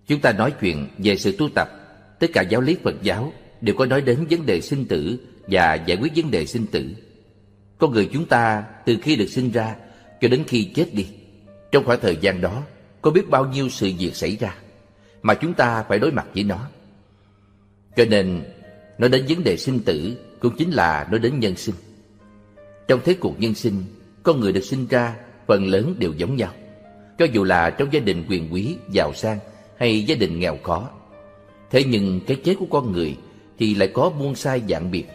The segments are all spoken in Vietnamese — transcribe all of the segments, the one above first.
Chúng ta nói chuyện về sự tu tập, tất cả giáo lý Phật giáo đều có nói đến vấn đề sinh tử và giải quyết vấn đề sinh tử. Con người chúng ta từ khi được sinh ra cho đến khi chết đi, trong khoảng thời gian đó có biết bao nhiêu sự việc xảy ra mà chúng ta phải đối mặt với nó. Cho nên nói đến vấn đề sinh tử cũng chính là nói đến nhân sinh. Trong thế cuộc nhân sinh, con người được sinh ra phần lớn đều giống nhau, cho dù là trong gia đình quyền quý, giàu sang hay gia đình nghèo khó. Thế nhưng cái chết của con người thì lại có muôn sai vạn biệt.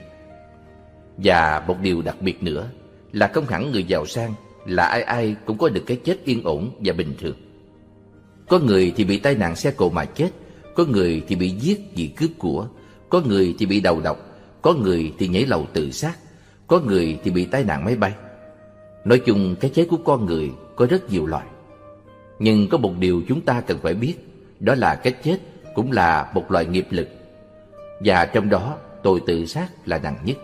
Và một điều đặc biệt nữa là không hẳn người giàu sang là ai ai cũng có được cái chết yên ổn và bình thường. Có người thì bị tai nạn xe cộ mà chết, có người thì bị giết vì cướp của, có người thì bị đầu độc, có người thì nhảy lầu tự sát, có người thì bị tai nạn máy bay. Nói chung cái chết của con người có rất nhiều loại. Nhưng có một điều chúng ta cần phải biết, đó là cái chết cũng là một loại nghiệp lực. Và trong đó tội tự sát là nặng nhất.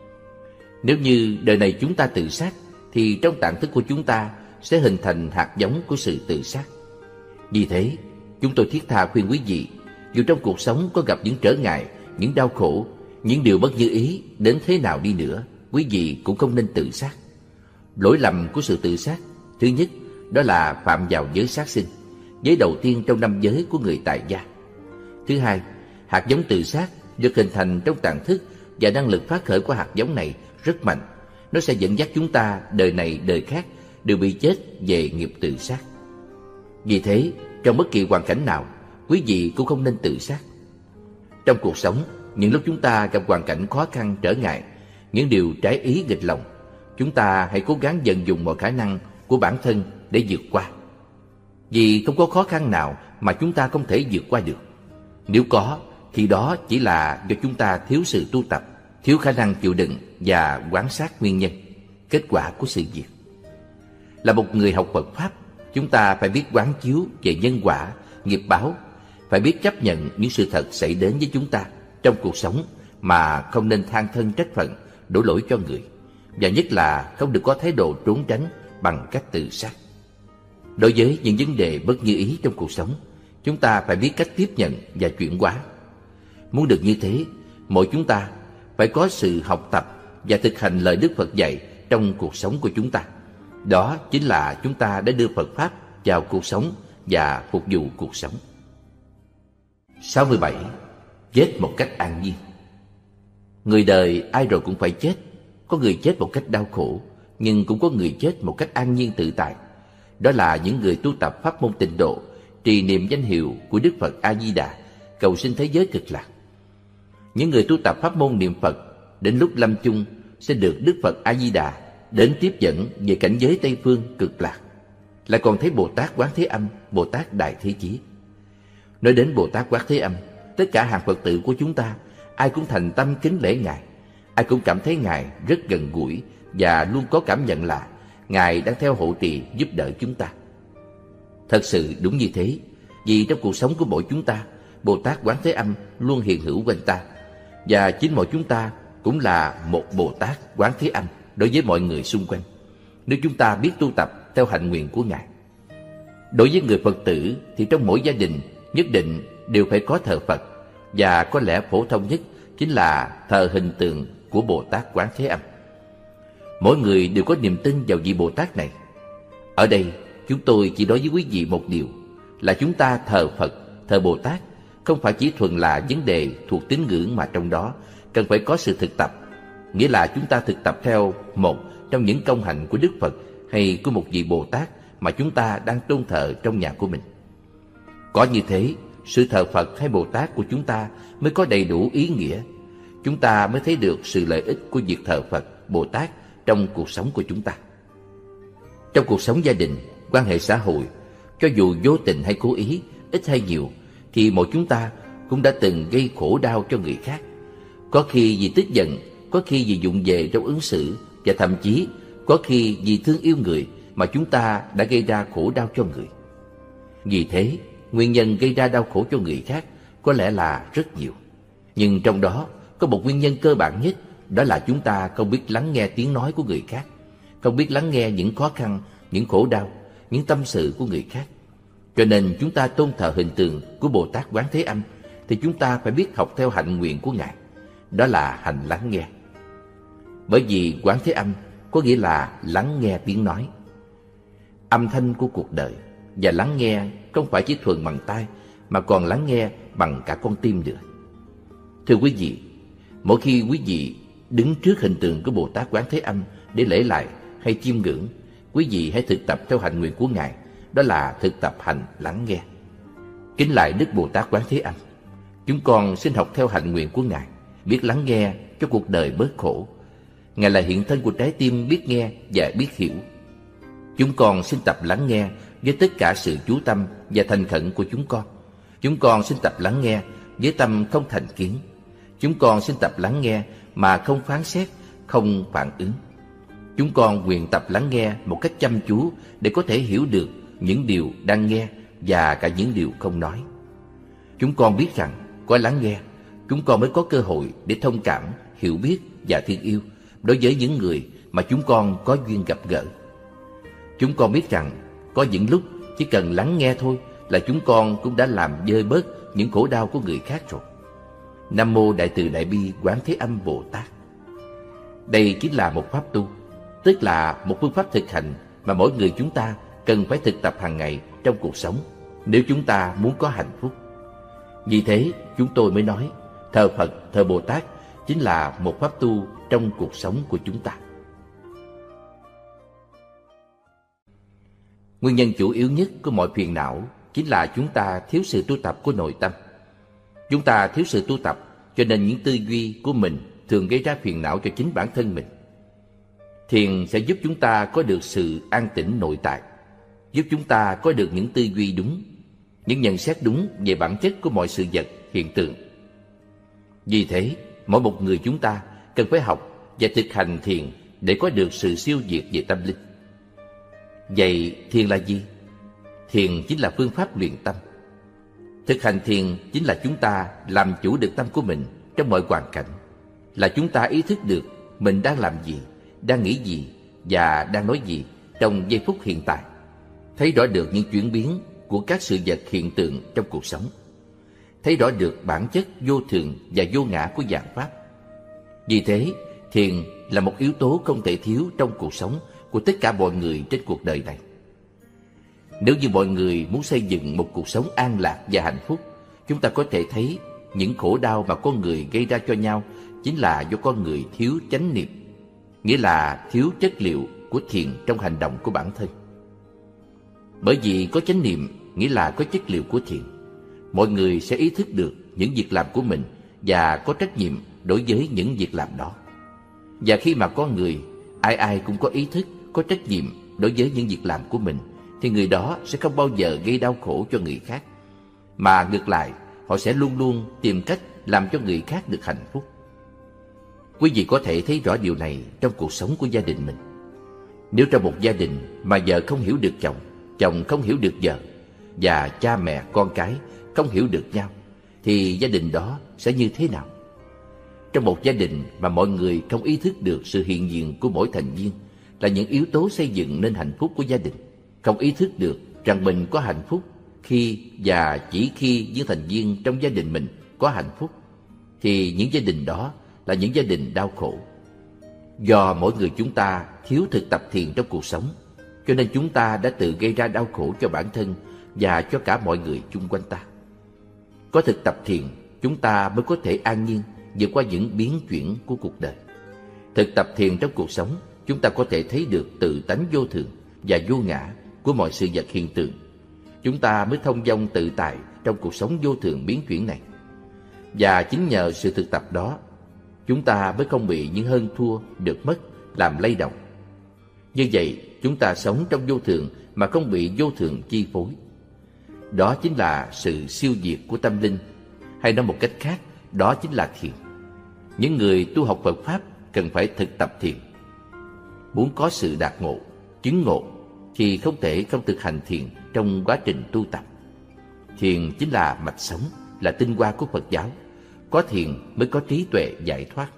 Nếu như đời này chúng ta tự sát, thì trong tạng thức của chúng ta sẽ hình thành hạt giống của sự tự sát. Vì thế, chúng tôi thiết tha khuyên quý vị, dù trong cuộc sống có gặp những trở ngại, những đau khổ, những điều bất như ý đến thế nào đi nữa, quý vị cũng không nên tự sát. Lỗi lầm của sự tự sát, thứ nhất, đó là phạm vào giới sát sinh, giới đầu tiên trong 5 giới của người tại gia. Thứ hai, hạt giống tự sát được hình thành trong tạng thức và năng lực phát khởi của hạt giống này rất mạnh. Nó sẽ dẫn dắt chúng ta đời này đời khác đều bị chết về nghiệp tự sát. Vì thế, trong bất kỳ hoàn cảnh nào, quý vị cũng không nên tự sát. Trong cuộc sống, những lúc chúng ta gặp hoàn cảnh khó khăn, trở ngại, những điều trái ý nghịch lòng, chúng ta hãy cố gắng vận dụng mọi khả năng của bản thân để vượt qua. Vì không có khó khăn nào mà chúng ta không thể vượt qua được. Nếu có, thì đó chỉ là do chúng ta thiếu sự tu tập, thiếu khả năng chịu đựng và quan sát nguyên nhân, kết quả của sự việc. Là một người học Phật Pháp, chúng ta phải biết quán chiếu về nhân quả, nghiệp báo, phải biết chấp nhận những sự thật xảy đến với chúng ta trong cuộc sống mà không nên than thân trách phận, đổ lỗi cho người. Và nhất là không được có thái độ trốn tránh bằng cách tự sát. Đối với những vấn đề bất như ý trong cuộc sống, chúng ta phải biết cách tiếp nhận và chuyển hóa. Muốn được như thế, mỗi chúng ta phải có sự học tập và thực hành lời Đức Phật dạy trong cuộc sống của chúng ta. Đó chính là chúng ta đã đưa Phật Pháp vào cuộc sống và phục vụ cuộc sống. 67. Chết một cách an nhiên. Người đời ai rồi cũng phải chết. Có người chết một cách đau khổ, nhưng cũng có người chết một cách an nhiên tự tại. Đó là những người tu tập pháp môn tịnh độ, trì niệm danh hiệu của Đức Phật A-di-đà, cầu sinh thế giới cực lạc. Những người tu tập pháp môn niệm Phật đến lúc lâm chung sẽ được Đức Phật A-di-đà đến tiếp dẫn về cảnh giới Tây Phương cực lạc. Lại còn thấy Bồ Tát Quán Thế Âm, Bồ Tát Đại Thế Chí. Nói đến Bồ Tát Quán Thế Âm, tất cả hàng Phật tử của chúng ta ai cũng thành tâm kính lễ Ngài, ai cũng cảm thấy Ngài rất gần gũi và luôn có cảm nhận là Ngài đang theo hộ trì giúp đỡ chúng ta. Thật sự đúng như thế, vì trong cuộc sống của mỗi chúng ta, Bồ Tát Quán Thế Âm luôn hiện hữu quanh ta, và chính mỗi chúng ta cũng là một Bồ Tát Quán Thế Âm đối với mọi người xung quanh, nếu chúng ta biết tu tập theo hạnh nguyện của Ngài. Đối với người Phật tử thì trong mỗi gia đình nhất định đều phải có thờ Phật, và có lẽ phổ thông nhất chính là thờ hình tượng của Bồ Tát Quán Thế Âm. Mỗi người đều có niềm tin vào vị Bồ Tát này. Ở đây chúng tôi chỉ nói với quý vị một điều là chúng ta thờ Phật, thờ Bồ Tát không phải chỉ thuần là vấn đề thuộc tín ngưỡng, mà trong đó cần phải có sự thực tập. Nghĩa là chúng ta thực tập theo một trong những công hạnh của Đức Phật hay của một vị Bồ Tát mà chúng ta đang tôn thờ trong nhà của mình. Có như thế, sự thờ Phật hay Bồ Tát của chúng ta mới có đầy đủ ý nghĩa. Chúng ta mới thấy được sự lợi ích của việc thờ Phật, Bồ Tát trong cuộc sống của chúng ta. Trong cuộc sống gia đình, quan hệ xã hội, cho dù vô tình hay cố ý, ít hay nhiều, thì mỗi chúng ta cũng đã từng gây khổ đau cho người khác. Có khi vì tức giận, có khi vì vụng về trong ứng xử, và thậm chí có khi vì thương yêu người mà chúng ta đã gây ra khổ đau cho người. Vì thế, nguyên nhân gây ra đau khổ cho người khác có lẽ là rất nhiều. Nhưng trong đó có một nguyên nhân cơ bản nhất, đó là chúng ta không biết lắng nghe tiếng nói của người khác, không biết lắng nghe những khó khăn, những khổ đau, những tâm sự của người khác. Cho nên chúng ta tôn thờ hình tượng của Bồ Tát Quán Thế Âm thì chúng ta phải biết học theo hạnh nguyện của Ngài. Đó là hành lắng nghe. Bởi vì Quán Thế Âm có nghĩa là lắng nghe tiếng nói, âm thanh của cuộc đời. Và lắng nghe không phải chỉ thuần bằng tai, mà còn lắng nghe bằng cả con tim nữa. Thưa quý vị, mỗi khi quý vị đứng trước hình tượng của Bồ Tát Quán Thế Âm để lễ lại hay chiêm ngưỡng, quý vị hãy thực tập theo hạnh nguyện của Ngài. Đó là thực tập hành lắng nghe. Kính lạy Đức Bồ Tát Quán Thế Âm, chúng con xin học theo hạnh nguyện của Ngài, biết lắng nghe cho cuộc đời bớt khổ. Ngài là hiện thân của trái tim biết nghe và biết hiểu. Chúng con xin tập lắng nghe với tất cả sự chú tâm và thành khẩn của chúng con. Chúng con xin tập lắng nghe với tâm không thành kiến. Chúng con xin tập lắng nghe mà không phán xét, không phản ứng. Chúng con nguyện tập lắng nghe một cách chăm chú để có thể hiểu được những điều đang nghe và cả những điều không nói. Chúng con biết rằng có lắng nghe, chúng con mới có cơ hội để thông cảm, hiểu biết và thương yêu đối với những người mà chúng con có duyên gặp gỡ. Chúng con biết rằng có những lúc chỉ cần lắng nghe thôi là chúng con cũng đã làm vơi bớt những khổ đau của người khác rồi. Nam mô Đại Từ Đại Bi Quán Thế Âm Bồ Tát. Đây chính là một pháp tu, tức là một phương pháp thực hành mà mỗi người chúng ta cần phải thực tập hàng ngày trong cuộc sống nếu chúng ta muốn có hạnh phúc. Vì thế chúng tôi mới nói thờ Phật, thờ Bồ Tát chính là một pháp tu trong cuộc sống của chúng ta. Nguyên nhân chủ yếu nhất của mọi phiền não chính là chúng ta thiếu sự tu tập của nội tâm. Chúng ta thiếu sự tu tập, cho nên những tư duy của mình thường gây ra phiền não cho chính bản thân mình. Thiền sẽ giúp chúng ta có được sự an tĩnh nội tại, giúp chúng ta có được những tư duy đúng, những nhận xét đúng về bản chất của mọi sự vật, hiện tượng. Vì thế, mỗi một người chúng ta cần phải học và thực hành thiền để có được sự siêu diệt về tâm linh. Vậy thiền là gì? Thiền chính là phương pháp luyện tâm. Thực hành thiền chính là chúng ta làm chủ được tâm của mình trong mọi hoàn cảnh, là chúng ta ý thức được mình đang làm gì, đang nghĩ gì và đang nói gì trong giây phút hiện tại, thấy rõ được những chuyển biến của các sự vật hiện tượng trong cuộc sống, thấy rõ được bản chất vô thường và vô ngã của vạn pháp. Vì thế, thiền là một yếu tố không thể thiếu trong cuộc sống của tất cả mọi người trên cuộc đời này. Nếu như mọi người muốn xây dựng một cuộc sống an lạc và hạnh phúc, chúng ta có thể thấy những khổ đau mà con người gây ra cho nhau chính là do con người thiếu chánh niệm, nghĩa là thiếu chất liệu của thiền trong hành động của bản thân. Bởi vì có chánh niệm nghĩa là có chất liệu của thiền, mọi người sẽ ý thức được những việc làm của mình và có trách nhiệm đối với những việc làm đó. Và khi mà con người ai ai cũng có ý thức, có trách nhiệm đối với những việc làm của mình, thì người đó sẽ không bao giờ gây đau khổ cho người khác, mà ngược lại họ sẽ luôn luôn tìm cách làm cho người khác được hạnh phúc. Quý vị có thể thấy rõ điều này trong cuộc sống của gia đình mình. Nếu trong một gia đình mà vợ không hiểu được chồng, chồng không hiểu được vợ, và cha mẹ con cái không hiểu được nhau, thì gia đình đó sẽ như thế nào? Trong một gia đình mà mọi người không ý thức được sự hiện diện của mỗi thành viên là những yếu tố xây dựng nên hạnh phúc của gia đình, không ý thức được rằng mình có hạnh phúc khi và chỉ khi những thành viên trong gia đình mình có hạnh phúc, thì những gia đình đó là những gia đình đau khổ. Do mỗi người chúng ta thiếu thực tập thiền trong cuộc sống, cho nên chúng ta đã tự gây ra đau khổ cho bản thân và cho cả mọi người chung quanh ta. Có thực tập thiền, chúng ta mới có thể an nhiên vượt qua những biến chuyển của cuộc đời. Thực tập thiền trong cuộc sống, chúng ta có thể thấy được tự tánh vô thường và vô ngã của mọi sự vật hiện tượng. Chúng ta mới thông dong tự tại trong cuộc sống vô thường biến chuyển này. Và chính nhờ sự thực tập đó, chúng ta mới không bị những hơn thua, được mất làm lay động. Như vậy, chúng ta sống trong vô thường mà không bị vô thường chi phối. Đó chính là sự siêu diệt của tâm linh, hay nói một cách khác, đó chính là thiền. Những người tu học Phật Pháp cần phải thực tập thiền. Muốn có sự đạt ngộ, chứng ngộ thì không thể không thực hành thiền trong quá trình tu tập. Thiền chính là mạch sống, là tinh hoa của Phật giáo. Có thiền mới có trí tuệ giải thoát.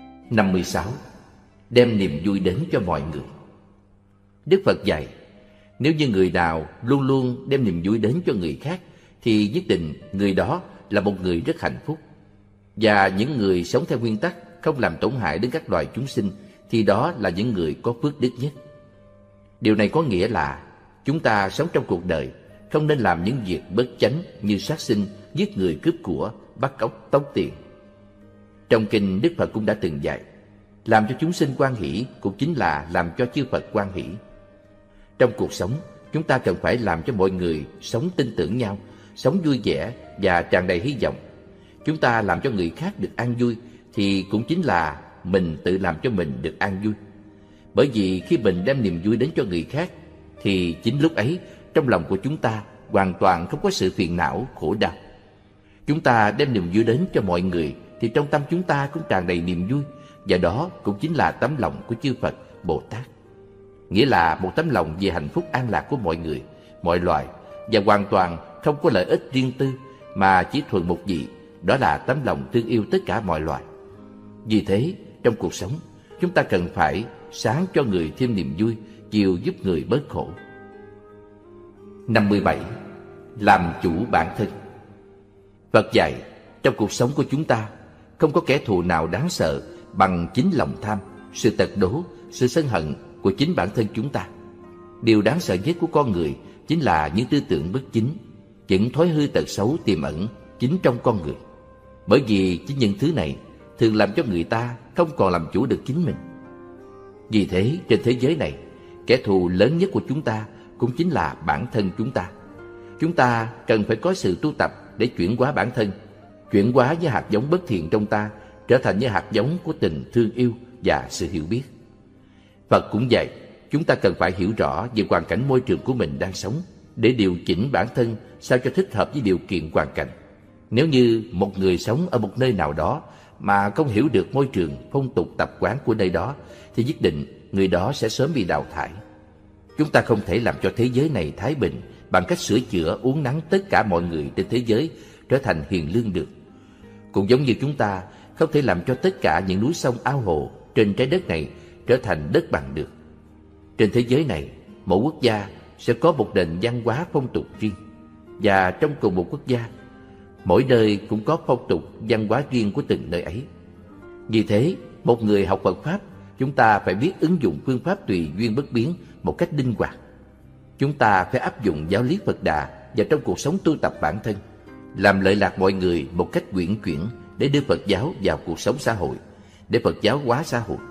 56. Đem niềm vui đến cho mọi người. Đức Phật dạy, Nếu như người nào luôn luôn đem niềm vui đến cho người khác thì nhất định người đó là một người rất hạnh phúc. Và những người sống theo nguyên tắc không làm tổn hại đến các loài chúng sinh thì đó là những người có phước đức nhất. Điều này có nghĩa là chúng ta sống trong cuộc đời không nên làm những việc bất chánh như sát sinh, giết người, cướp của, bắt cóc, tống tiền. Trong kinh, Đức Phật cũng đã từng dạy, làm cho chúng sinh hoan hỷ cũng chính là làm cho chư Phật hoan hỷ. Trong cuộc sống, chúng ta cần phải làm cho mọi người sống tin tưởng nhau, sống vui vẻ và tràn đầy hy vọng. Chúng ta làm cho người khác được an vui thì cũng chính là mình tự làm cho mình được an vui. Bởi vì khi mình đem niềm vui đến cho người khác thì chính lúc ấy trong lòng của chúng ta hoàn toàn không có sự phiền não, khổ đau. Chúng ta đem niềm vui đến cho mọi người thì trong tâm chúng ta cũng tràn đầy niềm vui, và đó cũng chính là tấm lòng của chư Phật, Bồ Tát. Nghĩa là một tấm lòng về hạnh phúc an lạc của mọi người, mọi loài, và hoàn toàn không có lợi ích riêng tư mà chỉ thuần một vị, đó là tấm lòng thương yêu tất cả mọi loài. Vì thế, trong cuộc sống, chúng ta cần phải sáng cho người thêm niềm vui, chiều giúp người bớt khổ. 57. Làm chủ bản thân. Phật dạy, trong cuộc sống của chúng ta, không có kẻ thù nào đáng sợ bằng chính lòng tham, sự tật đố, sự sân hận của chính bản thân chúng ta. Điều đáng sợ nhất của con người chính là những tư tưởng bất chính, những thói hư tật xấu tiềm ẩn chính trong con người. Bởi vì chính những thứ này thường làm cho người ta không còn làm chủ được chính mình. Vì thế, trên thế giới này, kẻ thù lớn nhất của chúng ta cũng chính là bản thân chúng ta. Chúng ta cần phải có sự tu tập để chuyển hóa bản thân, chuyển hóa những hạt giống bất thiện trong ta trở thành những hạt giống của tình thương yêu và sự hiểu biết. Phật cũng dạy, chúng ta cần phải hiểu rõ về hoàn cảnh môi trường của mình đang sống để điều chỉnh bản thân sao cho thích hợp với điều kiện hoàn cảnh. Nếu như một người sống ở một nơi nào đó mà không hiểu được môi trường, phong tục tập quán của nơi đó thì nhất định người đó sẽ sớm bị đào thải. Chúng ta không thể làm cho thế giới này thái bình bằng cách sửa chữa uốn nắn tất cả mọi người trên thế giới trở thành hiền lương được. Cũng giống như chúng ta không thể làm cho tất cả những núi sông ao hồ trên trái đất này trở thành đất bằng được. Trên thế giới này, mỗi quốc gia sẽ có một nền văn hóa phong tục riêng, và trong cùng một quốc gia, mỗi nơi cũng có phong tục văn hóa riêng của từng nơi ấy. Vì thế, một người học Phật Pháp, chúng ta phải biết ứng dụng phương pháp tùy duyên bất biến một cách linh hoạt. Chúng ta phải áp dụng giáo lý Phật Đà vào trong cuộc sống tu tập bản thân, làm lợi lạc mọi người một cách uyển chuyển để đưa Phật giáo vào cuộc sống xã hội, để Phật giáo hóa xã hội.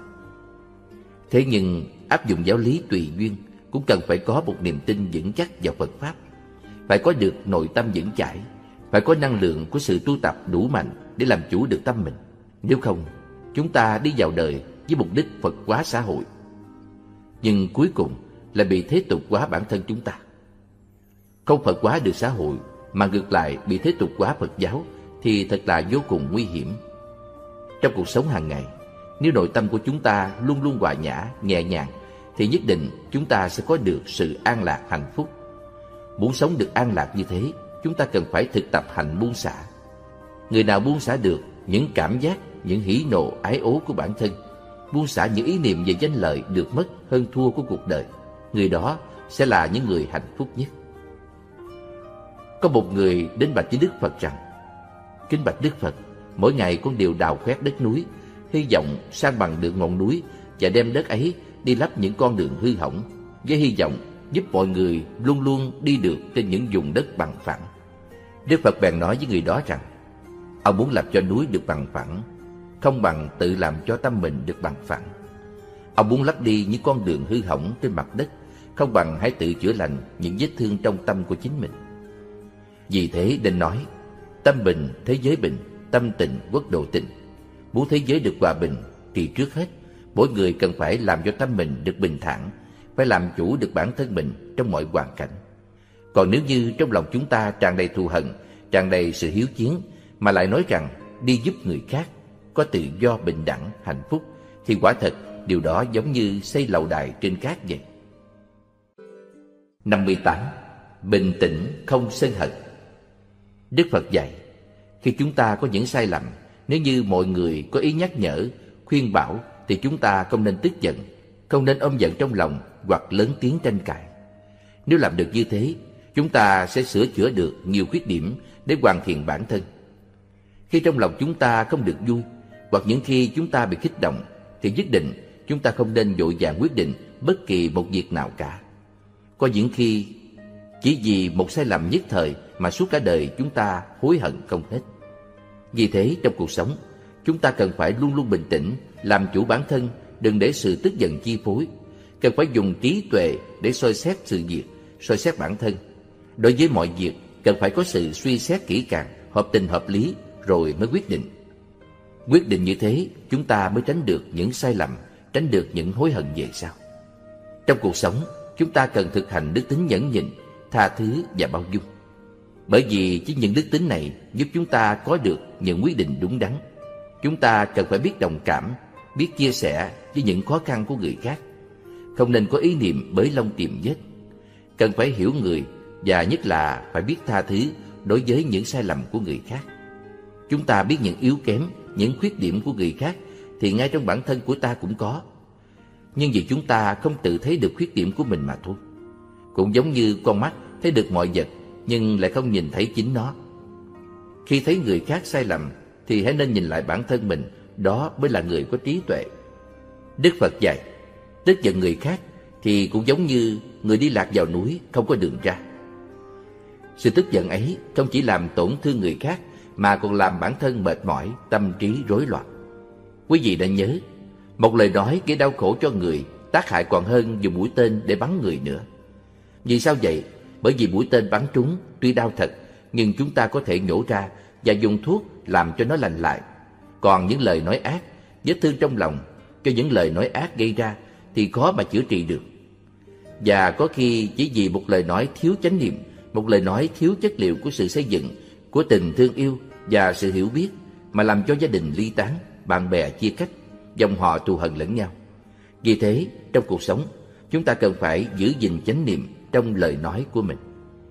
Thế nhưng áp dụng giáo lý tùy duyên cũng cần phải có một niềm tin vững chắc vào Phật Pháp, phải có được nội tâm vững chãi, phải có năng lượng của sự tu tập đủ mạnh để làm chủ được tâm mình. Nếu không, chúng ta đi vào đời với mục đích Phật hóa xã hội, nhưng cuối cùng là bị thế tục hóa bản thân chúng ta. Không Phật hóa được xã hội mà ngược lại bị thế tục hóa Phật giáo thì thật là vô cùng nguy hiểm. Trong cuộc sống hàng ngày, nếu nội tâm của chúng ta luôn luôn hòa nhã, nhẹ nhàng thì nhất định chúng ta sẽ có được sự an lạc, hạnh phúc. Muốn sống được an lạc như thế, chúng ta cần phải thực tập hành buông xả. Người nào buông xả được những cảm giác, những hỉ nộ ái ố của bản thân, buông xả những ý niệm về danh lợi được mất hơn thua của cuộc đời, người đó sẽ là những người hạnh phúc nhất. Có một người đến bạch với Đức Phật rằng: Kính bạch Đức Phật, mỗi ngày con đều đào khoét đất núi, hy vọng san bằng được ngọn núi và đem đất ấy đi lắp những con đường hư hỏng, với hy vọng giúp mọi người luôn luôn đi được trên những vùng đất bằng phẳng. Đức Phật bèn nói với người đó rằng: Ông muốn làm cho núi được bằng phẳng, không bằng tự làm cho tâm mình được bằng phẳng. Ông muốn lấp đi những con đường hư hỏng trên mặt đất, không bằng hãy tự chữa lành những vết thương trong tâm của chính mình. Vì thế nên nói: Tâm bình, thế giới bình, tâm tịnh, quốc độ tịnh. Muốn thế giới được hòa bình thì trước hết mỗi người cần phải làm cho tâm mình được bình thản, phải làm chủ được bản thân mình trong mọi hoàn cảnh. Còn nếu như trong lòng chúng ta tràn đầy thù hận, tràn đầy sự hiếu chiến, mà lại nói rằng đi giúp người khác, có tự do, bình đẳng, hạnh phúc, thì quả thật điều đó giống như xây lầu đài trên cát vậy. 58. Bình tĩnh, không sân hận. Đức Phật dạy, khi chúng ta có những sai lầm, nếu như mọi người có ý nhắc nhở, khuyên bảo thì chúng ta không nên tức giận, không nên ôm giận trong lòng hoặc lớn tiếng tranh cãi. Nếu làm được như thế, chúng ta sẽ sửa chữa được nhiều khuyết điểm để hoàn thiện bản thân. Khi trong lòng chúng ta không được vui, hoặc những khi chúng ta bị kích động, thì nhất định chúng ta không nên vội vàng quyết định bất kỳ một việc nào cả. Có những khi chỉ vì một sai lầm nhất thời mà suốt cả đời chúng ta hối hận không hết. Vì thế trong cuộc sống, chúng ta cần phải luôn luôn bình tĩnh, làm chủ bản thân, đừng để sự tức giận chi phối. Cần phải dùng trí tuệ để soi xét sự việc, soi xét bản thân. Đối với mọi việc, cần phải có sự suy xét kỹ càng, hợp tình hợp lý, rồi mới quyết định. Quyết định như thế, chúng ta mới tránh được những sai lầm, tránh được những hối hận về sau. Trong cuộc sống, chúng ta cần thực hành đức tính nhẫn nhịn, tha thứ và bao dung. Bởi vì chính những đức tính này giúp chúng ta có được những quyết định đúng đắn. Chúng ta cần phải biết đồng cảm, biết chia sẻ với những khó khăn của người khác. Không nên có ý niệm bới lông tìm vết. Cần phải hiểu người và nhất là phải biết tha thứ đối với những sai lầm của người khác. Chúng ta biết những yếu kém, những khuyết điểm của người khác thì ngay trong bản thân của ta cũng có. Nhưng vì chúng ta không tự thấy được khuyết điểm của mình mà thôi. Cũng giống như con mắt thấy được mọi vật nhưng lại không nhìn thấy chính nó. Khi thấy người khác sai lầm thì hãy nên nhìn lại bản thân mình, đó mới là người có trí tuệ. Đức Phật dạy, tức giận người khác thì cũng giống như người đi lạc vào núi không có đường ra. Sự tức giận ấy không chỉ làm tổn thương người khác mà còn làm bản thân mệt mỏi, tâm trí rối loạn. Quý vị đã nhớ, một lời nói gây đau khổ cho người tác hại còn hơn dùng mũi tên để bắn người nữa. Vì sao vậy? Bởi vì mũi tên bắn trúng tuy đau thật, nhưng chúng ta có thể nhổ ra và dùng thuốc làm cho nó lành lại. Còn những lời nói ác, vết thương trong lòng cho những lời nói ác gây ra thì khó mà chữa trị được. Và có khi chỉ vì một lời nói thiếu chánh niệm, một lời nói thiếu chất liệu của sự xây dựng, của tình thương yêu và sự hiểu biết mà làm cho gia đình ly tán, bạn bè chia cách, dòng họ thù hận lẫn nhau. Vì thế, trong cuộc sống, chúng ta cần phải giữ gìn chánh niệm trong lời nói của mình.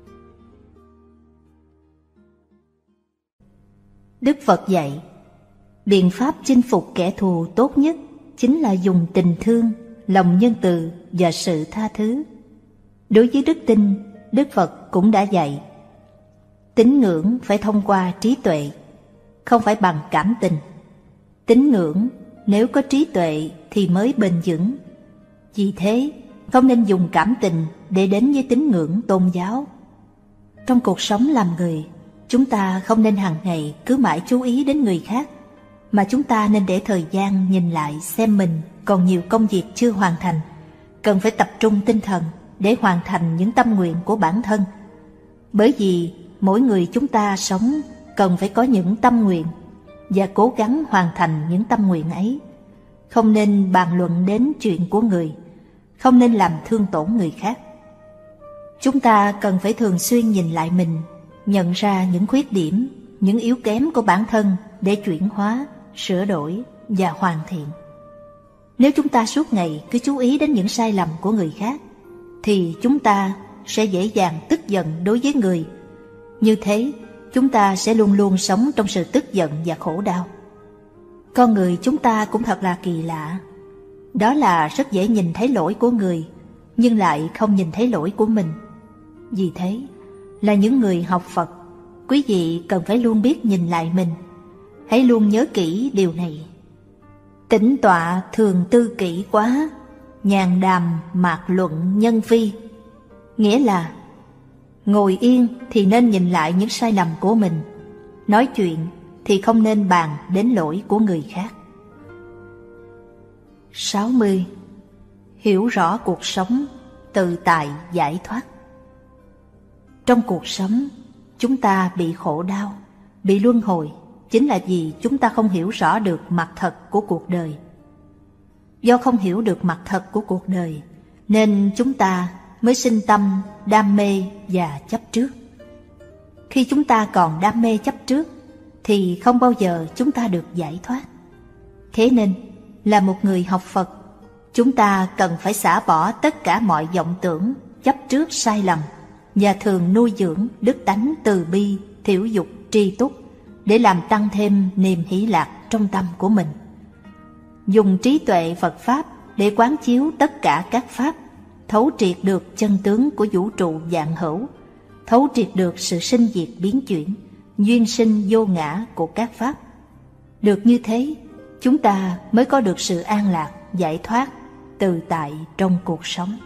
Đức Phật dạy, biện pháp chinh phục kẻ thù tốt nhất chính là dùng tình thương, lòng nhân từ và sự tha thứ. Đối với đức tin, Đức Phật cũng đã dạy, tín ngưỡng phải thông qua trí tuệ, không phải bằng cảm tình. Tín ngưỡng nếu có trí tuệ thì mới bền vững. Vì thế, không nên dùng cảm tình để đến với tín ngưỡng tôn giáo. Trong cuộc sống làm người, chúng ta không nên hàng ngày cứ mãi chú ý đến người khác, mà chúng ta nên để thời gian nhìn lại xem mình còn nhiều công việc chưa hoàn thành, cần phải tập trung tinh thần để hoàn thành những tâm nguyện của bản thân. Bởi vì mỗi người chúng ta sống cần phải có những tâm nguyện và cố gắng hoàn thành những tâm nguyện ấy. Không nên bàn luận đến chuyện của người, không nên làm thương tổn người khác. Chúng ta cần phải thường xuyên nhìn lại mình, nhận ra những khuyết điểm, những yếu kém của bản thân để chuyển hóa, sửa đổi và hoàn thiện. Nếu chúng ta suốt ngày cứ chú ý đến những sai lầm của người khác, thì chúng ta sẽ dễ dàng tức giận đối với người. Như thế, chúng ta sẽ luôn luôn sống trong sự tức giận và khổ đau. Con người chúng ta cũng thật là kỳ lạ. Đó là rất dễ nhìn thấy lỗi của người, nhưng lại không nhìn thấy lỗi của mình. Vì thế, là những người học Phật, quý vị cần phải luôn biết nhìn lại mình. Hãy luôn nhớ kỹ điều này. Tĩnh tọa thường tư kỹ quá, nhàn đàm mạc luận nhân phi. Nghĩa là, ngồi yên thì nên nhìn lại những sai lầm của mình, nói chuyện thì không nên bàn đến lỗi của người khác. 60. Hiểu rõ cuộc sống, tự tại giải thoát. Trong cuộc sống, chúng ta bị khổ đau, bị luân hồi, chính là vì chúng ta không hiểu rõ được mặt thật của cuộc đời. Do không hiểu được mặt thật của cuộc đời, nên chúng ta mới sinh tâm, đam mê và chấp trước. Khi chúng ta còn đam mê chấp trước, thì không bao giờ chúng ta được giải thoát. Thế nên, là một người học Phật, chúng ta cần phải xả bỏ tất cả mọi vọng tưởng, chấp trước sai lầm, và thường nuôi dưỡng đức tánh từ bi, thiểu dục, tri túc, để làm tăng thêm niềm hỷ lạc trong tâm của mình. Dùng trí tuệ Phật Pháp để quán chiếu tất cả các Pháp, thấu triệt được chân tướng của vũ trụ vạn hữu, thấu triệt được sự sinh diệt biến chuyển, duyên sinh vô ngã của các pháp. Được như thế, chúng ta mới có được sự an lạc, giải thoát, tự tại trong cuộc sống.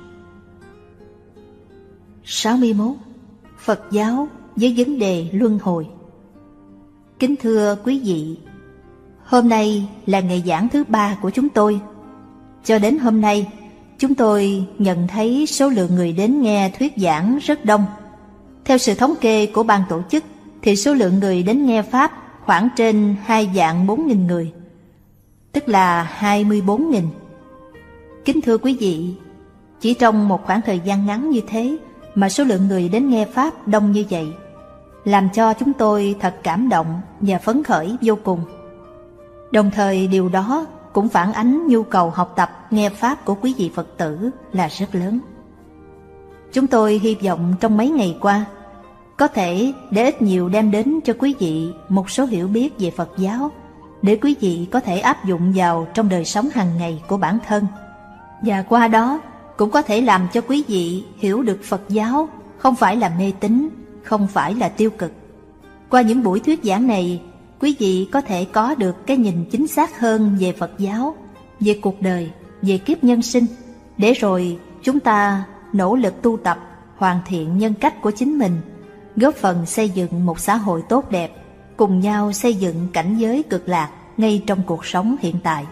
61. Phật giáo với vấn đề luân hồi. Kính thưa quý vị, hôm nay là ngày giảng thứ 3 của chúng tôi. Cho đến hôm nay, chúng tôi nhận thấy số lượng người đến nghe thuyết giảng rất đông. Theo sự thống kê của ban tổ chức, thì số lượng người đến nghe Pháp khoảng trên 2.400.000 người, tức là 24.000. Kính thưa quý vị, chỉ trong một khoảng thời gian ngắn như thế mà số lượng người đến nghe Pháp đông như vậy, làm cho chúng tôi thật cảm động và phấn khởi vô cùng. Đồng thời điều đó cũng phản ánh nhu cầu học tập nghe Pháp của quý vị Phật tử là rất lớn. Chúng tôi hy vọng trong mấy ngày qua có thể để ít nhiều đem đến cho quý vị một số hiểu biết về Phật giáo, để quý vị có thể áp dụng vào trong đời sống hàng ngày của bản thân, và qua đó cũng có thể làm cho quý vị hiểu được Phật giáo không phải là mê tín, không phải là tiêu cực. Qua những buổi thuyết giảng này, quý vị có thể có được cái nhìn chính xác hơn về Phật giáo, về cuộc đời, về kiếp nhân sinh, để rồi chúng ta nỗ lực tu tập, hoàn thiện nhân cách của chính mình, góp phần xây dựng một xã hội tốt đẹp, cùng nhau xây dựng cảnh giới cực lạc ngay trong cuộc sống hiện tại.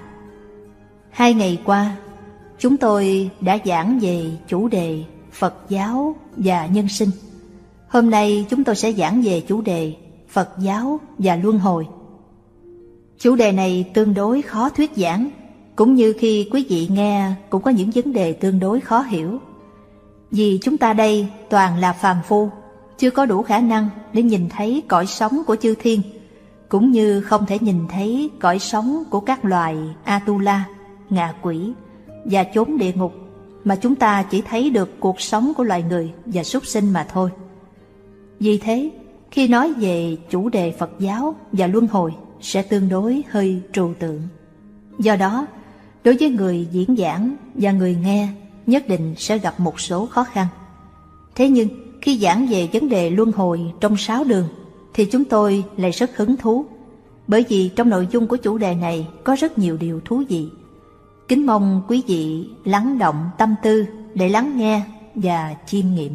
2 ngày qua, chúng tôi đã giảng về chủ đề Phật giáo và nhân sinh. Hôm nay chúng tôi sẽ giảng về chủ đề Phật giáo và luân hồi. Chủ đề này tương đối khó thuyết giảng, cũng như khi quý vị nghe cũng có những vấn đề tương đối khó hiểu. Vì chúng ta đây toàn là phàm phu, chưa có đủ khả năng để nhìn thấy cõi sống của chư thiên, cũng như không thể nhìn thấy cõi sống của các loài Atula, ngạ quỷ và chốn địa ngục, mà chúng ta chỉ thấy được cuộc sống của loài người và súc sinh mà thôi. Vì thế, khi nói về chủ đề Phật giáo và luân hồi sẽ tương đối hơi trừu tượng. Do đó, đối với người diễn giảng và người nghe nhất định sẽ gặp một số khó khăn. Thế nhưng, khi giảng về vấn đề luân hồi trong 6 đường thì chúng tôi lại rất hứng thú, bởi vì trong nội dung của chủ đề này có rất nhiều điều thú vị. Kính mong quý vị lắng động tâm tư để lắng nghe và chiêm nghiệm.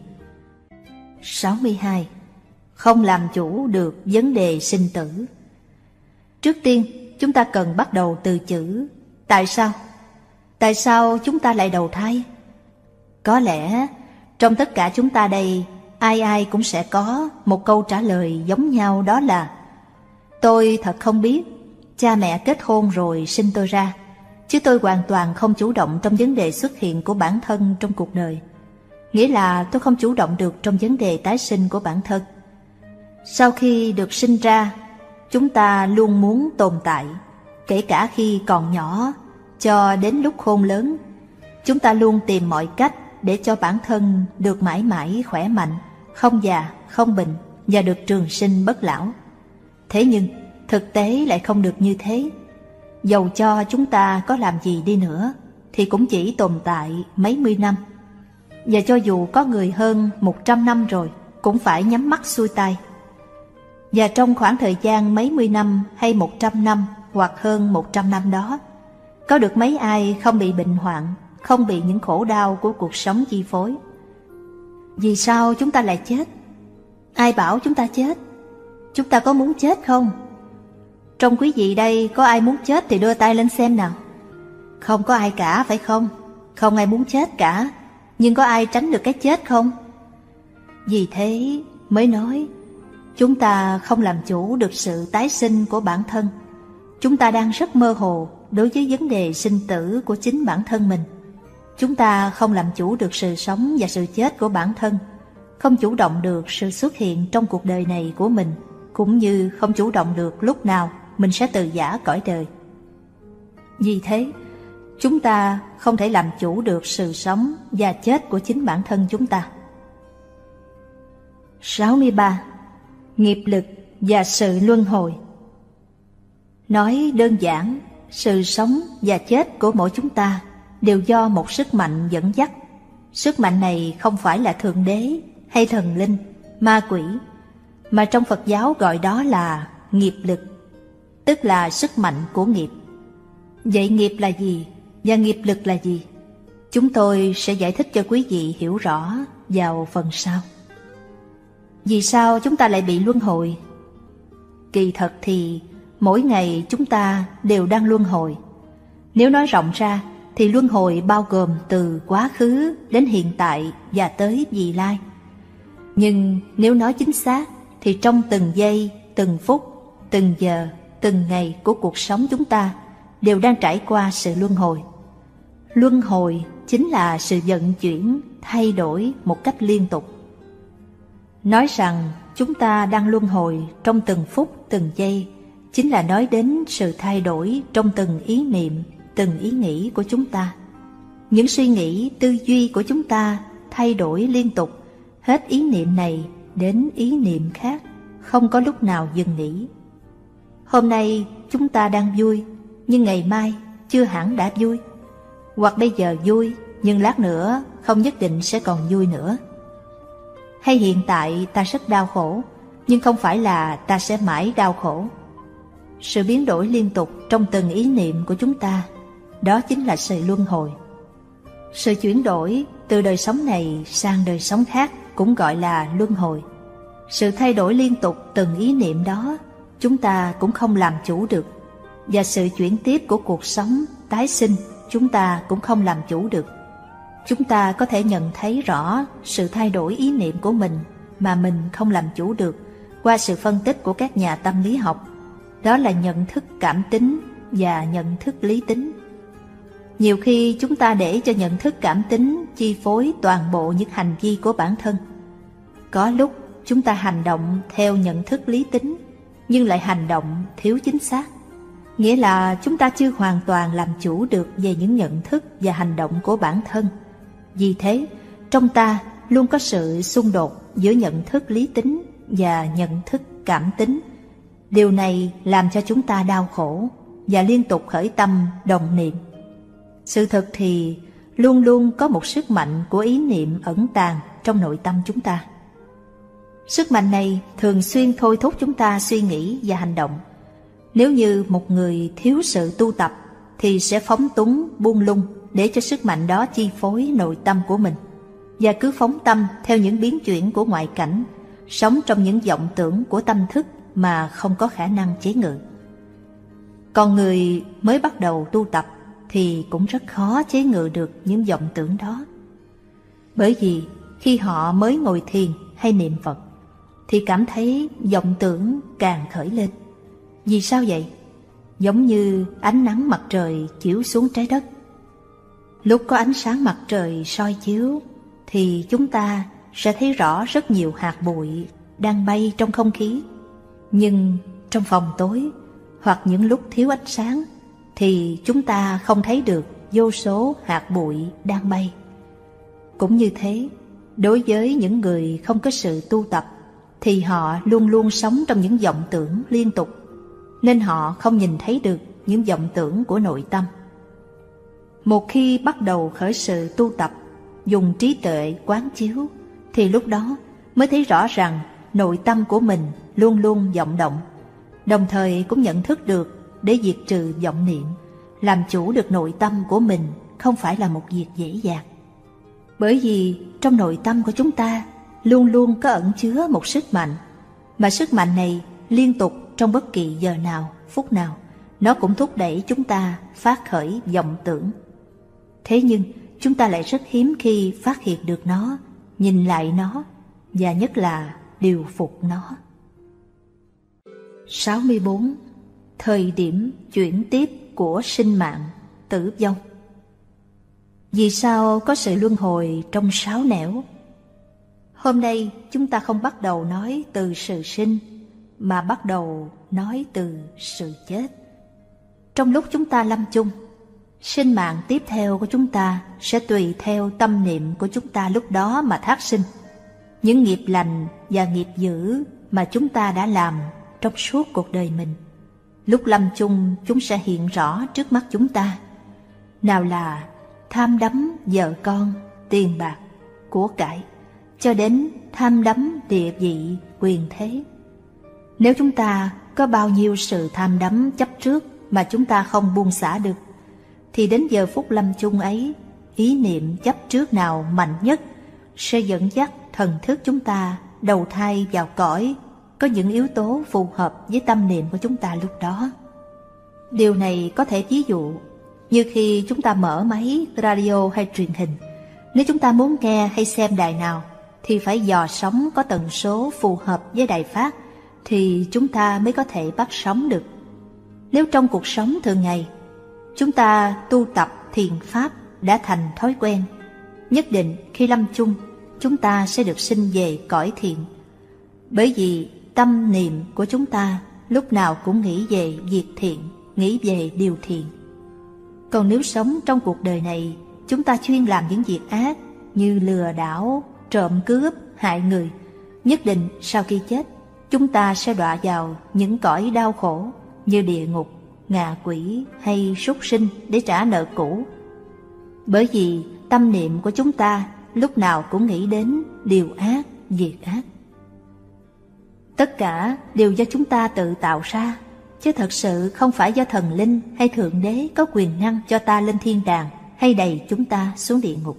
62. Không làm chủ được vấn đề sinh tử. Trước tiên, chúng ta cần bắt đầu từ chữ tại sao. Tại sao chúng ta lại đầu thai? Có lẽ trong tất cả chúng ta đây, ai ai cũng sẽ có một câu trả lời giống nhau, đó là: tôi thật không biết, cha mẹ kết hôn rồi sinh tôi ra, chứ tôi hoàn toàn không chủ động trong vấn đề xuất hiện của bản thân trong cuộc đời. Nghĩa là tôi không chủ động được trong vấn đề tái sinh của bản thân. Sau khi được sinh ra, chúng ta luôn muốn tồn tại, kể cả khi còn nhỏ cho đến lúc khôn lớn. Chúng ta luôn tìm mọi cách để cho bản thân được mãi mãi khỏe mạnh, không già, không bệnh và được trường sinh bất lão. Thế nhưng, thực tế lại không được như thế. Dầu cho chúng ta có làm gì đi nữa thì cũng chỉ tồn tại mấy mươi năm. Và cho dù có người hơn 100 năm rồi cũng phải nhắm mắt xuôi tay. Và trong khoảng thời gian mấy mươi năm hay 100 năm hoặc hơn 100 năm đó, có được mấy ai không bị bệnh hoạn, không bị những khổ đau của cuộc sống chi phối? Vì sao chúng ta lại chết? Ai bảo chúng ta chết? Chúng ta có muốn chết không? Trong quý vị đây có ai muốn chết thì đưa tay lên xem nào. Không có ai cả, phải không? Không ai muốn chết cả. Nhưng có ai tránh được cái chết không? Vì thế mới nói chúng ta không làm chủ được sự tái sinh của bản thân. Chúng ta đang rất mơ hồ đối với vấn đề sinh tử của chính bản thân mình. Chúng ta không làm chủ được sự sống và sự chết của bản thân, không chủ động được sự xuất hiện trong cuộc đời này của mình, cũng như không chủ động được lúc nào mình sẽ từ giã cõi đời. Vì thế, chúng ta không thể làm chủ được sự sống và chết của chính bản thân chúng ta. 63. Nghiệp lực và sự luân hồi. Nói đơn giản, sự sống và chết của mỗi chúng ta đều do một sức mạnh dẫn dắt. Sức mạnh này không phải là Thượng Đế hay thần linh, ma quỷ, mà trong Phật giáo gọi đó là nghiệp lực, tức là sức mạnh của nghiệp. Vậy nghiệp là gì và nghiệp lực là gì? Chúng tôi sẽ giải thích cho quý vị hiểu rõ vào phần sau. Vì sao chúng ta lại bị luân hồi? Kỳ thật thì mỗi ngày chúng ta đều đang luân hồi. Nếu nói rộng ra thì luân hồi bao gồm từ quá khứ đến hiện tại và tới vị lai. Nhưng nếu nói chính xác thì trong từng giây, từng phút, từng giờ, từng ngày của cuộc sống chúng ta đều đang trải qua sự luân hồi. Luân hồi chính là sự vận chuyển, thay đổi một cách liên tục. Nói rằng chúng ta đang luân hồi trong từng phút, từng giây, chính là nói đến sự thay đổi trong từng ý niệm, từng ý nghĩ của chúng ta. Những suy nghĩ, tư duy của chúng ta thay đổi liên tục, hết ý niệm này đến ý niệm khác, không có lúc nào dừng nghỉ. Hôm nay chúng ta đang vui, nhưng ngày mai chưa hẳn đã vui. Hoặc bây giờ vui, nhưng lát nữa không nhất định sẽ còn vui nữa. Hay hiện tại ta rất đau khổ, nhưng không phải là ta sẽ mãi đau khổ. Sự biến đổi liên tục trong từng ý niệm của chúng ta, đó chính là sự luân hồi. Sự chuyển đổi từ đời sống này sang đời sống khác cũng gọi là luân hồi. Sự thay đổi liên tục từng ý niệm đó, chúng ta cũng không làm chủ được. Và sự chuyển tiếp của cuộc sống, tái sinh, chúng ta cũng không làm chủ được. Chúng ta có thể nhận thấy rõ sự thay đổi ý niệm của mình mà mình không làm chủ được qua sự phân tích của các nhà tâm lý học. Đó là nhận thức cảm tính và nhận thức lý tính. Nhiều khi chúng ta để cho nhận thức cảm tính chi phối toàn bộ những hành vi của bản thân. Có lúc chúng ta hành động theo nhận thức lý tính, nhưng lại hành động thiếu chính xác. Nghĩa là chúng ta chưa hoàn toàn làm chủ được về những nhận thức và hành động của bản thân. Vì thế, trong ta luôn có sự xung đột giữa nhận thức lý tính và nhận thức cảm tính. Điều này làm cho chúng ta đau khổ và liên tục khởi tâm đồng niệm. Sự thật thì luôn luôn có một sức mạnh của ý niệm ẩn tàng trong nội tâm chúng ta. Sức mạnh này thường xuyên thôi thúc chúng ta suy nghĩ và hành động. Nếu như một người thiếu sự tu tập thì sẽ phóng túng, buông lung để cho sức mạnh đó chi phối nội tâm của mình, và cứ phóng tâm theo những biến chuyển của ngoại cảnh, sống trong những vọng tưởng của tâm thức mà không có khả năng chế ngự. Còn người mới bắt đầu tu tập thì cũng rất khó chế ngự được những vọng tưởng đó. Bởi vì khi họ mới ngồi thiền hay niệm Phật thì cảm thấy vọng tưởng càng khởi lên. Vì sao vậy? Giống như ánh nắng mặt trời chiếu xuống trái đất. Lúc có ánh sáng mặt trời soi chiếu thì chúng ta sẽ thấy rõ rất nhiều hạt bụi đang bay trong không khí. Nhưng trong phòng tối hoặc những lúc thiếu ánh sáng thì chúng ta không thấy được vô số hạt bụi đang bay. Cũng như thế, đối với những người không có sự tu tập thì họ luôn luôn sống trong những vọng tưởng liên tục, nên họ không nhìn thấy được những vọng tưởng của nội tâm. Một khi bắt đầu khởi sự tu tập, dùng trí tuệ quán chiếu, thì lúc đó mới thấy rõ rằng nội tâm của mình luôn luôn vọng động, đồng thời cũng nhận thức được để diệt trừ vọng niệm, làm chủ được nội tâm của mình không phải là một việc dễ dàng. Bởi vì trong nội tâm của chúng ta luôn luôn có ẩn chứa một sức mạnh, mà sức mạnh này liên tục trong bất kỳ giờ nào, phút nào, nó cũng thúc đẩy chúng ta phát khởi vọng tưởng. Thế nhưng chúng ta lại rất hiếm khi phát hiện được nó, nhìn lại nó, và nhất là điều phục nó. 64. Thời điểm chuyển tiếp của sinh mạng, tử vong. Vì sao có sự luân hồi trong 6 nẻo? Hôm nay chúng ta không bắt đầu nói từ sự sinh, mà bắt đầu nói từ sự chết. Trong lúc chúng ta lâm chung, sinh mạng tiếp theo của chúng ta sẽ tùy theo tâm niệm của chúng ta lúc đó mà thác sinh. Những nghiệp lành và nghiệp dữ mà chúng ta đã làm trong suốt cuộc đời mình, lúc lâm chung chúng sẽ hiện rõ trước mắt chúng ta. Nào là tham đắm vợ con, tiền bạc, của cải, cho đến tham đắm địa vị, quyền thế. Nếu chúng ta có bao nhiêu sự tham đắm chấp trước mà chúng ta không buông xả được, thì đến giờ phút lâm chung ấy, ý niệm chấp trước nào mạnh nhất sẽ dẫn dắt thần thức chúng ta đầu thai vào cõi có những yếu tố phù hợp với tâm niệm của chúng ta lúc đó. Điều này có thể ví dụ như khi chúng ta mở máy radio hay truyền hình. Nếu chúng ta muốn nghe hay xem đài nào thì phải dò sóng có tần số phù hợp với đài phát, thì chúng ta mới có thể bắt sóng được. Nếu trong cuộc sống thường ngày chúng ta tu tập thiền pháp đã thành thói quen, nhất định khi lâm chung chúng ta sẽ được sinh về cõi thiện. Bởi vì tâm niệm của chúng ta lúc nào cũng nghĩ về việc thiện, nghĩ về điều thiện. Còn nếu sống trong cuộc đời này chúng ta chuyên làm những việc ác như lừa đảo, trộm cướp, hại người, nhất định sau khi chết chúng ta sẽ đọa vào những cõi đau khổ như địa ngục, ngạ quỷ hay súc sinh để trả nợ cũ. Bởi vì tâm niệm của chúng ta lúc nào cũng nghĩ đến điều ác, việc ác. Tất cả đều do chúng ta tự tạo ra, chứ thật sự không phải do thần linh hay thượng đế có quyền năng cho ta lên thiên đàng hay đày chúng ta xuống địa ngục.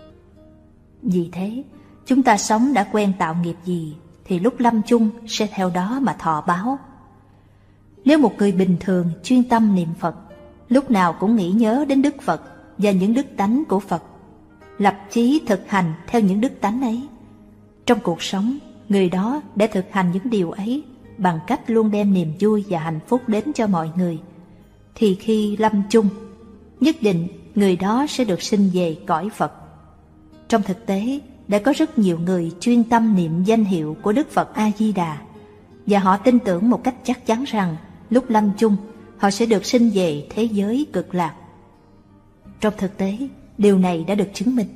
Vì thế, chúng ta sống đã quen tạo nghiệp gì thì lúc lâm chung sẽ theo đó mà thọ báo. Nếu một người bình thường chuyên tâm niệm Phật, lúc nào cũng nghĩ nhớ đến Đức Phật và những đức tánh của Phật, lập chí thực hành theo những đức tánh ấy, trong cuộc sống người đó đã thực hành những điều ấy bằng cách luôn đem niềm vui và hạnh phúc đến cho mọi người, thì khi lâm chung nhất định người đó sẽ được sinh về cõi Phật. Trong thực tế đã có rất nhiều người chuyên tâm niệm danh hiệu của Đức Phật A-di-đà, và họ tin tưởng một cách chắc chắn rằng lúc lâm chung họ sẽ được sinh về thế giới cực lạc. Trong thực tế điều này đã được chứng minh.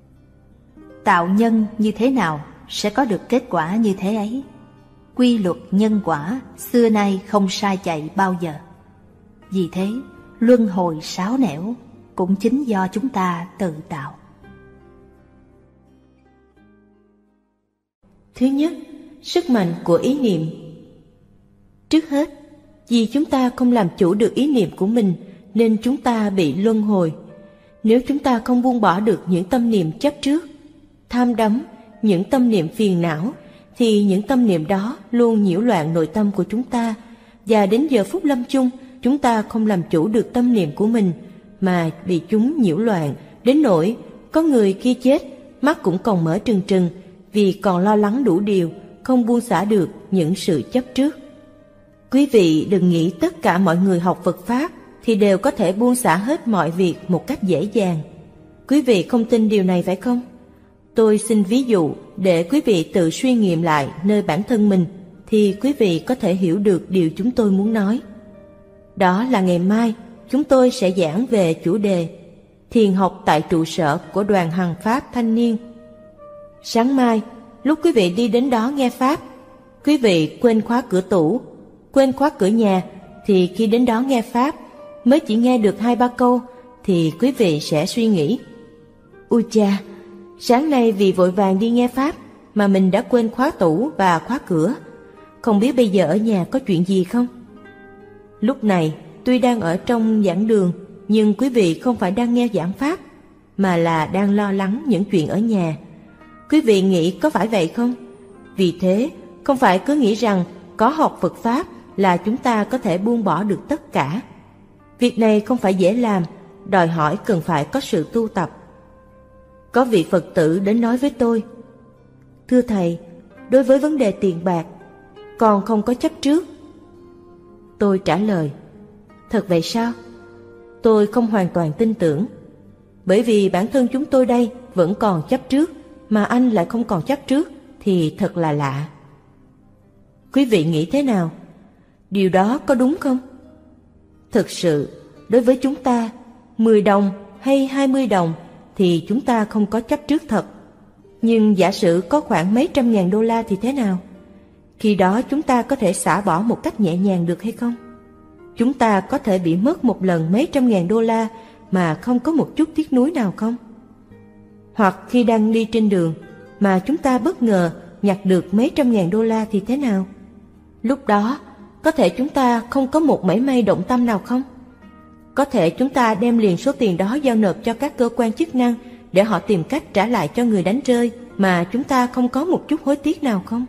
Tạo nhân như thế nào sẽ có được kết quả như thế ấy. Quy luật nhân quả xưa nay không sai chạy bao giờ. Vì thế luân hồi sáo nẻo cũng chính do chúng ta tự tạo. Thứ nhất, sức mạnh của ý niệm. Trước hết, vì chúng ta không làm chủ được ý niệm của mình nên chúng ta bị luân hồi. Nếu chúng ta không buông bỏ được những tâm niệm chấp trước, tham đắm, những tâm niệm phiền não, thì những tâm niệm đó luôn nhiễu loạn nội tâm của chúng ta, và đến giờ phút lâm chung chúng ta không làm chủ được tâm niệm của mình mà bị chúng nhiễu loạn đến nỗi có người khi chết mắt cũng còn mở trừng trừng vì còn lo lắng đủ điều, không buông xả được những sự chấp trước. Quý vị đừng nghĩ tất cả mọi người học Phật Pháp thì đều có thể buông xả hết mọi việc một cách dễ dàng. Quý vị không tin điều này phải không? Tôi xin ví dụ để quý vị tự suy nghiệm lại nơi bản thân mình, thì quý vị có thể hiểu được điều chúng tôi muốn nói. Đó là ngày mai chúng tôi sẽ giảng về chủ đề thiền học tại trụ sở của Đoàn Hằng Pháp Thanh Niên. Sáng mai, lúc quý vị đi đến đó nghe Pháp, quý vị quên khóa cửa tủ, quên khóa cửa nhà, thì khi đến đó nghe Pháp mới chỉ nghe được 2-3 câu, thì quý vị sẽ suy nghĩ: ui cha, sáng nay vì vội vàng đi nghe Pháp mà mình đã quên khóa tủ và khóa cửa, không biết bây giờ ở nhà có chuyện gì không? Lúc này tuy đang ở trong giảng đường, nhưng quý vị không phải đang nghe giảng Pháp, mà là đang lo lắng những chuyện ở nhà. Quý vị nghĩ có phải vậy không? Vì thế, không phải cứ nghĩ rằng có học Phật Pháp là chúng ta có thể buông bỏ được tất cả. Việc này không phải dễ làm, đòi hỏi cần phải có sự tu tập. Có vị Phật tử đến nói với tôi: thưa Thầy, đối với vấn đề tiền bạc, con không có chấp trước. Tôi trả lời: thật vậy sao? Tôi không hoàn toàn tin tưởng, bởi vì bản thân chúng tôi đây vẫn còn chấp trước, mà anh lại không còn chấp trước, thì thật là lạ. Quý vị nghĩ thế nào? Điều đó có đúng không? Thực sự, đối với chúng ta, 10 đồng hay 20 đồng thì chúng ta không có chấp trước thật. Nhưng giả sử có khoảng mấy trăm ngàn đô la thì thế nào? Khi đó chúng ta có thể xả bỏ một cách nhẹ nhàng được hay không? Chúng ta có thể bị mất một lần mấy trăm ngàn đô la mà không có một chút tiếc nuối nào không? Hoặc khi đang đi trên đường mà chúng ta bất ngờ nhặt được mấy trăm ngàn đô la thì thế nào? Lúc đó, có thể chúng ta không có một mảy may động tâm nào không? Có thể chúng ta đem liền số tiền đó giao nộp cho các cơ quan chức năng để họ tìm cách trả lại cho người đánh rơi mà chúng ta không có một chút hối tiếc nào không?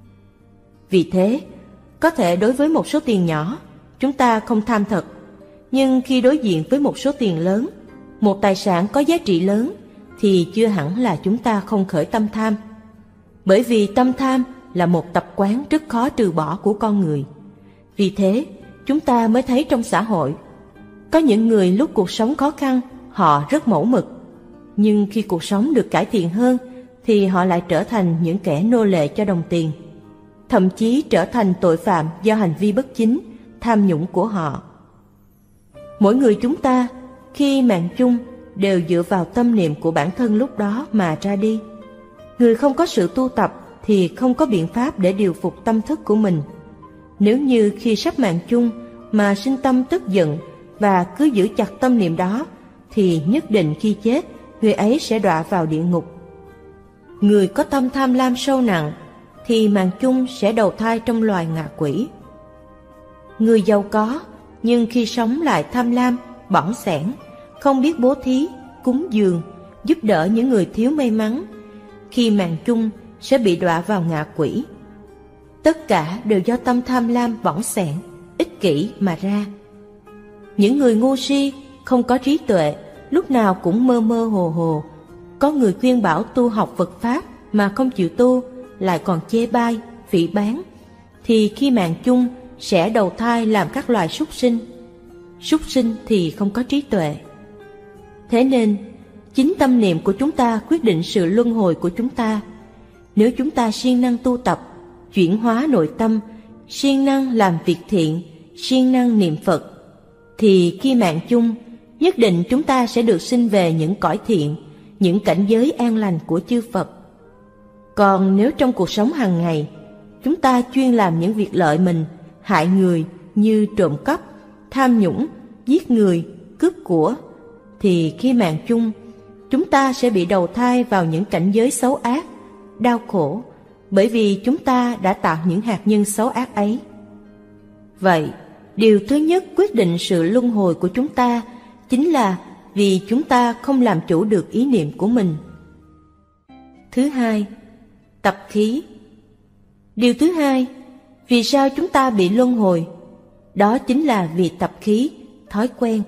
Vì thế, có thể đối với một số tiền nhỏ, chúng ta không tham thật. Nhưng khi đối diện với một số tiền lớn, một tài sản có giá trị lớn, thì chưa hẳn là chúng ta không khởi tâm tham. Bởi vì tâm tham là một tập quán rất khó trừ bỏ của con người. Vì thế, chúng ta mới thấy trong xã hội, có những người lúc cuộc sống khó khăn, họ rất mẫu mực. Nhưng khi cuộc sống được cải thiện hơn, thì họ lại trở thành những kẻ nô lệ cho đồng tiền. Thậm chí trở thành tội phạm do hành vi bất chính, tham nhũng của họ. Mỗi người chúng ta, khi mạng chung, đều dựa vào tâm niệm của bản thân lúc đó mà ra đi. Người không có sự tu tập thì không có biện pháp để điều phục tâm thức của mình. Nếu như khi sắp mạng chung mà sinh tâm tức giận và cứ giữ chặt tâm niệm đó, thì nhất định khi chết, người ấy sẽ đọa vào địa ngục. Người có tâm tham lam sâu nặng thì mạng chung sẽ đầu thai trong loài ngạ quỷ. Người giàu có nhưng khi sống lại tham lam, bỏng sẻn, không biết bố thí, cúng dường, giúp đỡ những người thiếu may mắn, khi mạng chung sẽ bị đọa vào ngạ quỷ. Tất cả đều do tâm tham lam bỏng sẻn, ích kỷ mà ra. Những người ngu si, không có trí tuệ, lúc nào cũng mơ mơ hồ hồ. Có người khuyên bảo tu học Phật Pháp mà không chịu tu, lại còn chê bai, phỉ báng, thì khi mạng chung sẽ đầu thai làm các loài súc sinh. Súc sinh thì không có trí tuệ. Thế nên, chính tâm niệm của chúng ta quyết định sự luân hồi của chúng ta. Nếu chúng ta siêng năng tu tập, chuyển hóa nội tâm, siêng năng làm việc thiện, siêng năng niệm Phật, thì khi mạng chung, nhất định chúng ta sẽ được sinh về những cõi thiện, những cảnh giới an lành của chư Phật. Còn nếu trong cuộc sống hàng ngày, chúng ta chuyên làm những việc lợi mình, hại người như trộm cắp, tham nhũng, giết người, cướp của, thì khi mạng chung, chúng ta sẽ bị đầu thai vào những cảnh giới xấu ác, đau khổ, bởi vì chúng ta đã tạo những hạt nhân xấu ác ấy. Vậy, điều thứ nhất quyết định sự luân hồi của chúng ta chính là vì chúng ta không làm chủ được ý niệm của mình. Thứ hai, tập khí. Điều thứ hai, vì sao chúng ta bị luân hồi? Đó chính là vì tập khí, thói quen.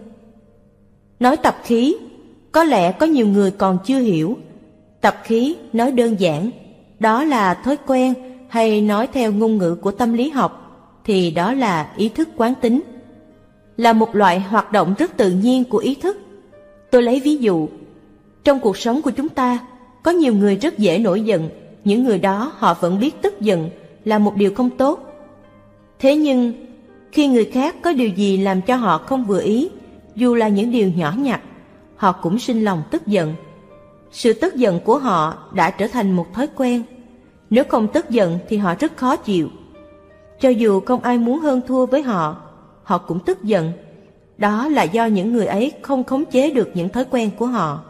Nói tập khí, có lẽ có nhiều người còn chưa hiểu. Tập khí nói đơn giản, đó là thói quen, hay nói theo ngôn ngữ của tâm lý học, thì đó là ý thức quán tính, là một loại hoạt động rất tự nhiên của ý thức. Tôi lấy ví dụ, trong cuộc sống của chúng ta, có nhiều người rất dễ nổi giận, những người đó họ vẫn biết tức giận là một điều không tốt. Thế nhưng, khi người khác có điều gì làm cho họ không vừa ý, dù là những điều nhỏ nhặt, họ cũng sinh lòng tức giận. Sự tức giận của họ đã trở thành một thói quen. Nếu không tức giận thì họ rất khó chịu. Cho dù không ai muốn hơn thua với họ, họ cũng tức giận. Đó là do những người ấy không khống chế được những thói quen của họ.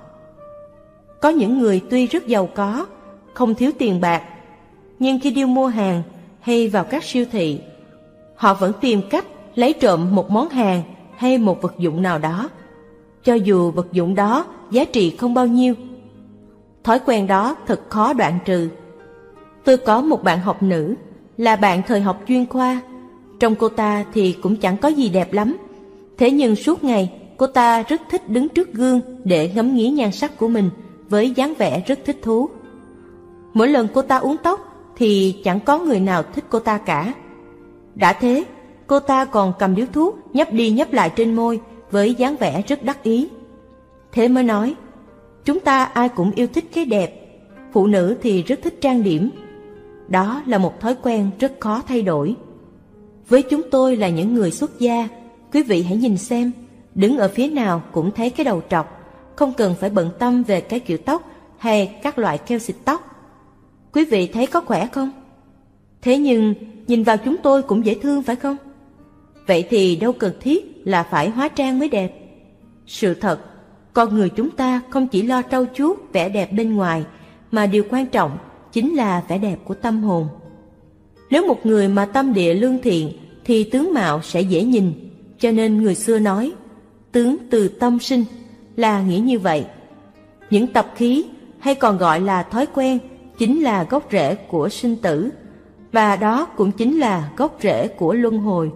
Có những người tuy rất giàu có, không thiếu tiền bạc, nhưng khi đi mua hàng hay vào các siêu thị, họ vẫn tìm cách lấy trộm một món hàng hay một vật dụng nào đó, cho dù vật dụng đó giá trị không bao nhiêu. Thói quen đó thật khó đoạn trừ. Tôi có một bạn học nữ, là bạn thời học chuyên khoa. Trông cô ta thì cũng chẳng có gì đẹp lắm. Thế nhưng suốt ngày, cô ta rất thích đứng trước gương để ngắm nghía nhan sắc của mình với dáng vẻ rất thích thú. Mỗi lần cô ta uốn tóc thì chẳng có người nào thích cô ta cả. Đã thế, cô ta còn cầm điếu thuốc nhấp đi nhấp lại trên môi với dáng vẻ rất đắc ý. Thế mới nói, chúng ta ai cũng yêu thích cái đẹp, phụ nữ thì rất thích trang điểm. Đó là một thói quen rất khó thay đổi. Với chúng tôi là những người xuất gia, quý vị hãy nhìn xem, đứng ở phía nào cũng thấy cái đầu trọc, không cần phải bận tâm về cái kiểu tóc hay các loại keo xịt tóc. Quý vị thấy có khỏe không? Thế nhưng nhìn vào chúng tôi cũng dễ thương phải không? Vậy thì đâu cần thiết là phải hóa trang mới đẹp. Sự thật, Con người chúng ta không chỉ lo trau chuốt vẻ đẹp bên ngoài, mà điều quan trọng chính là vẻ đẹp của tâm hồn. Nếu một người mà tâm địa lương thiện thì tướng mạo sẽ dễ nhìn, cho nên người xưa nói tướng từ tâm sinh, là nghĩa như vậy. Những tập khí hay còn gọi là thói quen chính là gốc rễ của sinh tử, và đó cũng chính là gốc rễ của luân hồi.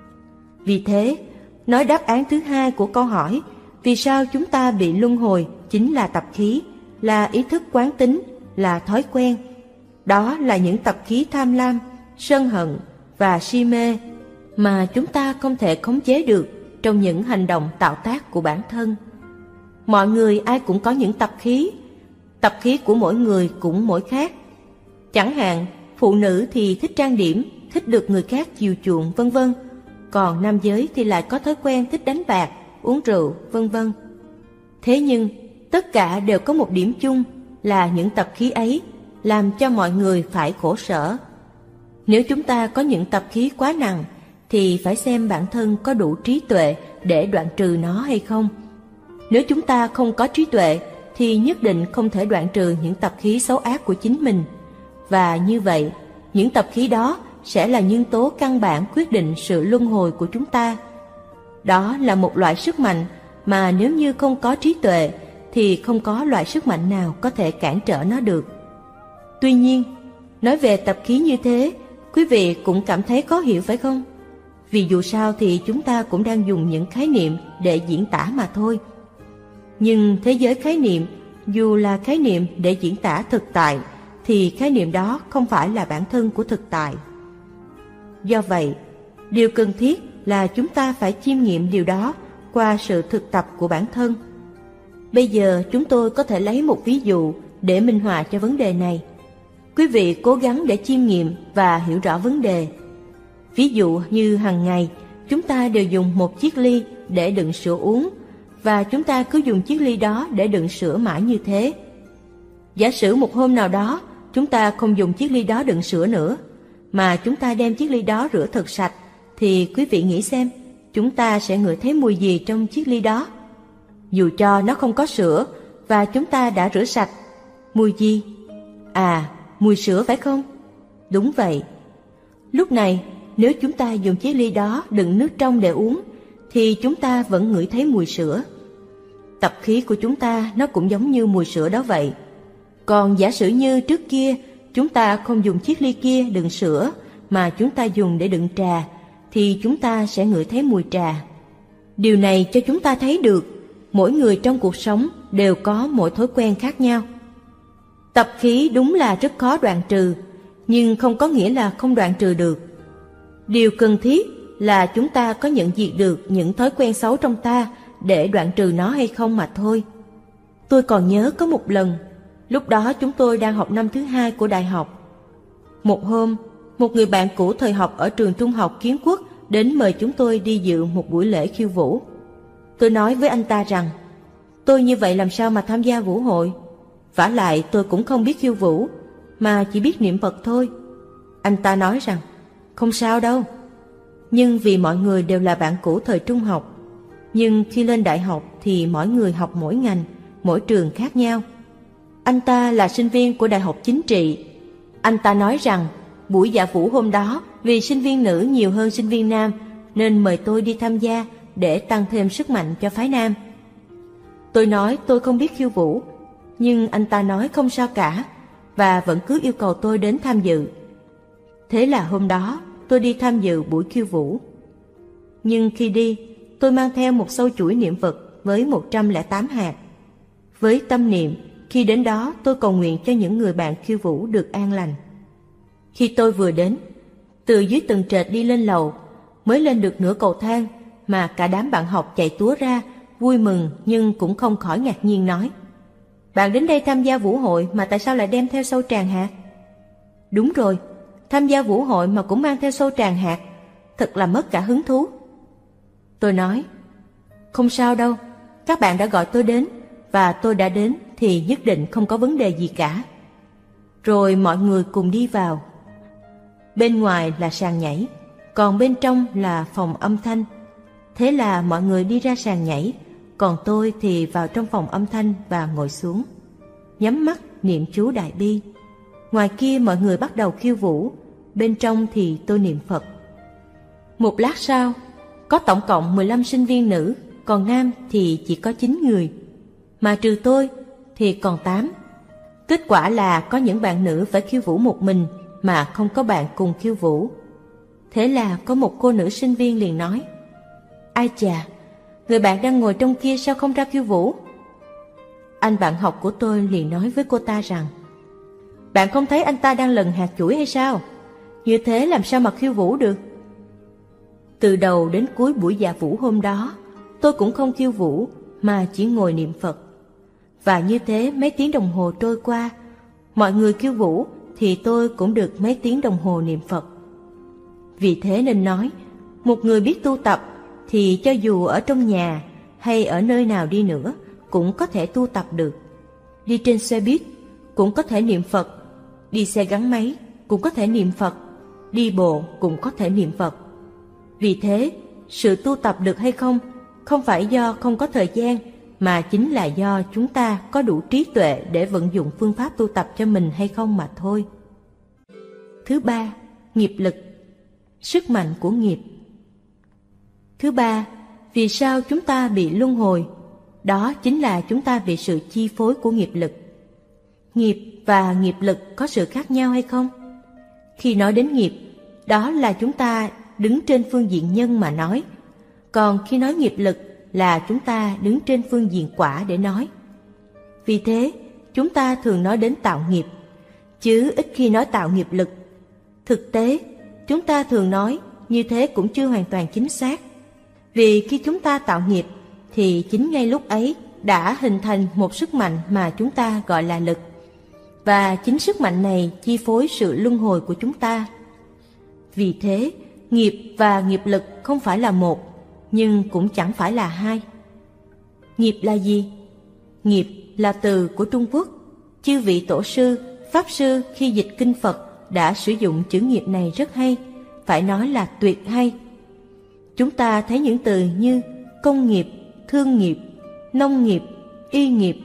Vì thế, nói đáp án thứ hai của câu hỏi vì sao chúng ta bị luân hồi chính là tập khí, là ý thức quán tính, là thói quen. Đó là những tập khí tham lam, sân hận và si mê mà chúng ta không thể khống chế được trong những hành động tạo tác của bản thân. Mọi người ai cũng có những tập khí của mỗi người cũng mỗi khác. Chẳng hạn, phụ nữ thì thích trang điểm, thích được người khác chiều chuộng, vân vân. Còn nam giới thì lại có thói quen thích đánh bạc, uống rượu, vân vân. Thế nhưng, tất cả đều có một điểm chung là những tập khí ấy làm cho mọi người phải khổ sở. Nếu chúng ta có những tập khí quá nặng thì phải xem bản thân có đủ trí tuệ để đoạn trừ nó hay không. Nếu chúng ta không có trí tuệ thì nhất định không thể đoạn trừ những tập khí xấu ác của chính mình. Và như vậy, những tập khí đó sẽ là nhân tố căn bản quyết định sự luân hồi của chúng ta. Đó là một loại sức mạnh mà nếu như không có trí tuệ thì không có loại sức mạnh nào có thể cản trở nó được. Tuy nhiên, nói về tập khí như thế, quý vị cũng cảm thấy khó hiểu phải không? Vì dù sao thì chúng ta cũng đang dùng những khái niệm để diễn tả mà thôi. Nhưng thế giới khái niệm, dù là khái niệm để diễn tả thực tại, thì khái niệm đó không phải là bản thân của thực tại. Do vậy, điều cần thiết là chúng ta phải chiêm nghiệm điều đó qua sự thực tập của bản thân. Bây giờ chúng tôi có thể lấy một ví dụ để minh họa cho vấn đề này. Quý vị cố gắng để chiêm nghiệm và hiểu rõ vấn đề. Ví dụ như hàng ngày, chúng ta đều dùng một chiếc ly để đựng sữa uống, và chúng ta cứ dùng chiếc ly đó để đựng sữa mãi như thế. Giả sử một hôm nào đó, chúng ta không dùng chiếc ly đó đựng sữa nữa, mà chúng ta đem chiếc ly đó rửa thật sạch, thì quý vị nghĩ xem, chúng ta sẽ ngửi thấy mùi gì trong chiếc ly đó? Dù cho nó không có sữa và chúng ta đã rửa sạch, mùi gì? À, mùi sữa phải không? Đúng vậy. Lúc này, nếu chúng ta dùng chiếc ly đó đựng nước trong để uống, thì chúng ta vẫn ngửi thấy mùi sữa. Tập khí của chúng ta nó cũng giống như mùi sữa đó vậy. Còn giả sử như trước kia chúng ta không dùng chiếc ly kia đựng sữa mà chúng ta dùng để đựng trà, thì chúng ta sẽ ngửi thấy mùi trà. Điều này cho chúng ta thấy được mỗi người trong cuộc sống đều có mỗi thói quen khác nhau. Tập khí đúng là rất khó đoạn trừ, nhưng không có nghĩa là không đoạn trừ được. Điều cần thiết là chúng ta có nhận diện được những thói quen xấu trong ta để đoạn trừ nó hay không mà thôi. Tôi còn nhớ có một lần, lúc đó chúng tôi đang học năm thứ 2 của đại học. Một hôm, một người bạn cũ thời học ở trường trung học Kiến Quốc đến mời chúng tôi đi dự một buổi lễ khiêu vũ. Tôi nói với anh ta rằng, tôi như vậy làm sao mà tham gia vũ hội? Vả lại tôi cũng không biết khiêu vũ, mà chỉ biết niệm Phật thôi. Anh ta nói rằng, không sao đâu. Nhưng vì mọi người đều là bạn cũ thời trung học, nhưng khi lên đại học thì mỗi người học mỗi ngành, mỗi trường khác nhau. Anh ta là sinh viên của Đại học Chính trị. Anh ta nói rằng buổi dạ vũ hôm đó vì sinh viên nữ nhiều hơn sinh viên nam nên mời tôi đi tham gia để tăng thêm sức mạnh cho phái nam. Tôi nói tôi không biết khiêu vũ, nhưng anh ta nói không sao cả và vẫn cứ yêu cầu tôi đến tham dự. Thế là hôm đó tôi đi tham dự buổi khiêu vũ. Nhưng khi đi, tôi mang theo một sâu chuỗi niệm Phật với 108 hạt. Với tâm niệm, khi đến đó tôi cầu nguyện cho những người bạn khiêu vũ được an lành. Khi tôi vừa đến, từ dưới tầng trệt đi lên lầu, mới lên được nửa cầu thang mà cả đám bạn học chạy túa ra, vui mừng nhưng cũng không khỏi ngạc nhiên nói: bạn đến đây tham gia vũ hội mà tại sao lại đem theo sâu tràng hạt? Đúng rồi, tham gia vũ hội mà cũng mang theo sâu tràng hạt, thật là mất cả hứng thú. Tôi nói, không sao đâu, các bạn đã gọi tôi đến, và tôi đã đến thì nhất định không có vấn đề gì cả. Rồi mọi người cùng đi vào. Bên ngoài là sàn nhảy, còn bên trong là phòng âm thanh. Thế là mọi người đi ra sàn nhảy, còn tôi thì vào trong phòng âm thanh và ngồi xuống, nhắm mắt niệm chú Đại Bi. Ngoài kia mọi người bắt đầu khiêu vũ, bên trong thì tôi niệm Phật. Một lát sau, có tổng cộng 15 sinh viên nữ, còn nam thì chỉ có 9 người, mà trừ tôi thì còn 8. Kết quả là có những bạn nữ phải khiêu vũ một mình mà không có bạn cùng khiêu vũ. Thế là có một cô nữ sinh viên liền nói: "Ai chà, người bạn đang ngồi trong kia sao không ra khiêu vũ?" Anh bạn học của tôi liền nói với cô ta rằng: "Bạn không thấy anh ta đang lần hạt chuỗi hay sao? Như thế làm sao mà khiêu vũ được?" Từ đầu đến cuối buổi dạ vũ hôm đó, tôi cũng không khiêu vũ mà chỉ ngồi niệm Phật. Và như thế mấy tiếng đồng hồ trôi qua, mọi người khiêu vũ thì tôi cũng được mấy tiếng đồng hồ niệm Phật. Vì thế nên nói, một người biết tu tập thì cho dù ở trong nhà hay ở nơi nào đi nữa cũng có thể tu tập được. Đi trên xe buýt cũng có thể niệm Phật, đi xe gắn máy cũng có thể niệm Phật, đi bộ cũng có thể niệm Phật. Vì thế, sự tu tập được hay không phải do không có thời gian, mà chính là do chúng ta có đủ trí tuệ để vận dụng phương pháp tu tập cho mình hay không mà thôi. Thứ ba, nghiệp lực, sức mạnh của nghiệp. Thứ ba, vì sao chúng ta bị luân hồi? Đó chính là chúng ta bị sự chi phối của nghiệp lực. Nghiệp và nghiệp lực có sự khác nhau hay không? Khi nói đến nghiệp, đó là chúng ta đứng trên phương diện nhân mà nói. Còn khi nói nghiệp lực là chúng ta đứng trên phương diện quả để nói. Vì thế, chúng ta thường nói đến tạo nghiệp, chứ ít khi nói tạo nghiệp lực. Thực tế, chúng ta thường nói như thế cũng chưa hoàn toàn chính xác. Vì khi chúng ta tạo nghiệp, thì chính ngay lúc ấy đã hình thành một sức mạnh mà chúng ta gọi là lực. Và chính sức mạnh này chi phối sự luân hồi của chúng ta. Vì thế, nghiệp và nghiệp lực không phải là một, nhưng cũng chẳng phải là hai. Nghiệp là gì? Nghiệp là từ của Trung Quốc. Chư vị tổ sư, pháp sư khi dịch kinh Phật đã sử dụng chữ nghiệp này rất hay, phải nói là tuyệt hay. Chúng ta thấy những từ như công nghiệp, thương nghiệp, nông nghiệp, y nghiệp.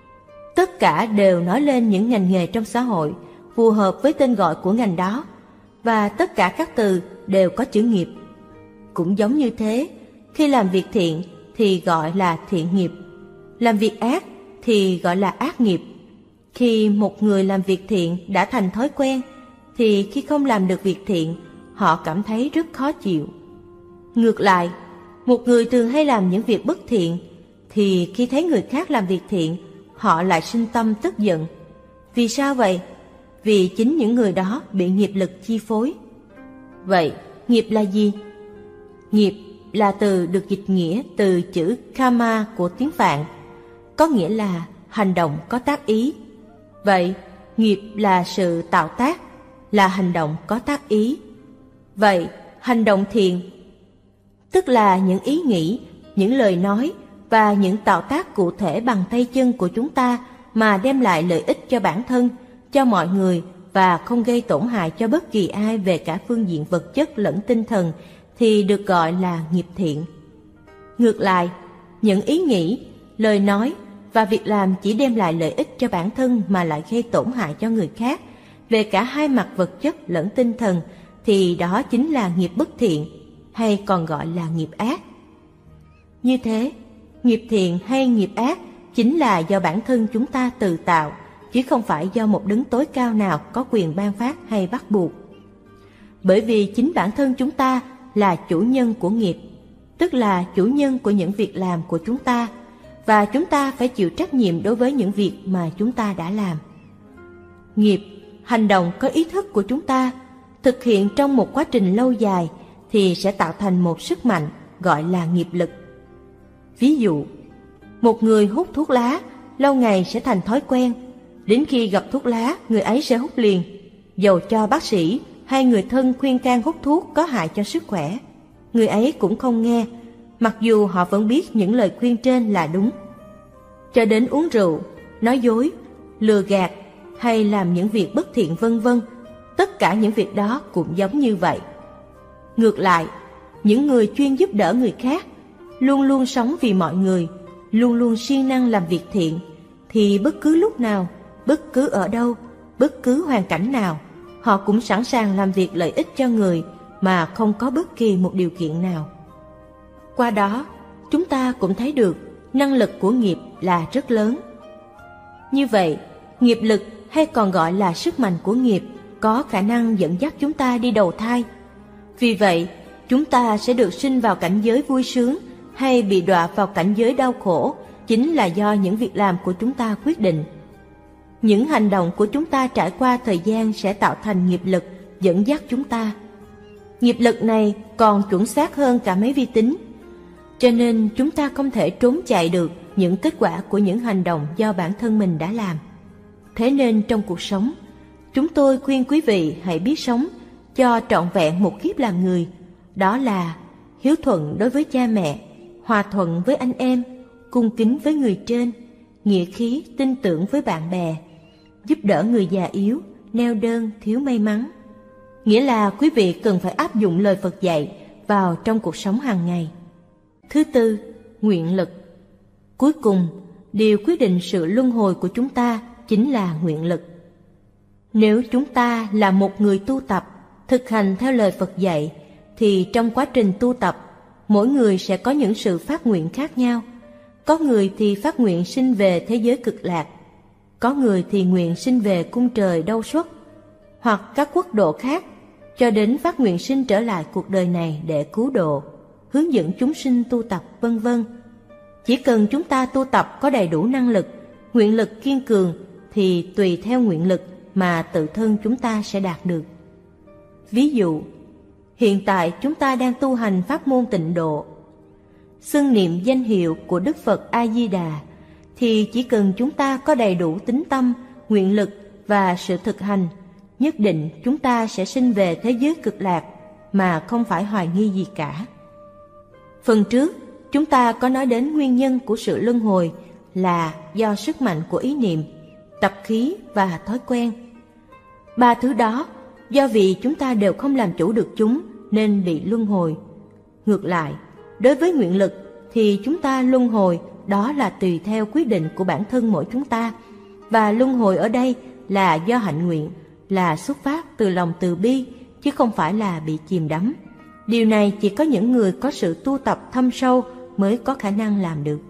Tất cả đều nói lên những ngành nghề trong xã hội phù hợp với tên gọi của ngành đó, và tất cả các từ đều có chữ nghiệp. Cũng giống như thế, khi làm việc thiện thì gọi là thiện nghiệp, làm việc ác thì gọi là ác nghiệp. Khi một người làm việc thiện đã thành thói quen, thì khi không làm được việc thiện, họ cảm thấy rất khó chịu. Ngược lại, một người thường hay làm những việc bất thiện, thì khi thấy người khác làm việc thiện, họ lại sinh tâm tức giận. Vì sao vậy? Vì chính những người đó bị nghiệp lực chi phối. Vậy, nghiệp là gì? Nghiệp là từ được dịch nghĩa từ chữ karma của tiếng Phạn, có nghĩa là hành động có tác ý. Vậy, nghiệp là sự tạo tác, là hành động có tác ý. Vậy, hành động thiện, tức là những ý nghĩ, những lời nói và những tạo tác cụ thể bằng tay chân của chúng ta mà đem lại lợi ích cho bản thân, cho mọi người và không gây tổn hại cho bất kỳ ai về cả phương diện vật chất lẫn tinh thần thì được gọi là nghiệp thiện. Ngược lại, những ý nghĩ, lời nói và việc làm chỉ đem lại lợi ích cho bản thân mà lại gây tổn hại cho người khác về cả hai mặt vật chất lẫn tinh thần thì đó chính là nghiệp bất thiện, hay còn gọi là nghiệp ác. Như thế, nghiệp thiện hay nghiệp ác chính là do bản thân chúng ta tự tạo, chứ không phải do một đấng tối cao nào có quyền ban phát hay bắt buộc. Bởi vì chính bản thân chúng ta là chủ nhân của nghiệp, tức là chủ nhân của những việc làm của chúng ta, và chúng ta phải chịu trách nhiệm đối với những việc mà chúng ta đã làm. Nghiệp, hành động có ý thức của chúng ta, thực hiện trong một quá trình lâu dài thì sẽ tạo thành một sức mạnh gọi là nghiệp lực. Ví dụ, một người hút thuốc lá lâu ngày sẽ thành thói quen, đến khi gặp thuốc lá người ấy sẽ hút liền, dầu cho bác sĩ hay người thân khuyên can hút thuốc có hại cho sức khỏe, người ấy cũng không nghe, mặc dù họ vẫn biết những lời khuyên trên là đúng. Cho đến uống rượu, nói dối, lừa gạt hay làm những việc bất thiện vân vân, tất cả những việc đó cũng giống như vậy. Ngược lại, những người chuyên giúp đỡ người khác, luôn luôn sống vì mọi người, luôn luôn siêng năng làm việc thiện, thì bất cứ lúc nào, bất cứ ở đâu, bất cứ hoàn cảnh nào, họ cũng sẵn sàng làm việc lợi ích cho người mà không có bất kỳ một điều kiện nào. Qua đó, chúng ta cũng thấy được năng lực của nghiệp là rất lớn. Như vậy, nghiệp lực hay còn gọi là sức mạnh của nghiệp có khả năng dẫn dắt chúng ta đi đầu thai. Vì vậy, chúng ta sẽ được sinh vào cảnh giới vui sướng hay bị đọa vào cảnh giới đau khổ chính là do những việc làm của chúng ta quyết định. Những hành động của chúng ta trải qua thời gian sẽ tạo thành nghiệp lực dẫn dắt chúng ta. Nghiệp lực này còn chuẩn xác hơn cả mấy vi tính, cho nên chúng ta không thể trốn chạy được những kết quả của những hành động do bản thân mình đã làm. Thế nên trong cuộc sống, chúng tôi khuyên quý vị hãy biết sống cho trọn vẹn một kiếp làm người. Đó là hiếu thuận đối với cha mẹ, hòa thuận với anh em, cung kính với người trên, nghĩa khí tin tưởng với bạn bè, giúp đỡ người già yếu, neo đơn, thiếu may mắn. Nghĩa là quý vị cần phải áp dụng lời Phật dạy vào trong cuộc sống hàng ngày. Thứ tư, nguyện lực. Cuối cùng, điều quyết định sự luân hồi của chúng ta chính là nguyện lực. Nếu chúng ta là một người tu tập, thực hành theo lời Phật dạy, thì trong quá trình tu tập, mỗi người sẽ có những sự phát nguyện khác nhau. Có người thì phát nguyện sinh về thế giới cực lạc, có người thì nguyện sinh về cung trời Đâu Xuất, hoặc các quốc độ khác, cho đến phát nguyện sinh trở lại cuộc đời này để cứu độ, hướng dẫn chúng sinh tu tập, vân vân. Chỉ cần chúng ta tu tập có đầy đủ năng lực, nguyện lực kiên cường, thì tùy theo nguyện lực mà tự thân chúng ta sẽ đạt được. Ví dụ, hiện tại chúng ta đang tu hành pháp môn tịnh độ, xưng niệm danh hiệu của Đức Phật A-di-đà, thì chỉ cần chúng ta có đầy đủ tín tâm, nguyện lực và sự thực hành, nhất định chúng ta sẽ sinh về thế giới cực lạc mà không phải hoài nghi gì cả. Phần trước, chúng ta có nói đến nguyên nhân của sự luân hồi là do sức mạnh của ý niệm, tập khí và thói quen. Ba thứ đó, do vì chúng ta đều không làm chủ được chúng nên bị luân hồi. Ngược lại, đối với nguyện lực thì chúng ta luân hồi đó là tùy theo quyết định của bản thân mỗi chúng ta. Và luân hồi ở đây là do hạnh nguyện, là xuất phát từ lòng từ bi, chứ không phải là bị chìm đắm. Điều này chỉ có những người có sự tu tập thâm sâu mới có khả năng làm được.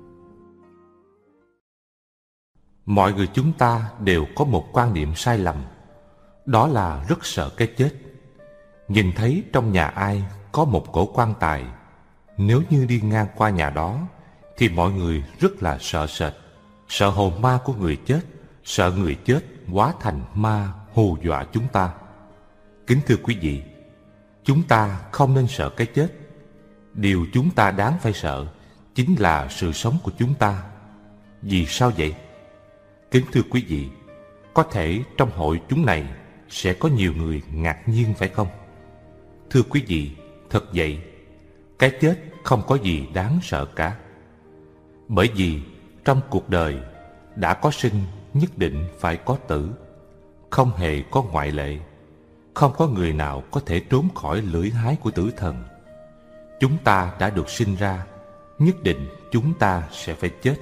Mọi người chúng ta đều có một quan niệm sai lầm, đó là rất sợ cái chết. Nhìn thấy trong nhà ai có một cỗ quan tài, nếu như đi ngang qua nhà đó thì mọi người rất là sợ sệt, sợ hồn ma của người chết, sợ người chết hóa thành ma hù dọa chúng ta. Kính thưa quý vị, chúng ta không nên sợ cái chết. Điều chúng ta đáng phải sợ chính là sự sống của chúng ta. Vì sao vậy? Kính thưa quý vị, có thể trong hội chúng này sẽ có nhiều người ngạc nhiên phải không? Thưa quý vị, thật vậy, cái chết không có gì đáng sợ cả. Bởi vì trong cuộc đời đã có sinh nhất định phải có tử, không hề có ngoại lệ. Không có người nào có thể trốn khỏi lưỡi hái của tử thần. Chúng ta đã được sinh ra, nhất định chúng ta sẽ phải chết.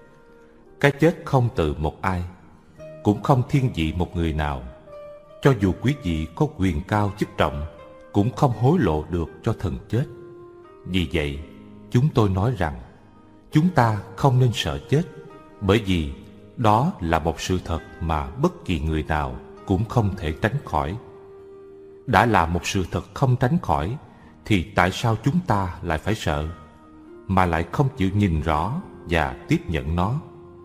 Cái chết không từ một ai, cũng không thiên vị một người nào. Cho dù quý vị có quyền cao chức trọng, cũng không hối lộ được cho thần chết. Vì vậy, chúng tôi nói rằng chúng ta không nên sợ chết, bởi vì đó là một sự thật mà bất kỳ người nào cũng không thể tránh khỏi. Đã là một sự thật không tránh khỏi, thì tại sao chúng ta lại phải sợ, mà lại không chịu nhìn rõ và tiếp nhận nó?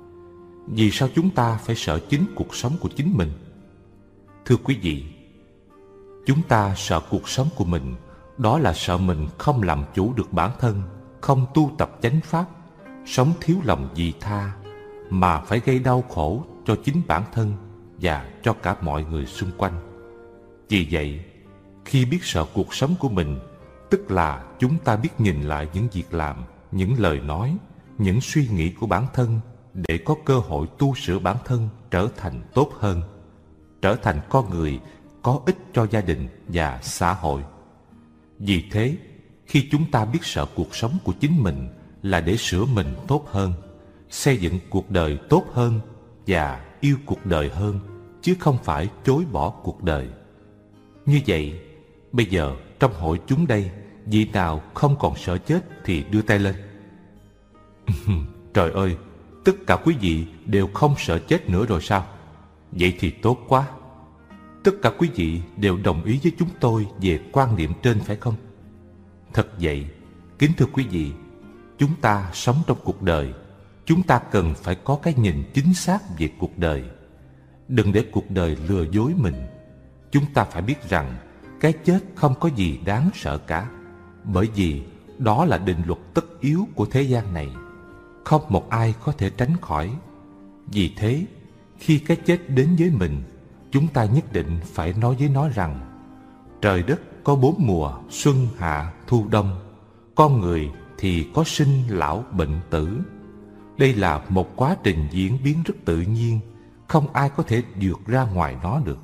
Vì sao chúng ta phải sợ chính cuộc sống của chính mình? Thưa quý vị, chúng ta sợ cuộc sống của mình, đó là sợ mình không làm chủ được bản thân, không tu tập chánh pháp, sống thiếu lòng vị tha, mà phải gây đau khổ cho chính bản thân và cho cả mọi người xung quanh. Vì vậy, khi biết sợ cuộc sống của mình, tức là chúng ta biết nhìn lại những việc làm, những lời nói, những suy nghĩ của bản thân để có cơ hội tu sửa bản thân trở thành tốt hơn, trở thành con người có ích cho gia đình và xã hội. Vì thế, khi chúng ta biết sợ cuộc sống của chính mình là để sửa mình tốt hơn, xây dựng cuộc đời tốt hơn và yêu cuộc đời hơn, chứ không phải chối bỏ cuộc đời. Như vậy, bây giờ trong hội chúng đây, vị nào không còn sợ chết thì đưa tay lên. Trời ơi, tất cả quý vị đều không sợ chết nữa rồi sao? Vậy thì tốt quá. Tất cả quý vị đều đồng ý với chúng tôi về quan niệm trên phải không? Thật vậy, kính thưa quý vị, chúng ta sống trong cuộc đời, chúng ta cần phải có cái nhìn chính xác về cuộc đời. Đừng để cuộc đời lừa dối mình. Chúng ta phải biết rằng cái chết không có gì đáng sợ cả, bởi vì đó là định luật tất yếu của thế gian này, không một ai có thể tránh khỏi. Vì thế, khi cái chết đến với mình, chúng ta nhất định phải nói với nó rằng trời đất có 4 mùa, xuân, hạ, thu, đông. Con người thì có sinh, lão, bệnh, tử. Đây là một quá trình diễn biến rất tự nhiên, không ai có thể vượt ra ngoài nó được.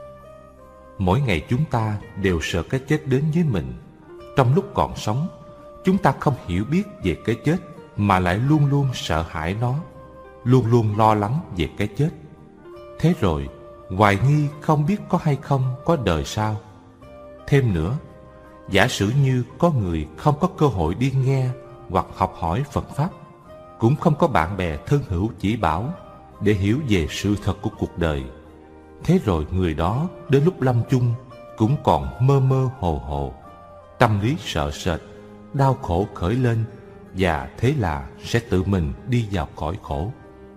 Mỗi ngày chúng ta đều sợ cái chết đến với mình. Trong lúc còn sống, chúng ta không hiểu biết về cái chết, mà lại luôn luôn sợ hãi nó, luôn luôn lo lắng về cái chết. Thế rồi, hoài nghi không biết có hay không có đời sau. Thêm nữa, giả sử như có người không có cơ hội đi nghe hoặc học hỏi Phật Pháp, cũng không có bạn bè thân hữu chỉ bảo để hiểu về sự thật của cuộc đời. Thế rồi người đó đến lúc lâm chung cũng còn mơ mơ hồ hồ, tâm lý sợ sệt, đau khổ khởi lên, và thế là sẽ tự mình đi vào cõi khổ.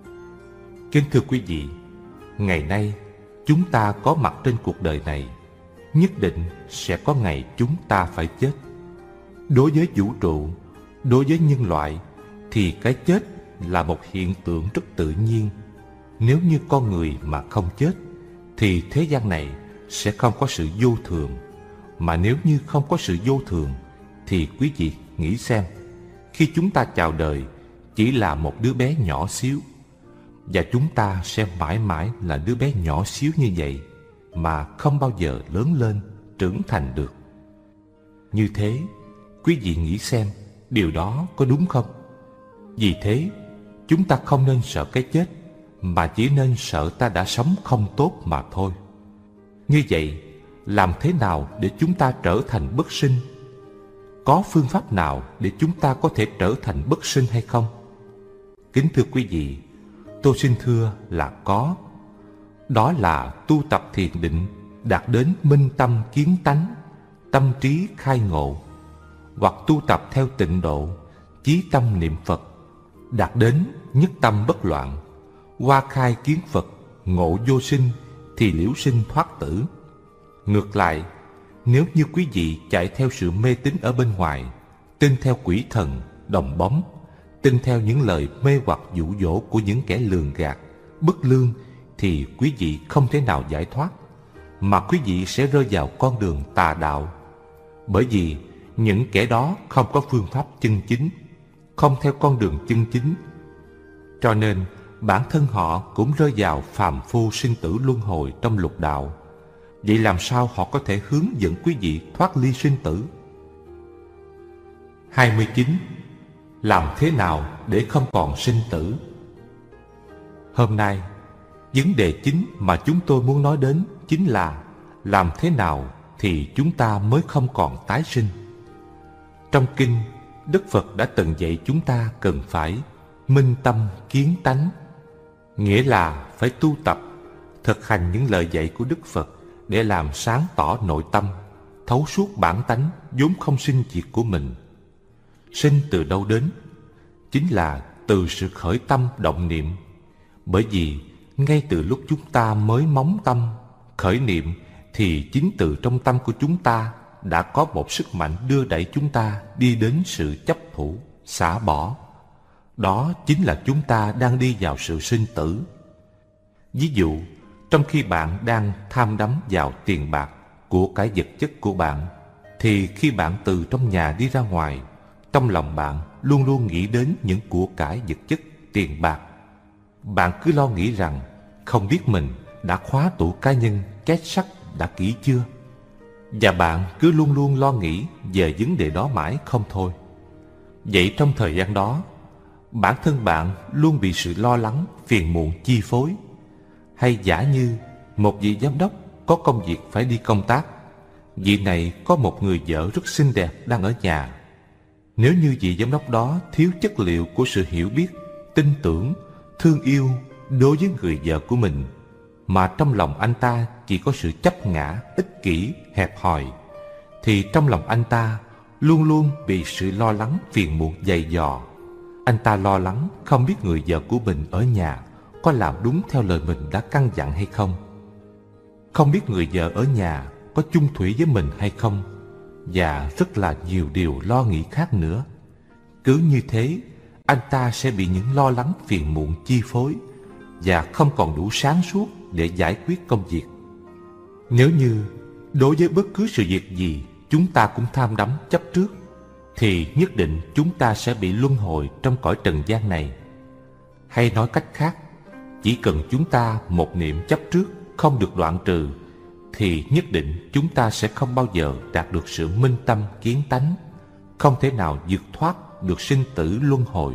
Kính thưa quý vị, ngày nay chúng ta có mặt trên cuộc đời này, nhất định sẽ có ngày chúng ta phải chết. Đối với vũ trụ, đối với nhân loại, thì cái chết là một hiện tượng rất tự nhiên. Nếu như con người mà không chết, thì thế gian này sẽ không có sự vô thường. Mà nếu như không có sự vô thường, thì quý vị nghĩ xem, khi chúng ta chào đời chỉ là một đứa bé nhỏ xíu, và chúng ta sẽ mãi mãi là đứa bé nhỏ xíu như vậy, mà không bao giờ lớn lên, trưởng thành được. Như thế, quý vị nghĩ xem, điều đó có đúng không? Vì thế, chúng ta không nên sợ cái chết, mà chỉ nên sợ ta đã sống không tốt mà thôi. Như vậy, làm thế nào để chúng ta trở thành bất sinh? Có phương pháp nào để chúng ta có thể trở thành bất sinh hay không? Kính thưa quý vị, tôi xin thưa là có. Đó là tu tập thiền định, đạt đến minh tâm kiến tánh, tâm trí khai ngộ, hoặc tu tập theo tịnh độ, chí tâm niệm Phật, đạt đến nhất tâm bất loạn, hoa khai kiến Phật, ngộ vô sinh, thì liễu sinh thoát tử. Ngược lại, nếu như quý vị chạy theo sự mê tín ở bên ngoài, tin theo quỷ thần, đồng bóng, tin theo những lời mê hoặc dụ dỗ của những kẻ lường gạt, bất lương, thì quý vị không thể nào giải thoát, mà quý vị sẽ rơi vào con đường tà đạo. Bởi vì những kẻ đó không có phương pháp chân chính, không theo con đường chân chính, cho nên bản thân họ cũng rơi vào phàm phu sinh tử luân hồi trong lục đạo. Vậy làm sao họ có thể hướng dẫn quý vị thoát ly sinh tử? 29. Làm thế nào để không còn sinh tử? Hôm nay, vấn đề chính mà chúng tôi muốn nói đến chính là làm thế nào thì chúng ta mới không còn tái sinh. Trong kinh, Đức Phật đã từng dạy chúng ta cần phải minh tâm kiến tánh, nghĩa là phải tu tập, thực hành những lời dạy của Đức Phật để làm sáng tỏ nội tâm, thấu suốt bản tánh vốn không sinh diệt của mình. Sinh từ đâu đến? Chính là từ sự khởi tâm động niệm. Bởi vì ngay từ lúc chúng ta mới móng tâm, khởi niệm, thì chính từ trong tâm của chúng ta đã có một sức mạnh đưa đẩy chúng ta đi đến sự chấp thủ, xả bỏ. Đó chính là chúng ta đang đi vào sự sinh tử. Ví dụ, trong khi bạn đang tham đắm vào tiền bạc, của cải vật chất của bạn, thì khi bạn từ trong nhà đi ra ngoài, trong lòng bạn luôn luôn nghĩ đến những của cải vật chất, tiền bạc. Bạn cứ lo nghĩ rằng không biết mình đã khóa tủ cá nhân, két sắt đã kỹ chưa. Và bạn cứ luôn luôn lo nghĩ về vấn đề đó mãi không thôi. Vậy trong thời gian đó, bản thân bạn luôn bị sự lo lắng, phiền muộn chi phối. Hay giả như một vị giám đốc có công việc phải đi công tác, vị này có một người vợ rất xinh đẹp đang ở nhà. Nếu như vị giám đốc đó thiếu chất liệu của sự hiểu biết, tin tưởng, thương yêu đối với người vợ của mình, mà trong lòng anh ta chỉ có sự chấp ngã, ích kỷ, hẹp hòi, thì trong lòng anh ta luôn luôn bị sự lo lắng, phiền muộn dày dò. Anh ta lo lắng không biết người vợ của mình ở nhà có làm đúng theo lời mình đã căn dặn hay không, không biết người vợ ở nhà có chung thủy với mình hay không, và rất là nhiều điều lo nghĩ khác nữa. Cứ như thế, anh ta sẽ bị những lo lắng phiền muộn chi phối và không còn đủ sáng suốt để giải quyết công việc. Nếu như đối với bất cứ sự việc gì chúng ta cũng tham đắm chấp trước, thì nhất định chúng ta sẽ bị luân hồi trong cõi trần gian này. Hay nói cách khác, chỉ cần chúng ta một niệm chấp trước không được đoạn trừ, thì nhất định chúng ta sẽ không bao giờ đạt được sự minh tâm kiến tánh, không thể nào vượt thoát được sinh tử luân hồi.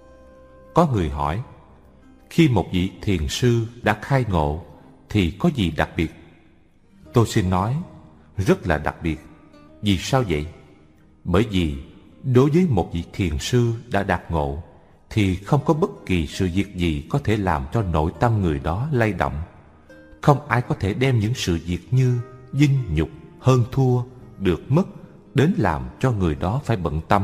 Có người hỏi, khi một vị thiền sư đã khai ngộ thì có gì đặc biệt? Tôi xin nói, rất là đặc biệt. Vì sao vậy? Bởi vì đối với một vị thiền sư đã đạt ngộ thì không có bất kỳ sự việc gì có thể làm cho nội tâm người đó lay động. Không ai có thể đem những sự việc như vinh nhục, hơn thua, được mất đến làm cho người đó phải bận tâm.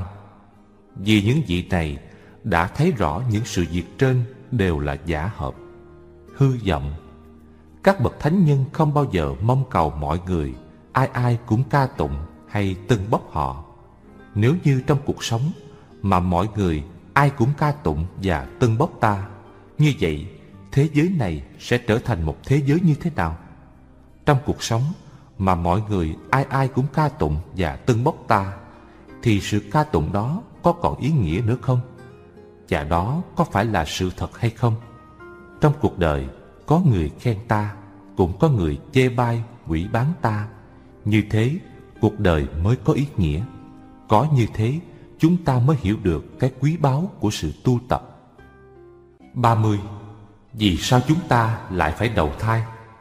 Vì những vị này đã thấy rõ những sự việc trên đều là giả hợp, hư vọng. Các bậc thánh nhân không bao giờ mong cầu mọi người ai ai cũng ca tụng hay tâng bốc họ. Nếu như trong cuộc sống mà mọi người ai cũng ca tụng và tâng bốc ta, như vậy thế giới này sẽ trở thành một thế giới như thế nào? Trong cuộc sống mà mọi người ai ai cũng ca tụng và tâng bốc ta, thì sự ca tụng đó có còn ý nghĩa nữa không? Và đó có phải là sự thật hay không? Trong cuộc đời có người khen ta, cũng có người chê bai, hủy báng ta. Như thế cuộc đời mới có ý nghĩa. Có như thế chúng ta mới hiểu được cái quý báu của sự tu tập. 30. Vì sao chúng ta lại phải đầu thai?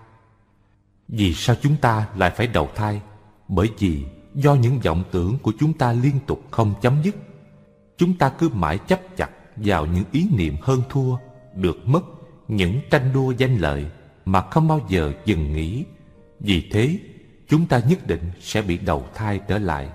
Vì sao chúng ta lại phải đầu thai? Bởi vì do những vọng tưởng của chúng ta liên tục không chấm dứt. Chúng ta cứ mãi chấp chặt vào những ý niệm hơn thua, được mất, những tranh đua danh lợi mà không bao giờ dừng nghỉ. Vì thế chúng ta nhất định sẽ bị đầu thai trở lại.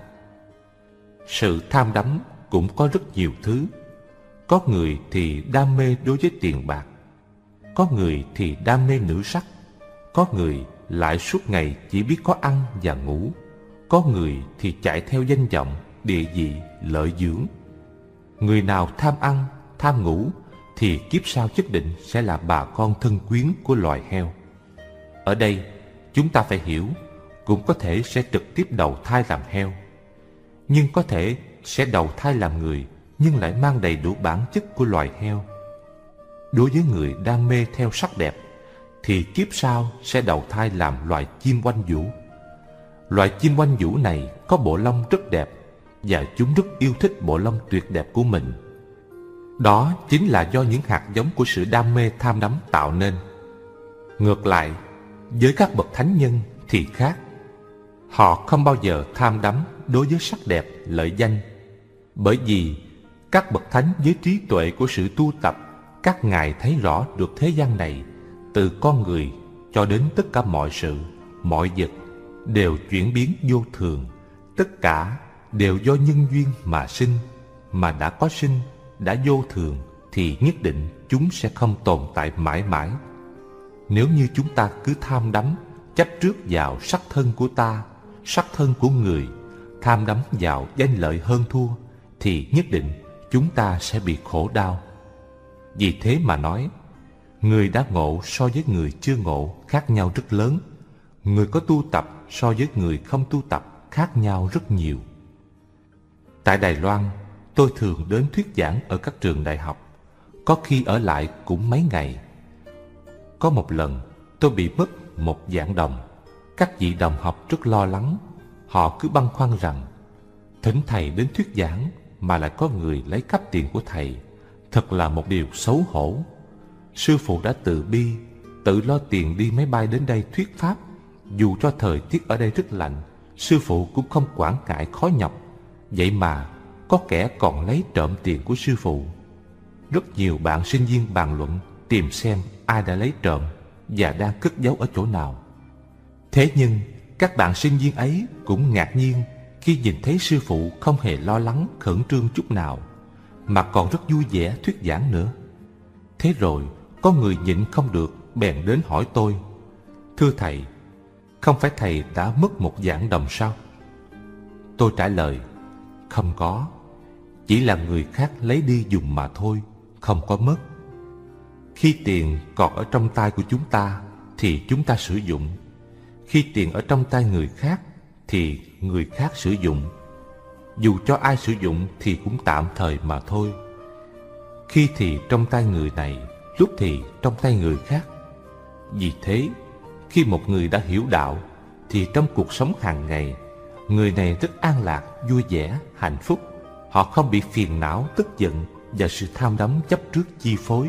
Sự tham đắm cũng có rất nhiều thứ. Có người thì đam mê đối với tiền bạc, có người thì đam mê nữ sắc, có người lại suốt ngày chỉ biết có ăn và ngủ, có người thì chạy theo danh vọng, địa vị, lợi dưỡng. Người nào tham ăn, tham ngủ thì kiếp sau nhất định sẽ là bà con thân quyến của loài heo. Ở đây chúng ta phải hiểu, cũng có thể sẽ trực tiếp đầu thai làm heo, nhưng có thể sẽ đầu thai làm người nhưng lại mang đầy đủ bản chất của loài heo. Đối với người đam mê theo sắc đẹp thì kiếp sau sẽ đầu thai làm loài chim oanh vũ. Loài chim oanh vũ này có bộ lông rất đẹp và chúng rất yêu thích bộ lông tuyệt đẹp của mình. Đó chính là do những hạt giống của sự đam mê tham đắm tạo nên. Ngược lại, với các bậc thánh nhân thì khác. Họ không bao giờ tham đắm đối với sắc đẹp, lợi danh. Bởi vì các bậc thánh với trí tuệ của sự tu tập, các ngài thấy rõ được thế gian này, từ con người cho đến tất cả mọi sự, mọi vật đều chuyển biến vô thường. Tất cả đều do nhân duyên mà sinh, mà đã có sinh, đã vô thường thì nhất định chúng sẽ không tồn tại mãi mãi. Nếu như chúng ta cứ tham đắm, chấp trước vào sắc thân của ta, sắc thân của người, tham đắm vào danh lợi hơn thua, thì nhất định chúng ta sẽ bị khổ đau. Vì thế mà nói, người đã ngộ so với người chưa ngộ khác nhau rất lớn. Người có tu tập so với người không tu tập khác nhau rất nhiều. Tại Đài Loan, tôi thường đến thuyết giảng ở các trường đại học, có khi ở lại cũng mấy ngày. Có một lần tôi bị mất một vạn đồng. Các vị đồng học rất lo lắng. Họ cứ băn khoăn rằng thỉnh thầy đến thuyết giảng mà lại có người lấy cắp tiền của thầy, thật là một điều xấu hổ. Sư phụ đã từ bi, tự lo tiền đi máy bay đến đây thuyết pháp. Dù cho thời tiết ở đây rất lạnh, sư phụ cũng không quản ngại khó nhọc. Vậy mà có kẻ còn lấy trộm tiền của sư phụ. Rất nhiều bạn sinh viên bàn luận tìm xem ai đã lấy trộm và đang cất giấu ở chỗ nào. Thế nhưng các bạn sinh viên ấy cũng ngạc nhiên khi nhìn thấy sư phụ không hề lo lắng khẩn trương chút nào, mà còn rất vui vẻ thuyết giảng nữa. Thế rồi có người nhịn không được bèn đến hỏi tôi: "Thưa thầy, không phải thầy đã mất 1 vạn đồng sao?" Tôi trả lời: "Không có, chỉ là người khác lấy đi dùng mà thôi, không có mất. Khi tiền còn ở trong tay của chúng ta thì chúng ta sử dụng. Khi tiền ở trong tay người khác thì người khác sử dụng. Dù cho ai sử dụng thì cũng tạm thời mà thôi. Khi thì trong tay người này, lúc thì trong tay người khác. Vì thế, khi một người đã hiểu đạo thì trong cuộc sống hàng ngày, người này rất an lạc, vui vẻ, hạnh phúc. Họ không bị phiền não, tức giận và sự tham đắm chấp trước chi phối."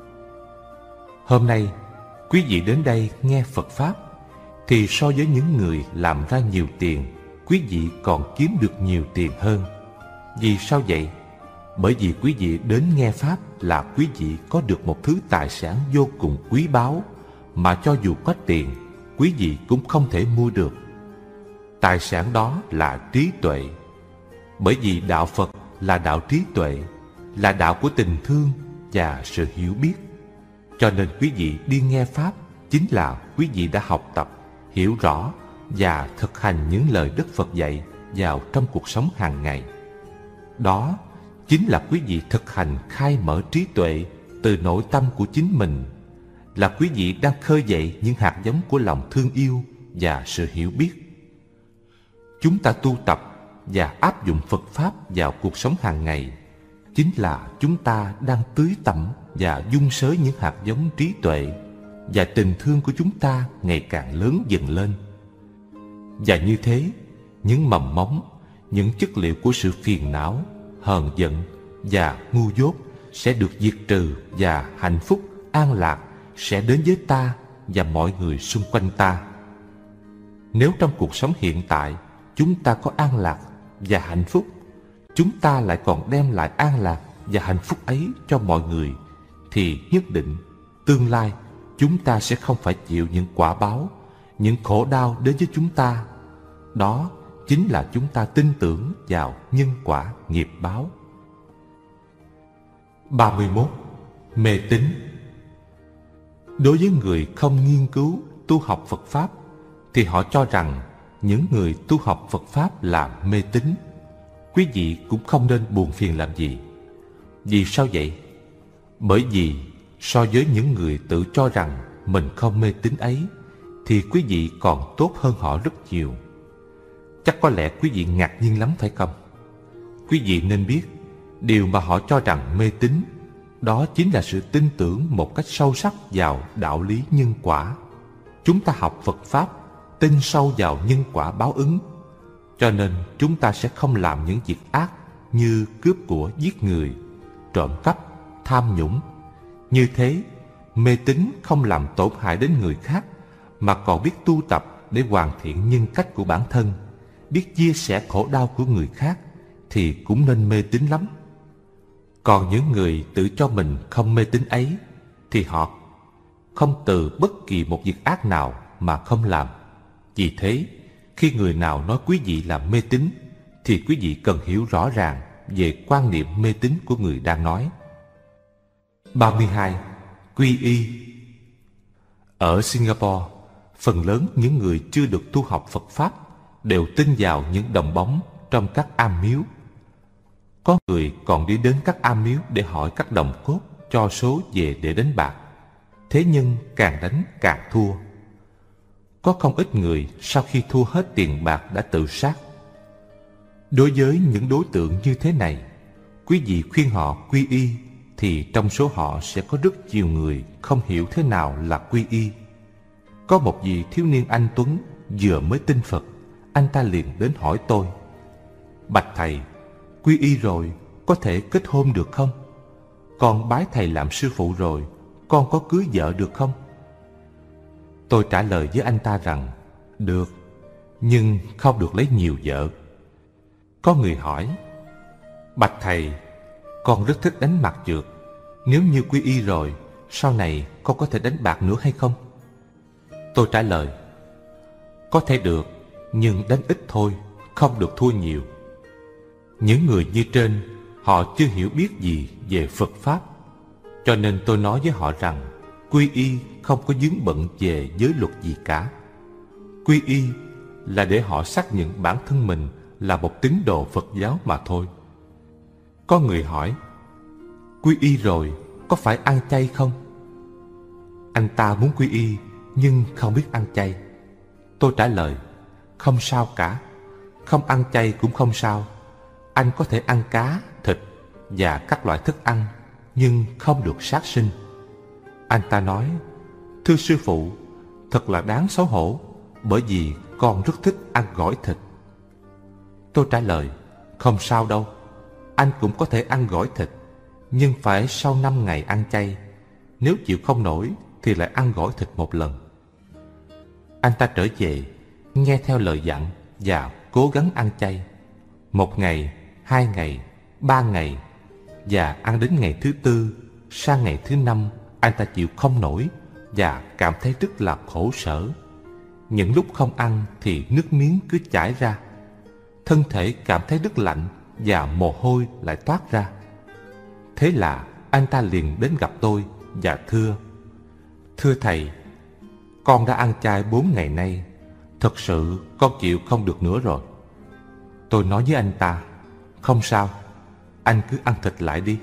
Hôm nay, quý vị đến đây nghe Phật Pháp, thì so với những người làm ra nhiều tiền, quý vị còn kiếm được nhiều tiền hơn. Vì sao vậy? Bởi vì quý vị đến nghe Pháp là quý vị có được một thứ tài sản vô cùng quý báu, mà cho dù có tiền, quý vị cũng không thể mua được. Tài sản đó là trí tuệ. Bởi vì đạo Phật là đạo trí tuệ, là đạo của tình thương và sự hiểu biết. Cho nên quý vị đi nghe Pháp chính là quý vị đã học tập, hiểu rõ và thực hành những lời Đức Phật dạy vào trong cuộc sống hàng ngày. Đó chính là quý vị thực hành khai mở trí tuệ từ nội tâm của chính mình, là quý vị đang khơi dậy những hạt giống của lòng thương yêu và sự hiểu biết. Chúng ta tu tập và áp dụng Phật Pháp vào cuộc sống hàng ngày, chính là chúng ta đang tưới tẩm và dung xới những hạt giống trí tuệ, và tình thương của chúng ta ngày càng lớn dần lên. Và như thế, những mầm móng, những chất liệu của sự phiền não, hờn giận và ngu dốt sẽ được diệt trừ, và hạnh phúc, an lạc sẽ đến với ta và mọi người xung quanh ta. Nếu trong cuộc sống hiện tại chúng ta có an lạc và hạnh phúc, chúng ta lại còn đem lại an lạc và hạnh phúc ấy cho mọi người, thì nhất định tương lai chúng ta sẽ không phải chịu những quả báo, những khổ đau đến với chúng ta. Đó chính là chúng ta tin tưởng vào nhân quả nghiệp báo. 31. Mê tín. Đối với người không nghiên cứu tu học Phật Pháp, thì họ cho rằng những người tu học Phật Pháp là mê tín. Quý vị cũng không nên buồn phiền làm gì. Vì sao vậy? Bởi vì so với những người tự cho rằng mình không mê tín ấy, thì quý vị còn tốt hơn họ rất nhiều. Chắc có lẽ quý vị ngạc nhiên lắm phải không? Quý vị nên biết, điều mà họ cho rằng mê tín, đó chính là sự tin tưởng một cách sâu sắc vào đạo lý nhân quả. Chúng ta học Phật Pháp, tin sâu vào nhân quả báo ứng, cho nên chúng ta sẽ không làm những việc ác như cướp của, giết người, trộm cắp, tham nhũng. Như thế, mê tín không làm tổn hại đến người khác, mà còn biết tu tập để hoàn thiện nhân cách của bản thân, biết chia sẻ khổ đau của người khác, thì cũng nên mê tín lắm. Còn những người tự cho mình không mê tín ấy, thì họ không từ bất kỳ một việc ác nào mà không làm. Vì thế, khi người nào nói quý vị là mê tín, thì quý vị cần hiểu rõ ràng về quan niệm mê tín của người đang nói. 32. Quy y. Ở Singapore, phần lớn những người chưa được tu học Phật Pháp đều tin vào những đồng bóng trong các am miếu. Có người còn đi đến các am miếu để hỏi các đồng cốt cho số về để đánh bạc. Thế nhưng càng đánh càng thua. Có không ít người sau khi thua hết tiền bạc đã tự sát. Đối với những đối tượng như thế này, quý vị khuyên họ quy y, thì trong số họ sẽ có rất nhiều người không hiểu thế nào là quy y. Có một vị thiếu niên anh tuấn vừa mới tin Phật, anh ta liền đến hỏi tôi: Bạch thầy, quy y rồi có thể kết hôn được không? Con bái thầy làm sư phụ rồi, con có cưới vợ được không? Tôi trả lời với anh ta rằng, được, nhưng không được lấy nhiều vợ. Có người hỏi, bạch thầy, con rất thích đánh mặt trượt. Nếu như quy y rồi, sau này con có thể đánh bạc nữa hay không? Tôi trả lời, có thể được, nhưng đánh ít thôi, không được thua nhiều. Những người như trên, họ chưa hiểu biết gì về Phật Pháp, cho nên tôi nói với họ rằng quy y không có vướng bận về giới luật gì cả. Quy y là để họ xác nhận bản thân mình là một tín đồ Phật giáo mà thôi. Có người hỏi, quy y rồi có phải ăn chay không? Anh ta muốn quy y nhưng không biết ăn chay. Tôi trả lời, không sao cả, không ăn chay cũng không sao. Anh có thể ăn cá, thịt và các loại thức ăn, nhưng không được sát sinh. Anh ta nói, thưa sư phụ, thật là đáng xấu hổ, bởi vì con rất thích ăn gỏi thịt. Tôi trả lời, không sao đâu, anh cũng có thể ăn gỏi thịt, nhưng phải sau 5 ngày ăn chay. Nếu chịu không nổi thì lại ăn gỏi thịt một lần. Anh ta trở về, nghe theo lời dặn và cố gắng ăn chay. 1 ngày, 2 ngày, 3 ngày, và ăn đến ngày thứ 4, sang ngày thứ 5, anh ta chịu không nổi và cảm thấy rất là khổ sở. Những lúc không ăn thì nước miếng cứ chảy ra, thân thể cảm thấy rất lạnh và mồ hôi lại toát ra. Thế là anh ta liền đến gặp tôi và thưa thầy, con đã ăn chay 4 ngày nay, thật sự con chịu không được nữa rồi. Tôi nói với anh ta, không sao, anh cứ ăn thịt lại đi.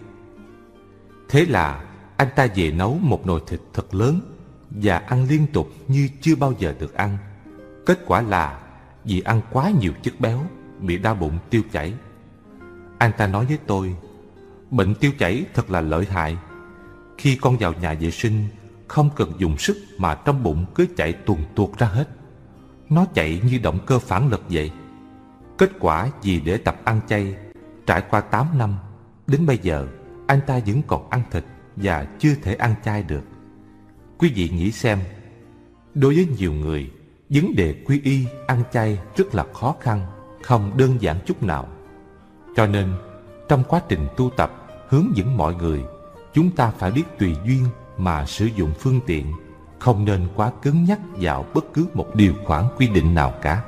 Thế là anh ta về nấu một nồi thịt thật lớn và ăn liên tục như chưa bao giờ được ăn. Kết quả là vì ăn quá nhiều chất béo, bị đau bụng tiêu chảy. Anh ta nói với tôi, bệnh tiêu chảy thật là lợi hại. Khi con vào nhà vệ sinh, không cần dùng sức mà trong bụng cứ chạy tuồn tuột ra hết. Nó chạy như động cơ phản lực vậy. Kết quả vì để tập ăn chay, trải qua 8 năm, đến bây giờ anh ta vẫn còn ăn thịt và chưa thể ăn chay được. Quý vị nghĩ xem, đối với nhiều người, vấn đề quy y ăn chay rất là khó khăn, không đơn giản chút nào. Cho nên, trong quá trình tu tập hướng dẫn mọi người, chúng ta phải biết tùy duyên mà sử dụng phương tiện, không nên quá cứng nhắc vào bất cứ một điều khoản quy định nào cả.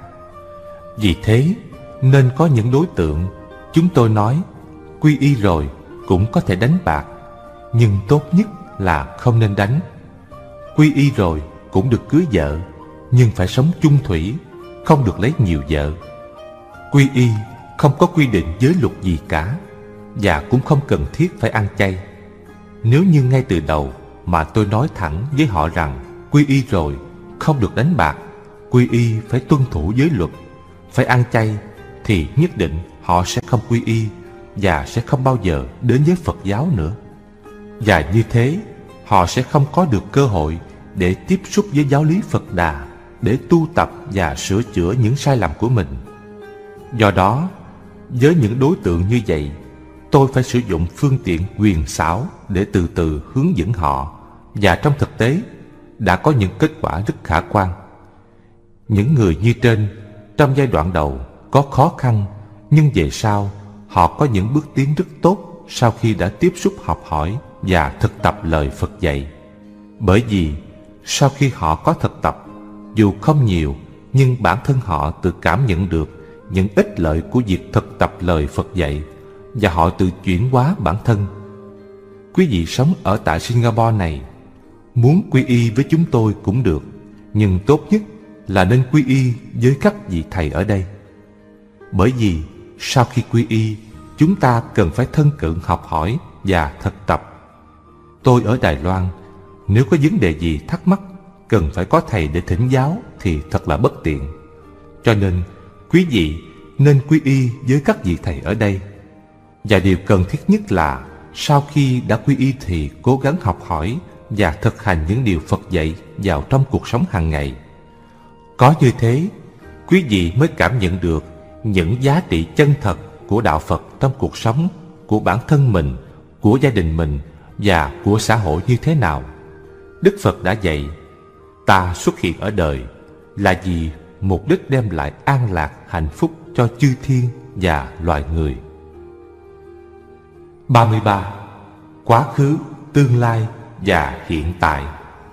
Vì thế, nên có những đối tượng chúng tôi nói quy y rồi cũng có thể đánh bạc, nhưng tốt nhất là không nên đánh. Quy y rồi cũng được cưới vợ, nhưng phải sống chung thủy, không được lấy nhiều vợ. Quy y không có quy định giới luật gì cả, và cũng không cần thiết phải ăn chay. Nếu như ngay từ đầu mà tôi nói thẳng với họ rằng quy y rồi không được đánh bạc, quy y phải tuân thủ giới luật, phải ăn chay, thì nhất định họ sẽ không quy y và sẽ không bao giờ đến với Phật giáo nữa. Và như thế, họ sẽ không có được cơ hội để tiếp xúc với giáo lý Phật Đà, để tu tập và sửa chữa những sai lầm của mình. Do đó, với những đối tượng như vậy, tôi phải sử dụng phương tiện huyền xảo để từ từ hướng dẫn họ, và trong thực tế đã có những kết quả rất khả quan. Những người như trên, trong giai đoạn đầu có khó khăn, nhưng về sau họ có những bước tiến rất tốt sau khi đã tiếp xúc học hỏi và thực tập lời Phật dạy. Bởi vì sau khi họ có thực tập, dù không nhiều, nhưng bản thân họ tự cảm nhận được những ích lợi của việc thực tập lời Phật dạy, và họ tự chuyển hóa bản thân. Quý vị sống ở tại Singapore này, muốn quy y với chúng tôi cũng được, nhưng tốt nhất là nên quy y với các vị thầy ở đây. Bởi vì sau khi quy y, chúng ta cần phải thân cận học hỏi và thực tập. Tôi ở Đài Loan, nếu có vấn đề gì thắc mắc, cần phải có thầy để thỉnh giáo thì thật là bất tiện. Cho nên quý vị nên quy y với các vị thầy ở đây. Và điều cần thiết nhất là sau khi đã quy y thì cố gắng học hỏi và thực hành những điều Phật dạy vào trong cuộc sống hàng ngày. Có như thế, quý vị mới cảm nhận được những giá trị chân thật của đạo Phật trong cuộc sống của của bản thân mình, của gia đình mình và của xã hội như thế nào. Đức Phật đã dạy ta xuất hiện ở đời là vì mục đích đem lại an lạc, hạnh phúc cho chư thiên và loài người. 33. Quá khứ, tương lai và hiện tại.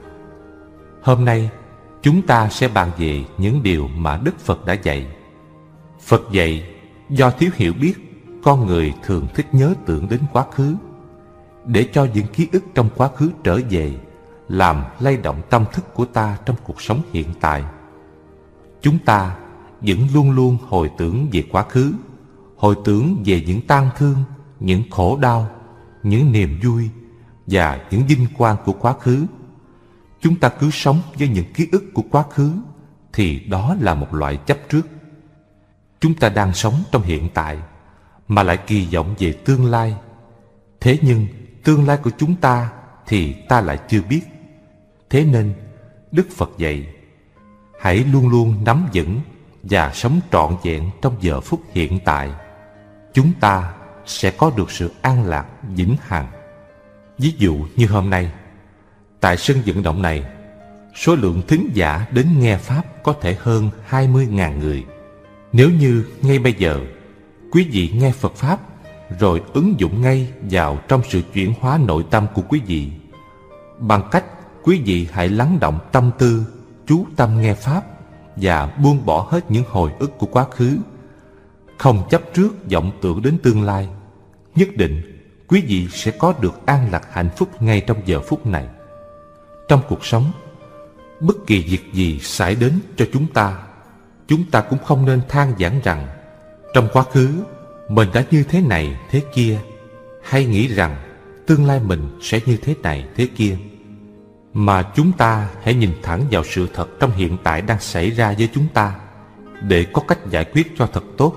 Hôm nay chúng ta sẽ bàn về những điều mà Đức Phật đã dạy. Phật dạy do thiếu hiểu biết, con người thường thích nhớ tưởng đến quá khứ, để cho những ký ức trong quá khứ trở về, làm lay động tâm thức của ta trong cuộc sống hiện tại. Chúng ta vẫn luôn luôn hồi tưởng về quá khứ, hồi tưởng về những tang thương, những khổ đau, những niềm vui và những vinh quang của quá khứ. Chúng ta cứ sống với những ký ức của quá khứ thì đó là một loại chấp trước. Chúng ta đang sống trong hiện tại mà lại kỳ vọng về tương lai. Thế nhưng tương lai của chúng ta thì ta lại chưa biết. Thế nên Đức Phật dạy hãy luôn luôn nắm vững và sống trọn vẹn trong giờ phút hiện tại. Chúng ta sẽ có được sự an lạc vĩnh hằng. Ví dụ như hôm nay, tại sân vận động này, số lượng thính giả đến nghe Pháp có thể hơn 20.000 người. Nếu như ngay bây giờ quý vị nghe Phật Pháp rồi ứng dụng ngay vào trong sự chuyển hóa nội tâm của quý vị, bằng cách quý vị hãy lắng động tâm tư, chú tâm nghe Pháp và buông bỏ hết những hồi ức của quá khứ, không chấp trước vọng tưởng đến tương lai, nhất định quý vị sẽ có được an lạc hạnh phúc ngay trong giờ phút này. Trong cuộc sống, bất kỳ việc gì xảy đến cho chúng ta cũng không nên than vãn rằng trong quá khứ mình đã như thế này thế kia, hay nghĩ rằng tương lai mình sẽ như thế này thế kia. Mà chúng ta hãy nhìn thẳng vào sự thật trong hiện tại đang xảy ra với chúng ta, để có cách giải quyết cho thật tốt.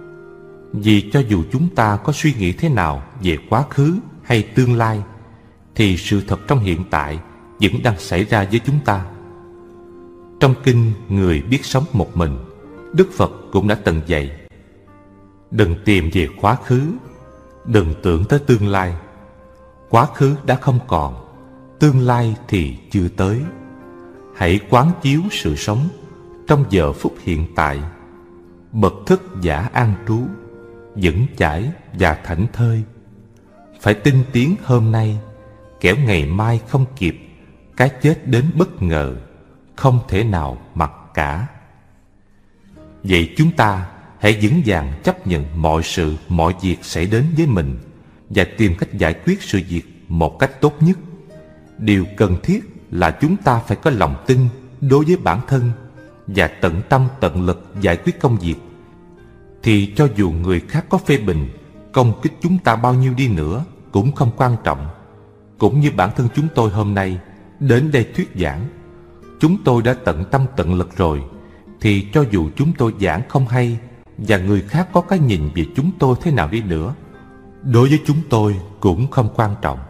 Vì cho dù chúng ta có suy nghĩ thế nào về quá khứ hay tương lai, thì sự thật trong hiện tại vẫn đang xảy ra với chúng ta. Trong kinh Người biết sống một mình, Đức Phật cũng đã từng dạy: đừng tìm về quá khứ, đừng tưởng tới tương lai. Quá khứ đã không còn, tương lai thì chưa tới. Hãy quán chiếu sự sống trong giờ phút hiện tại, bậc thức giả an trú, vững chãi và thảnh thơi. Phải tinh tiến hôm nay, kẻo ngày mai không kịp, cái chết đến bất ngờ, không thể nào mặc cả. Vậy chúng ta hãy vững vàng chấp nhận mọi sự, mọi việc xảy đến với mình và tìm cách giải quyết sự việc một cách tốt nhất. Điều cần thiết là chúng ta phải có lòng tin đối với bản thân và tận tâm tận lực giải quyết công việc. Thì cho dù người khác có phê bình, công kích chúng ta bao nhiêu đi nữa cũng không quan trọng. Cũng như bản thân chúng tôi hôm nay đến đây thuyết giảng, chúng tôi đã tận tâm tận lực rồi, thì cho dù chúng tôi giảng không hay và người khác có cái nhìn về chúng tôi thế nào đi nữa, đối với chúng tôi cũng không quan trọng.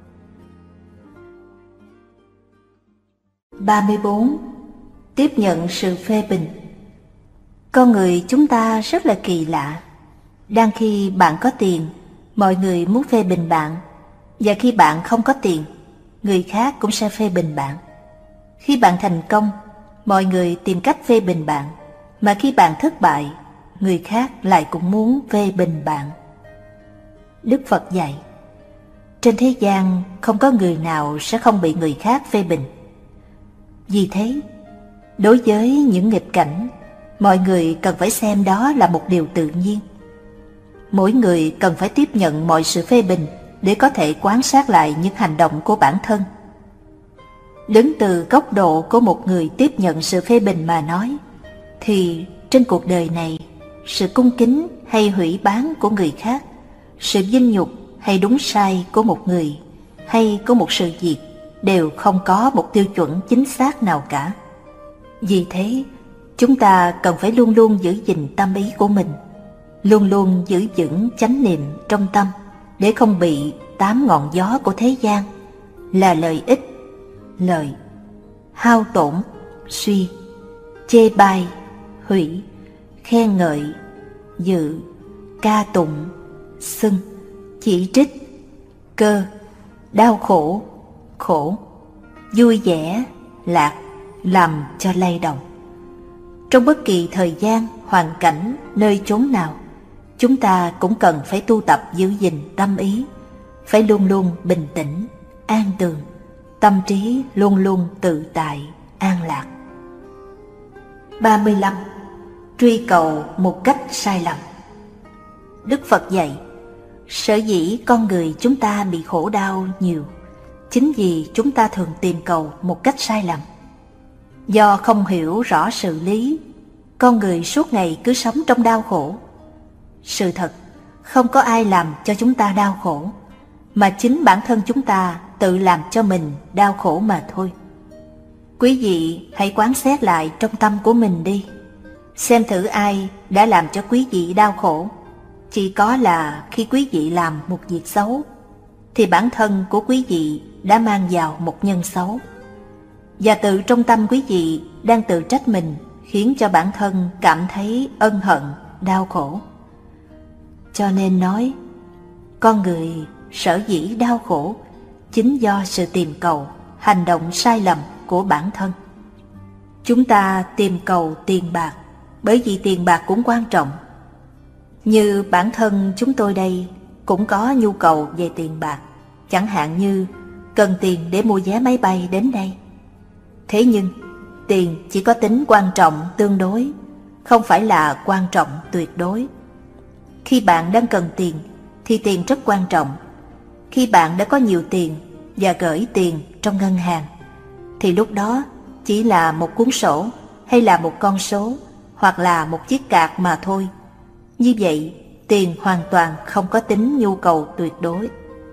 34. Tiếp nhận sự phê bình. Con người chúng ta rất là kỳ lạ. Đang khi bạn có tiền, mọi người muốn phê bình bạn, và khi bạn không có tiền, người khác cũng sẽ phê bình bạn. Khi bạn thành công, mọi người tìm cách phê bình bạn, mà khi bạn thất bại, người khác lại cũng muốn phê bình bạn. Đức Phật dạy, trên thế gian không có người nào sẽ không bị người khác phê bình. Vì thế, đối với những nghịch cảnh, mọi người cần phải xem đó là một điều tự nhiên. Mỗi người cần phải tiếp nhận mọi sự phê bình để có thể quan sát lại những hành động của bản thân. Đứng từ góc độ của một người tiếp nhận sự phê bình mà nói, thì trên cuộc đời này, sự cung kính hay hủy báng của người khác, sự vinh nhục hay đúng sai của một người hay của một sự việc đều không có một tiêu chuẩn chính xác nào cả. Vì thế, chúng ta cần phải luôn luôn giữ gìn tâm ý của mình, luôn luôn giữ vững chánh niệm trong tâm, để không bị 8 ngọn gió của thế gian là lợi ích, lợi, hao tổn, suy, chê bai, hủy, khen ngợi, dự, ca tụng, xưng, chỉ trích, cơ, đau khổ, khổ, vui vẻ, lạc, làm cho lay động. Trong bất kỳ thời gian, hoàn cảnh, nơi chốn nào, chúng ta cũng cần phải tu tập giữ gìn tâm ý, phải luôn luôn bình tĩnh, an tường, tâm trí luôn luôn tự tại, an lạc. 35. Truy cầu một cách sai lầm. Đức Phật dạy, sở dĩ con người chúng ta bị khổ đau nhiều, chính vì chúng ta thường tìm cầu một cách sai lầm. Do không hiểu rõ sự lý, con người suốt ngày cứ sống trong đau khổ. Sự thật, không có ai làm cho chúng ta đau khổ, mà chính bản thân chúng ta tự làm cho mình đau khổ mà thôi. Quý vị hãy quán xét lại trong tâm của mình đi, xem thử ai đã làm cho quý vị đau khổ. Chỉ có là khi quý vị làm một việc xấu, thì bản thân của quý vị đã mang vào một nhân xấu, và tự trong tâm quý vị đang tự trách mình, khiến cho bản thân cảm thấy ân hận, đau khổ. Cho nên nói, con người sở dĩ đau khổ chính do sự tìm cầu, hành động sai lầm của bản thân. Chúng ta tìm cầu tiền bạc, bởi vì tiền bạc cũng quan trọng. Như bản thân chúng tôi đây cũng có nhu cầu về tiền bạc, chẳng hạn như cần tiền để mua vé máy bay đến đây. Thế nhưng tiền chỉ có tính quan trọng tương đối, không phải là quan trọng tuyệt đối. Khi bạn đang cần tiền thì tiền rất quan trọng. Khi bạn đã có nhiều tiền và gửi tiền trong ngân hàng, thì lúc đó chỉ là một cuốn sổ hay là một con số hoặc là một chiếc card mà thôi. Như vậy, tiền hoàn toàn không có tính nhu cầu tuyệt đối.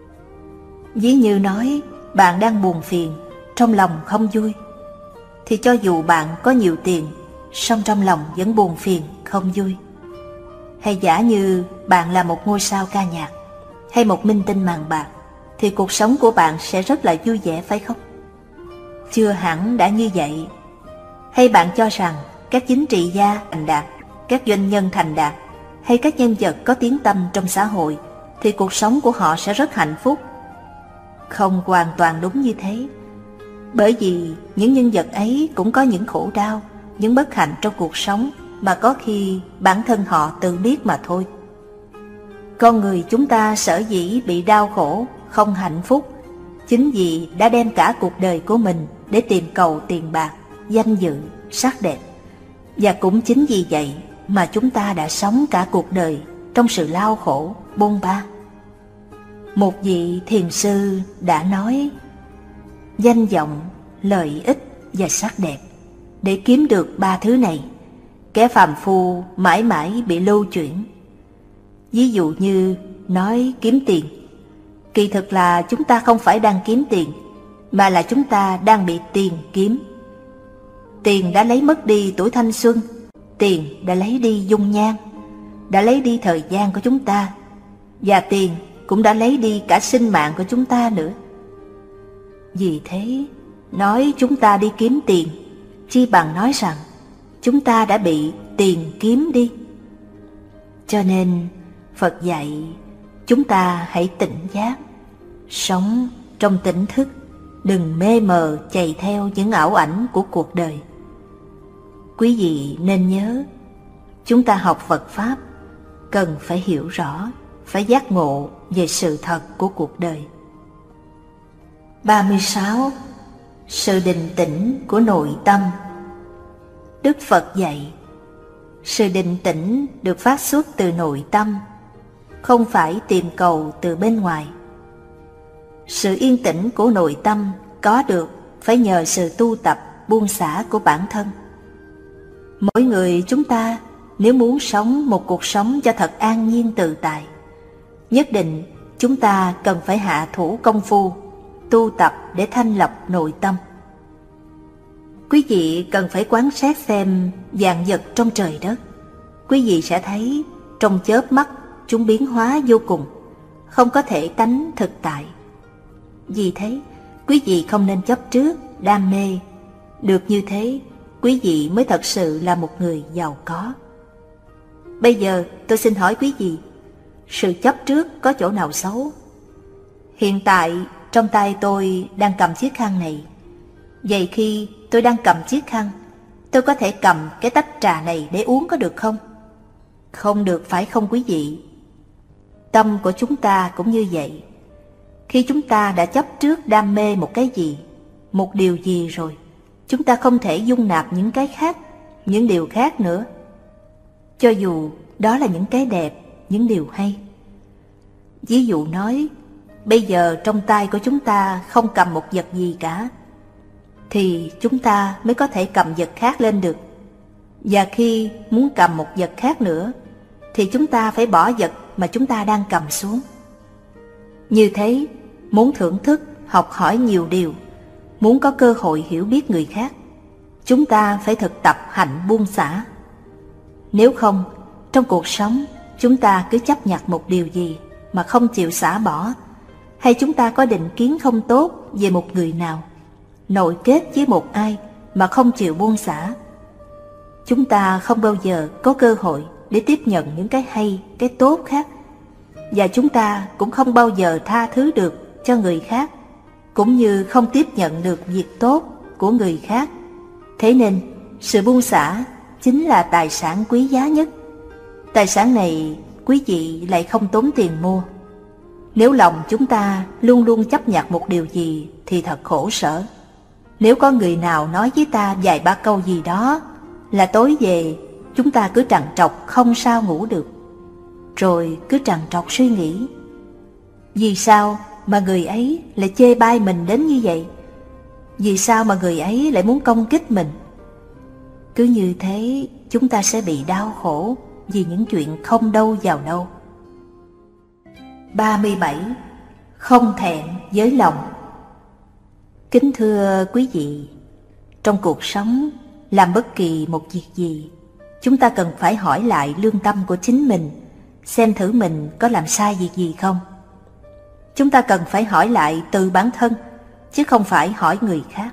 Ví như nói, bạn đang buồn phiền, trong lòng không vui, thì cho dù bạn có nhiều tiền, song trong lòng vẫn buồn phiền, không vui. Hay giả như bạn là một ngôi sao ca nhạc, hay một minh tinh màn bạc, thì cuộc sống của bạn sẽ rất là vui vẻ, phải không? Chưa hẳn đã như vậy. Hay bạn cho rằng các chính trị gia thành đạt, các doanh nhân thành đạt, hay các nhân vật có tiếng tăm trong xã hội, thì cuộc sống của họ sẽ rất hạnh phúc? Không hoàn toàn đúng như thế. Bởi vì những nhân vật ấy cũng có những khổ đau, những bất hạnh trong cuộc sống mà có khi bản thân họ tự biết mà thôi. Con người chúng ta sở dĩ bị đau khổ, không hạnh phúc, chính vì đã đem cả cuộc đời của mình để tìm cầu tiền bạc, danh dự, sắc đẹp. Và cũng chính vì vậy mà chúng ta đã sống cả cuộc đời trong sự lao khổ, bôn ba. Một vị thiền sư đã nói, danh vọng, lợi ích và sắc đẹp, để kiếm được ba thứ này, kẻ phàm phu mãi mãi bị lưu chuyển. Ví dụ như nói kiếm tiền, kỳ thực là chúng ta không phải đang kiếm tiền, mà là chúng ta đang bị tiền kiếm. Tiền đã lấy mất đi tuổi thanh xuân, tiền đã lấy đi dung nhan, đã lấy đi thời gian của chúng ta, và tiền cũng đã lấy đi cả sinh mạng của chúng ta nữa. Vì thế, nói chúng ta đi kiếm tiền, chi bằng nói rằng chúng ta đã bị tiền kiếm đi. Cho nên Phật dạy chúng ta hãy tỉnh giác, sống trong tỉnh thức, đừng mê mờ chạy theo những ảo ảnh của cuộc đời. Quý vị nên nhớ, chúng ta học Phật Pháp cần phải hiểu rõ, phải giác ngộ về sự thật của cuộc đời. 36. Sự định tĩnh của nội tâm. Đức Phật dạy, sự định tĩnh được phát xuất từ nội tâm, không phải tìm cầu từ bên ngoài. Sự yên tĩnh của nội tâm có được phải nhờ sự tu tập buông xả của bản thân. Mỗi người chúng ta nếu muốn sống một cuộc sống cho thật an nhiên tự tại, nhất định chúng ta cần phải hạ thủ công phu, tu tập để thanh lọc nội tâm. Quý vị cần phải quán sát xem vạn vật trong trời đất. Quý vị sẽ thấy trong chớp mắt chúng biến hóa vô cùng, không có thể tánh thực tại. Vì thế, quý vị không nên chấp trước, đam mê. Được như thế, quý vị mới thật sự là một người giàu có. Bây giờ tôi xin hỏi quý vị, sự chấp trước có chỗ nào xấu? Hiện tại trong tay tôi đang cầm chiếc khăn này. Vậy khi tôi đang cầm chiếc khăn, tôi có thể cầm cái tách trà này để uống có được không? Không được, phải không quý vị? Tâm của chúng ta cũng như vậy. Khi chúng ta đã chấp trước đam mê một cái gì, một điều gì rồi, chúng ta không thể dung nạp những cái khác, những điều khác nữa. Cho dù đó là những cái đẹp, những điều hay. Ví dụ nói, bây giờ trong tay của chúng ta không cầm một vật gì cả, thì chúng ta mới có thể cầm vật khác lên được. Và khi muốn cầm một vật khác nữa, thì chúng ta phải bỏ vật mà chúng ta đang cầm xuống. Như thế, muốn thưởng thức, học hỏi nhiều điều, muốn có cơ hội hiểu biết người khác, chúng ta phải thực tập hạnh buông xả. Nếu không, trong cuộc sống, chúng ta cứ chấp nhặt một điều gì mà không chịu xả bỏ, hay chúng ta có định kiến không tốt về một người nào, nội kết với một ai mà không chịu buông xả, chúng ta không bao giờ có cơ hội để tiếp nhận những cái hay, cái tốt khác. Và chúng ta cũng không bao giờ tha thứ được cho người khác, cũng như không tiếp nhận được việc tốt của người khác. Thế nên, sự buông xả chính là tài sản quý giá nhất. Tài sản này quý vị lại không tốn tiền mua. Nếu lòng chúng ta luôn luôn chấp nhặt một điều gì thì thật khổ sở. Nếu có người nào nói với ta vài ba câu gì đó là tối về chúng ta cứ trằn trọc không sao ngủ được, rồi cứ trằn trọc suy nghĩ, vì sao mà người ấy lại chê bai mình đến như vậy? Vì sao mà người ấy lại muốn công kích mình? Cứ như thế chúng ta sẽ bị đau khổ vì những chuyện không đâu vào đâu. 37. Không thẹn với lòng. Kính thưa quý vị, trong cuộc sống, làm bất kỳ một việc gì, chúng ta cần phải hỏi lại lương tâm của chính mình, xem thử mình có làm sai việc gì không. Chúng ta cần phải hỏi lại từ bản thân, chứ không phải hỏi người khác.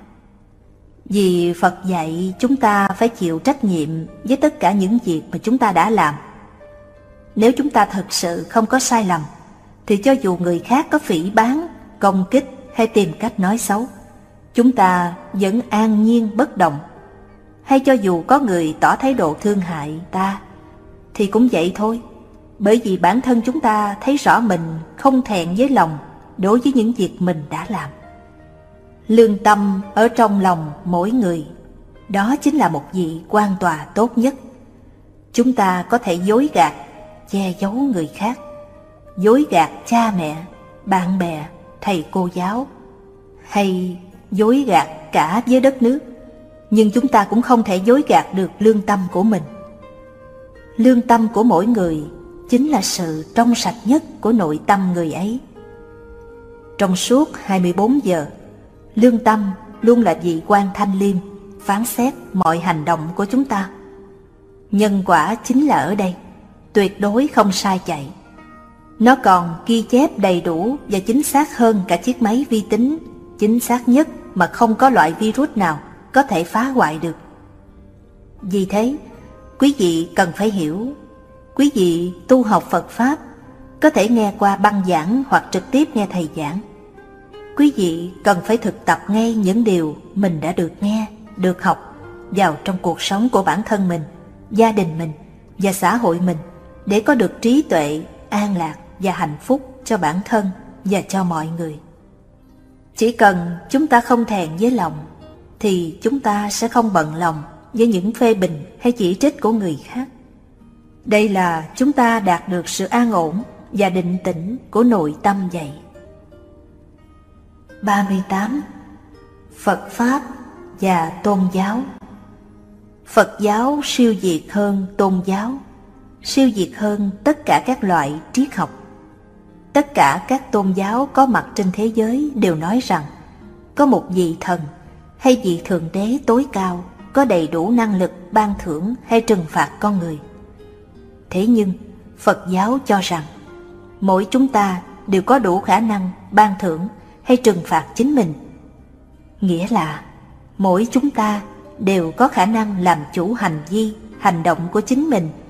Vì Phật dạy chúng ta phải chịu trách nhiệm với tất cả những việc mà chúng ta đã làm. Nếu chúng ta thật sự không có sai lầm, thì cho dù người khác có phỉ báng, công kích hay tìm cách nói xấu, chúng ta vẫn an nhiên bất động. Hay cho dù có người tỏ thái độ thương hại ta, thì cũng vậy thôi. Bởi vì bản thân chúng ta thấy rõ mình không thẹn với lòng đối với những việc mình đã làm. Lương tâm ở trong lòng mỗi người, đó chính là một vị quan tòa tốt nhất. Chúng ta có thể dối gạt, che giấu người khác, dối gạt cha mẹ, bạn bè, thầy cô giáo, hay dối gạt cả với đất nước, nhưng chúng ta cũng không thể dối gạt được lương tâm của mình. Lương tâm của mỗi người chính là sự trong sạch nhất của nội tâm người ấy. Trong suốt 24 giờ, lương tâm luôn là vị quan thanh liêm, phán xét mọi hành động của chúng ta. Nhân quả chính là ở đây, tuyệt đối không sai chạy. Nó còn ghi chép đầy đủ và chính xác hơn cả chiếc máy vi tính, chính xác nhất mà không có loại virus nào có thể phá hoại được. Vì thế, quý vị cần phải hiểu, quý vị tu học Phật Pháp, có thể nghe qua băng giảng hoặc trực tiếp nghe thầy giảng. Quý vị cần phải thực tập ngay những điều mình đã được nghe, được học vào trong cuộc sống của bản thân mình, gia đình mình và xã hội mình, để có được trí tuệ, an lạc và hạnh phúc cho bản thân và cho mọi người. Chỉ cần chúng ta không thẹn với lòng, thì chúng ta sẽ không bận lòng với những phê bình hay chỉ trích của người khác. Đây là chúng ta đạt được sự an ổn và định tĩnh của nội tâm vậy. 38. Phật Pháp và Tôn giáo. Phật giáo siêu việt hơn tôn giáo, siêu việt hơn tất cả các loại triết học. Tất cả các tôn giáo có mặt trên thế giới đều nói rằng có một vị thần hay vị thượng đế tối cao có đầy đủ năng lực ban thưởng hay trừng phạt con người. Thế nhưng Phật giáo cho rằng mỗi chúng ta đều có đủ khả năng ban thưởng hay trừng phạt chính mình. Nghĩa là mỗi chúng ta đều có khả năng làm chủ hành vi, hành động của chính mình,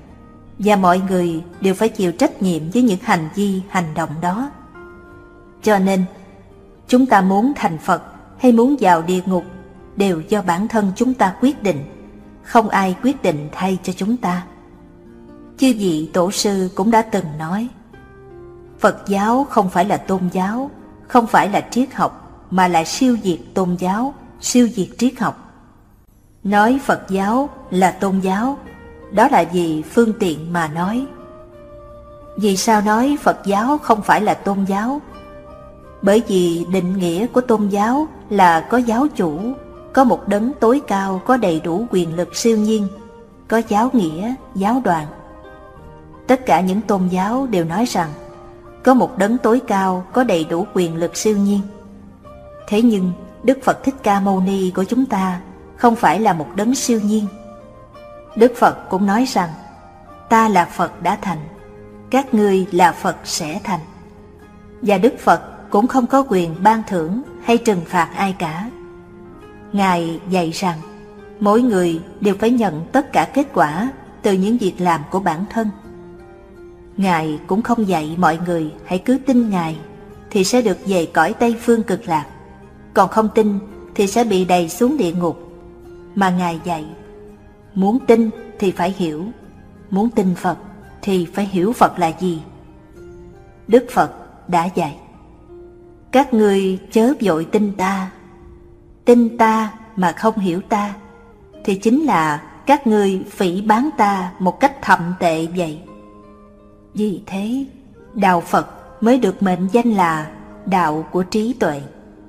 và mọi người đều phải chịu trách nhiệm với những hành vi, hành động đó. Cho nên, chúng ta muốn thành Phật hay muốn vào địa ngục đều do bản thân chúng ta quyết định, không ai quyết định thay cho chúng ta. Chư vị tổ sư cũng đã từng nói, Phật giáo không phải là tôn giáo, không phải là triết học, mà là siêu diệt tôn giáo, siêu diệt triết học. Nói Phật giáo là tôn giáo, đó là vì phương tiện mà nói. Vì sao nói Phật giáo không phải là tôn giáo? Bởi vì định nghĩa của tôn giáo là có giáo chủ, có một đấng tối cao có đầy đủ quyền lực siêu nhiên, có giáo nghĩa, giáo đoàn. Tất cả những tôn giáo đều nói rằng có một đấng tối cao có đầy đủ quyền lực siêu nhiên. Thế nhưng Đức Phật Thích Ca Mâu Ni của chúng ta không phải là một đấng siêu nhiên. Đức Phật cũng nói rằng, ta là Phật đã thành, các ngươi là Phật sẽ thành. Và Đức Phật cũng không có quyền ban thưởng hay trừng phạt ai cả. Ngài dạy rằng, mỗi người đều phải nhận tất cả kết quả từ những việc làm của bản thân. Ngài cũng không dạy mọi người hãy cứ tin Ngài thì sẽ được về cõi Tây Phương Cực Lạc, còn không tin thì sẽ bị đày xuống địa ngục. Mà Ngài dạy, muốn tin thì phải hiểu, muốn tin Phật thì phải hiểu Phật là gì. Đức Phật đã dạy, các ngươi chớ vội tin ta mà không hiểu ta, thì chính là các ngươi phỉ báng ta một cách thậm tệ vậy. Vì thế, đạo Phật mới được mệnh danh là đạo của trí tuệ.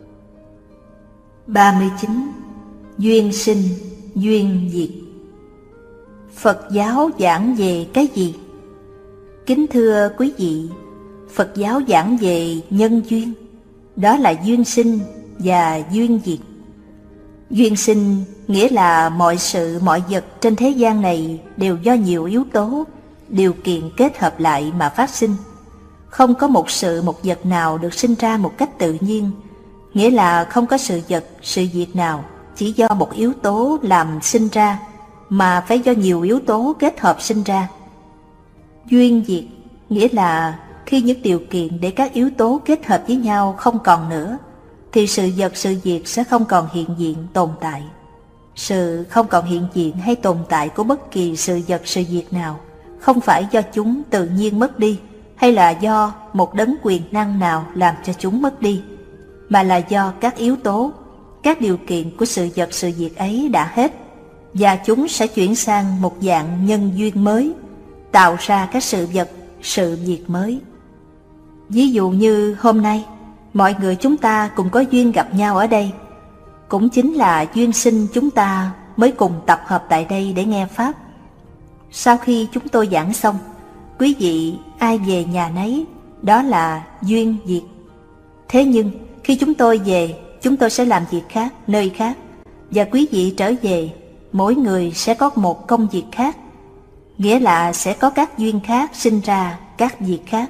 39. Duyên sinh, duyên diệt. Phật giáo giảng về cái gì? Kính thưa quý vị, Phật giáo giảng về nhân duyên, đó là duyên sinh và duyên diệt. Duyên sinh nghĩa là mọi sự mọi vật trên thế gian này đều do nhiều yếu tố, điều kiện kết hợp lại mà phát sinh. Không có một sự một vật nào được sinh ra một cách tự nhiên, nghĩa là không có sự vật, sự việc nào chỉ do một yếu tố làm sinh ra, mà phải do nhiều yếu tố kết hợp sinh ra. Duyên diệt nghĩa là khi những điều kiện để các yếu tố kết hợp với nhau không còn nữa, thì sự vật, sự việc sẽ không còn hiện diện tồn tại. Sự không còn hiện diện hay tồn tại của bất kỳ sự vật, sự việc nào không phải do chúng tự nhiên mất đi, hay là do một đấng quyền năng nào làm cho chúng mất đi, mà là do các yếu tố, các điều kiện của sự vật, sự việc ấy đã hết, và chúng sẽ chuyển sang một dạng nhân duyên mới, tạo ra các sự vật, sự việc mới. Ví dụ như hôm nay, mọi người chúng ta cùng có duyên gặp nhau ở đây, cũng chính là duyên sinh chúng ta mới cùng tập hợp tại đây để nghe Pháp. Sau khi chúng tôi giảng xong, quý vị ai về nhà nấy, đó là duyên diệt. Thế nhưng khi chúng tôi về, chúng tôi sẽ làm việc khác, nơi khác, và quý vị trở về, mỗi người sẽ có một công việc khác, nghĩa là sẽ có các duyên khác sinh ra các việc khác.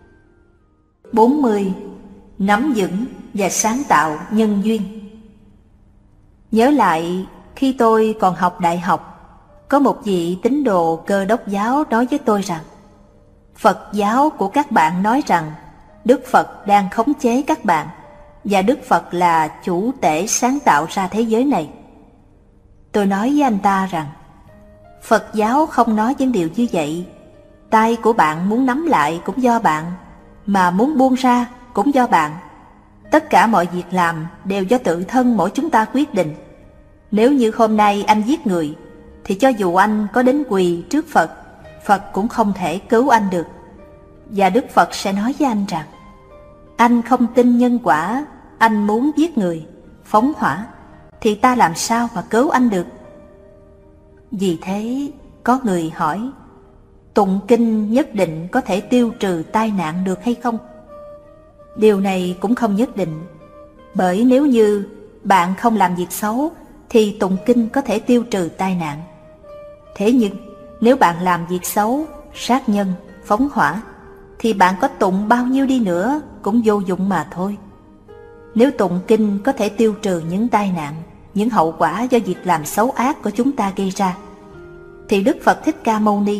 40. Nắm vững và sáng tạo nhân duyên. Nhớ lại khi tôi còn học đại học, có một vị tín đồ Cơ Đốc giáo nói với tôi rằng, Phật giáo của các bạn nói rằng Đức Phật đang khống chế các bạn, và Đức Phật là chủ tể sáng tạo ra thế giới này. Tôi nói với anh ta rằng, Phật giáo không nói những điều như vậy. Tay của bạn muốn nắm lại cũng do bạn, mà muốn buông ra cũng do bạn. Tất cả mọi việc làm đều do tự thân mỗi chúng ta quyết định. Nếu như hôm nay anh giết người, thì cho dù anh có đến quỳ trước Phật, Phật cũng không thể cứu anh được. Và Đức Phật sẽ nói với anh rằng, anh không tin nhân quả, anh muốn giết người, phóng hỏa, thì ta làm sao mà cứu anh được? Vì thế, có người hỏi, tụng kinh nhất định có thể tiêu trừ tai nạn được hay không? Điều này cũng không nhất định, bởi nếu như bạn không làm việc xấu, thì tụng kinh có thể tiêu trừ tai nạn. Thế nhưng, nếu bạn làm việc xấu, sát nhân, phóng hỏa, thì bạn có tụng bao nhiêu đi nữa cũng vô dụng mà thôi. Nếu tụng kinh có thể tiêu trừ những tai nạn, những hậu quả do việc làm xấu ác của chúng ta gây ra, thì Đức Phật Thích Ca Mâu Ni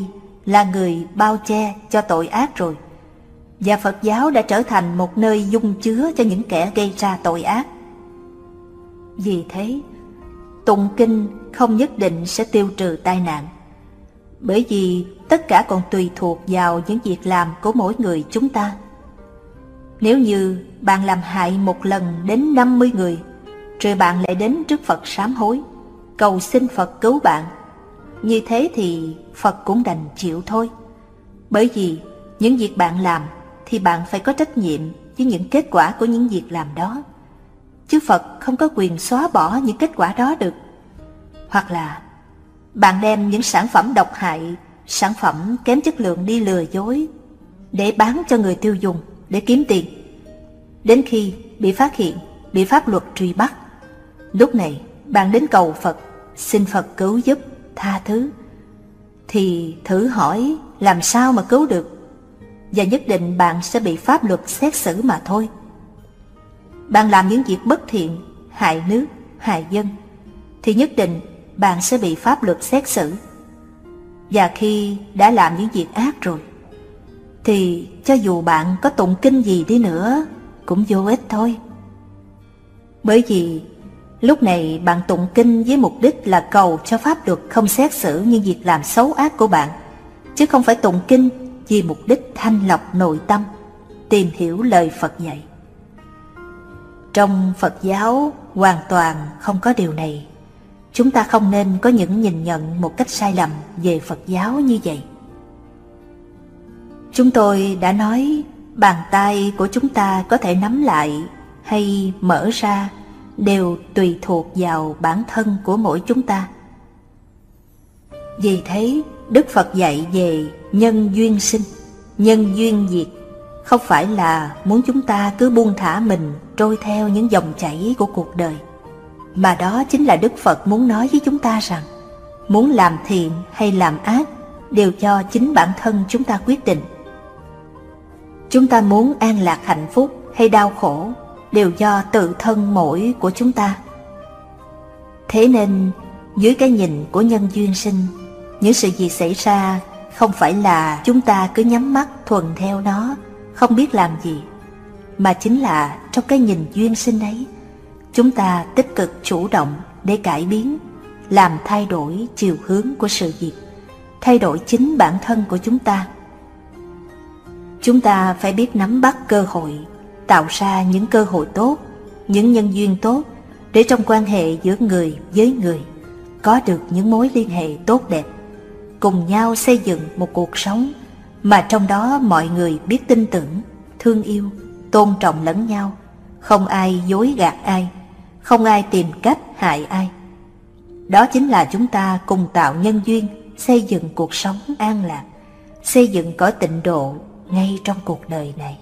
là người bao che cho tội ác rồi, và Phật giáo đã trở thành một nơi dung chứa cho những kẻ gây ra tội ác. Vì thế, tụng kinh không nhất định sẽ tiêu trừ tai nạn, bởi vì tất cả còn tùy thuộc vào những việc làm của mỗi người chúng ta. Nếu như bạn làm hại một lần đến 50 người, rồi bạn lại đến trước Phật sám hối, cầu xin Phật cứu bạn, như thế thì Phật cũng đành chịu thôi. Bởi vì những việc bạn làm thì bạn phải có trách nhiệm với những kết quả của những việc làm đó, chứ Phật không có quyền xóa bỏ những kết quả đó được. Hoặc là bạn đem những sản phẩm độc hại, sản phẩm kém chất lượng đi lừa dối để bán cho người tiêu dùng để kiếm tiền. Đến khi bị phát hiện, bị pháp luật truy bắt, lúc này bạn đến cầu Phật, xin Phật cứu giúp, tha thứ, thì thử hỏi làm sao mà cứu được, và nhất định bạn sẽ bị pháp luật xét xử mà thôi. Bạn làm những việc bất thiện, hại nước, hại dân, thì nhất định bạn sẽ bị pháp luật xét xử. Và khi đã làm những việc ác rồi, thì cho dù bạn có tụng kinh gì đi nữa cũng vô ích thôi. Bởi vì lúc này bạn tụng kinh với mục đích là cầu cho pháp luật không xét xử những việc làm xấu ác của bạn, chứ không phải tụng kinh vì mục đích thanh lọc nội tâm, tìm hiểu lời Phật dạy. Trong Phật giáo hoàn toàn không có điều này. Chúng ta không nên có những nhìn nhận một cách sai lầm về Phật giáo như vậy. Chúng tôi đã nói bàn tay của chúng ta có thể nắm lại hay mở ra đều tùy thuộc vào bản thân của mỗi chúng ta. Vì thế, Đức Phật dạy về nhân duyên sinh, nhân duyên diệt, không phải là muốn chúng ta cứ buông thả mình trôi theo những dòng chảy của cuộc đời, mà đó chính là Đức Phật muốn nói với chúng ta rằng muốn làm thiện hay làm ác đều do chính bản thân chúng ta quyết định. Chúng ta muốn an lạc hạnh phúc hay đau khổ đều do tự thân mỗi của chúng ta. Thế nên dưới cái nhìn của nhân duyên sinh, những sự việc xảy ra không phải là chúng ta cứ nhắm mắt thuần theo nó, không biết làm gì, mà chính là trong cái nhìn duyên sinh ấy, chúng ta tích cực chủ động để cải biến, làm thay đổi chiều hướng của sự việc, thay đổi chính bản thân của chúng ta. Chúng ta phải biết nắm bắt cơ hội, tạo ra những cơ hội tốt, những nhân duyên tốt, để trong quan hệ giữa người với người có được những mối liên hệ tốt đẹp, cùng nhau xây dựng một cuộc sống mà trong đó mọi người biết tin tưởng, thương yêu, tôn trọng lẫn nhau, không ai dối gạt ai, không ai tìm cách hại ai. Đó chính là chúng ta cùng tạo nhân duyên, xây dựng cuộc sống an lạc, xây dựng cõi tịnh độ ngay trong cuộc đời này.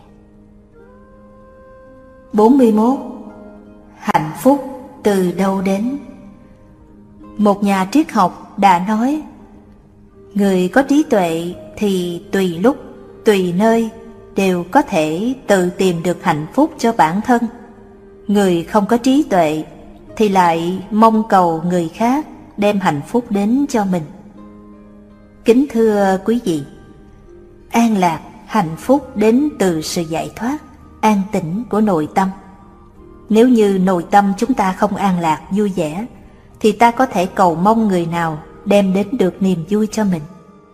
41. Hạnh phúc từ đâu đến? Một nhà triết học đã nói, người có trí tuệ thì tùy lúc, tùy nơi đều có thể tự tìm được hạnh phúc cho bản thân. Người không có trí tuệ thì lại mong cầu người khác đem hạnh phúc đến cho mình. Kính thưa quý vị, an lạc, hạnh phúc đến từ sự giải thoát, an tĩnh của nội tâm. Nếu như nội tâm chúng ta không an lạc, vui vẻ, thì ta có thể cầu mong người nào đem đến được niềm vui cho mình.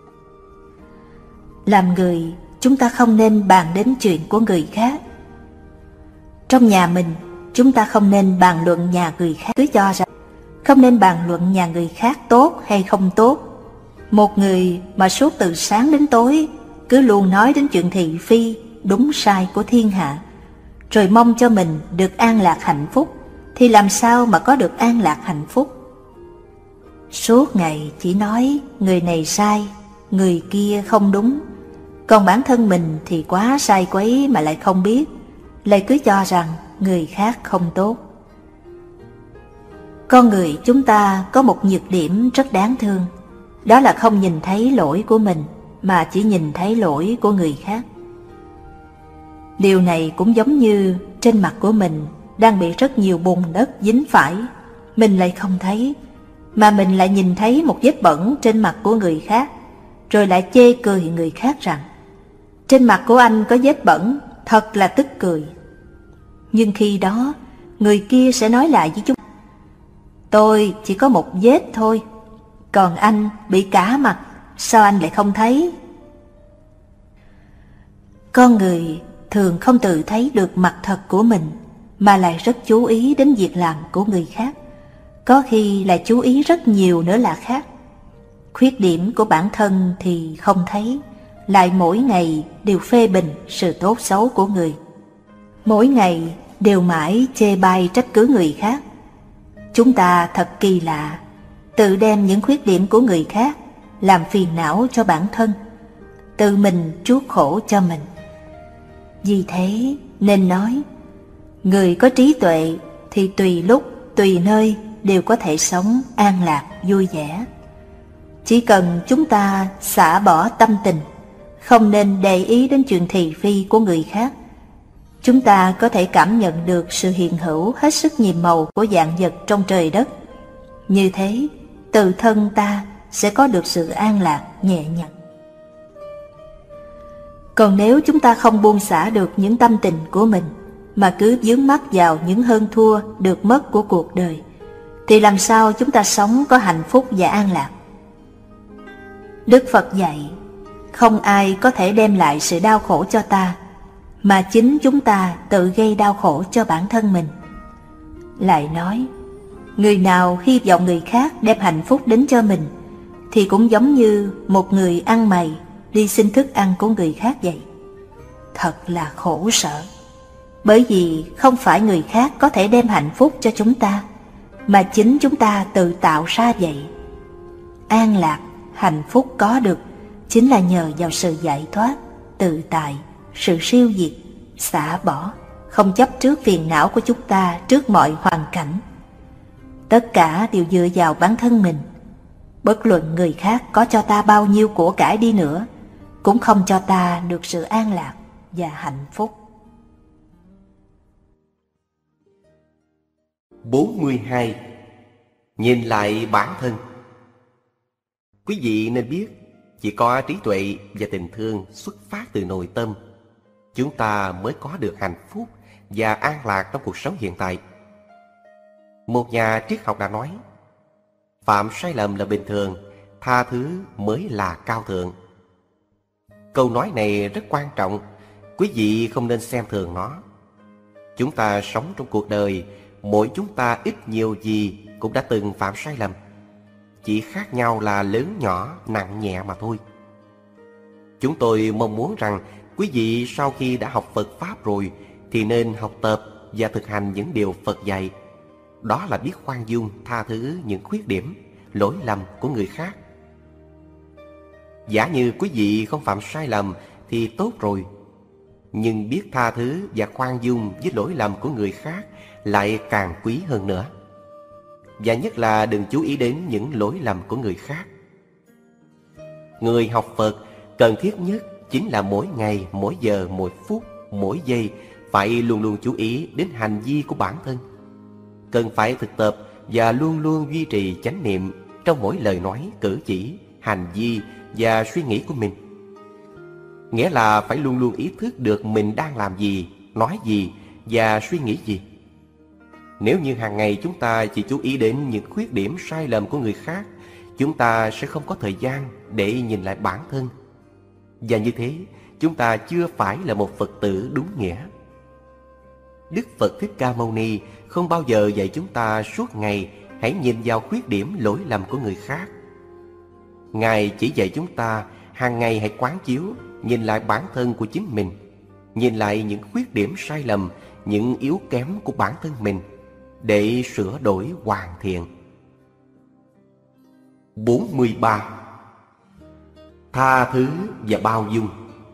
Làm người, chúng ta không nên bàn đến chuyện của người khác. Trong nhà mình, chúng ta không nên bàn luận nhà người khác, cứ cho rằng không nên bàn luận nhà người khác tốt hay không tốt. Một người mà suốt từ sáng đến tối cứ luôn nói đến chuyện thị phi, đúng sai của thiên hạ, rồi mong cho mình được an lạc hạnh phúc, thì làm sao mà có được an lạc hạnh phúc? Suốt ngày chỉ nói người này sai, người kia không đúng, còn bản thân mình thì quá sai quấy mà lại không biết, lại cứ cho rằng người khác không tốt. Con người chúng ta có một nhược điểm rất đáng thương, đó là không nhìn thấy lỗi của mình mà chỉ nhìn thấy lỗi của người khác. Điều này cũng giống như trên mặt của mình đang bị rất nhiều bùn đất dính phải, mình lại không thấy, mà mình lại nhìn thấy một vết bẩn trên mặt của người khác, rồi lại chê cười người khác rằng trên mặt của anh có vết bẩn, thật là tức cười. Nhưng khi đó, người kia sẽ nói lại với chúng: tôi chỉ có một vết thôi, còn anh bị cả mặt, sao anh lại không thấy? Con người thường không tự thấy được mặt thật của mình, mà lại rất chú ý đến việc làm của người khác, có khi là chú ý rất nhiều nữa là khác. Khuyết điểm của bản thân thì không thấy, lại mỗi ngày đều phê bình sự tốt xấu của người, mỗi ngày đều mãi chê bai trách cứ người khác. Chúng ta thật kỳ lạ, tự đem những khuyết điểm của người khác làm phiền não cho bản thân, tự mình chuốc khổ cho mình. Vì thế nên nói, người có trí tuệ thì tùy lúc, tùy nơi đều có thể sống an lạc, vui vẻ. Chỉ cần chúng ta xả bỏ tâm tình, không nên để ý đến chuyện thị phi của người khác, chúng ta có thể cảm nhận được sự hiện hữu hết sức nhiệm màu của vạn vật trong trời đất. Như thế, tự thân ta sẽ có được sự an lạc, nhẹ nhàng. Còn nếu chúng ta không buông xả được những tâm tình của mình, mà cứ vướng mắc vào những hơn thua, được mất của cuộc đời, thì làm sao chúng ta sống có hạnh phúc và an lạc? Đức Phật dạy, không ai có thể đem lại sự đau khổ cho ta, mà chính chúng ta tự gây đau khổ cho bản thân mình. Lại nói, người nào hy vọng người khác đem hạnh phúc đến cho mình, thì cũng giống như một người ăn mày đi xin thức ăn của người khác vậy. Thật là khổ sở, bởi vì không phải người khác có thể đem hạnh phúc cho chúng ta, mà chính chúng ta tự tạo ra vậy. An lạc, hạnh phúc có được chính là nhờ vào sự giải thoát, tự tại, sự siêu diệt, xả bỏ, không chấp trước phiền não của chúng ta trước mọi hoàn cảnh. Tất cả đều dựa vào bản thân mình. Bất luận người khác có cho ta bao nhiêu của cải đi nữa, cũng không cho ta được sự an lạc và hạnh phúc. 42. Nhìn lại bản thân. Quý vị nên biết, chỉ có trí tuệ và tình thương xuất phát từ nội tâm, chúng ta mới có được hạnh phúc và an lạc trong cuộc sống hiện tại. Một nhà triết học đã nói, phạm sai lầm là bình thường, tha thứ mới là cao thượng. Câu nói này rất quan trọng, quý vị không nên xem thường nó. Chúng ta sống trong cuộc đời, mỗi chúng ta ít nhiều gì cũng đã từng phạm sai lầm. Chỉ khác nhau là lớn nhỏ, nặng nhẹ mà thôi. Chúng tôi mong muốn rằng quý vị sau khi đã học Phật Pháp rồi thì nên học tập và thực hành những điều Phật dạy. Đó là biết khoan dung, tha thứ những khuyết điểm, lỗi lầm của người khác. Giả như quý vị không phạm sai lầm thì tốt rồi, nhưng biết tha thứ và khoan dung với lỗi lầm của người khác lại càng quý hơn nữa. Và nhất là đừng chú ý đến những lỗi lầm của người khác. Người học Phật cần thiết nhất chính là mỗi ngày, mỗi giờ, mỗi phút, mỗi giây phải luôn luôn chú ý đến hành vi của bản thân. Cần phải thực tập và luôn luôn duy trì chánh niệm trong mỗi lời nói, cử chỉ, hành vi và suy nghĩ của mình. Nghĩa là phải luôn luôn ý thức được mình đang làm gì, nói gì và suy nghĩ gì. Nếu như hàng ngày chúng ta chỉ chú ý đến những khuyết điểm sai lầm của người khác, chúng ta sẽ không có thời gian để nhìn lại bản thân. Và như thế, chúng ta chưa phải là một Phật tử đúng nghĩa. Đức Phật Thích Ca Mâu Ni không bao giờ dạy chúng ta suốt ngày hãy nhìn vào khuyết điểm lỗi lầm của người khác. Ngài chỉ dạy chúng ta hàng ngày hãy quán chiếu, nhìn lại bản thân của chính mình, nhìn lại những khuyết điểm sai lầm, những yếu kém của bản thân mình để sửa đổi hoàn thiện. 43. Tha thứ và bao dung.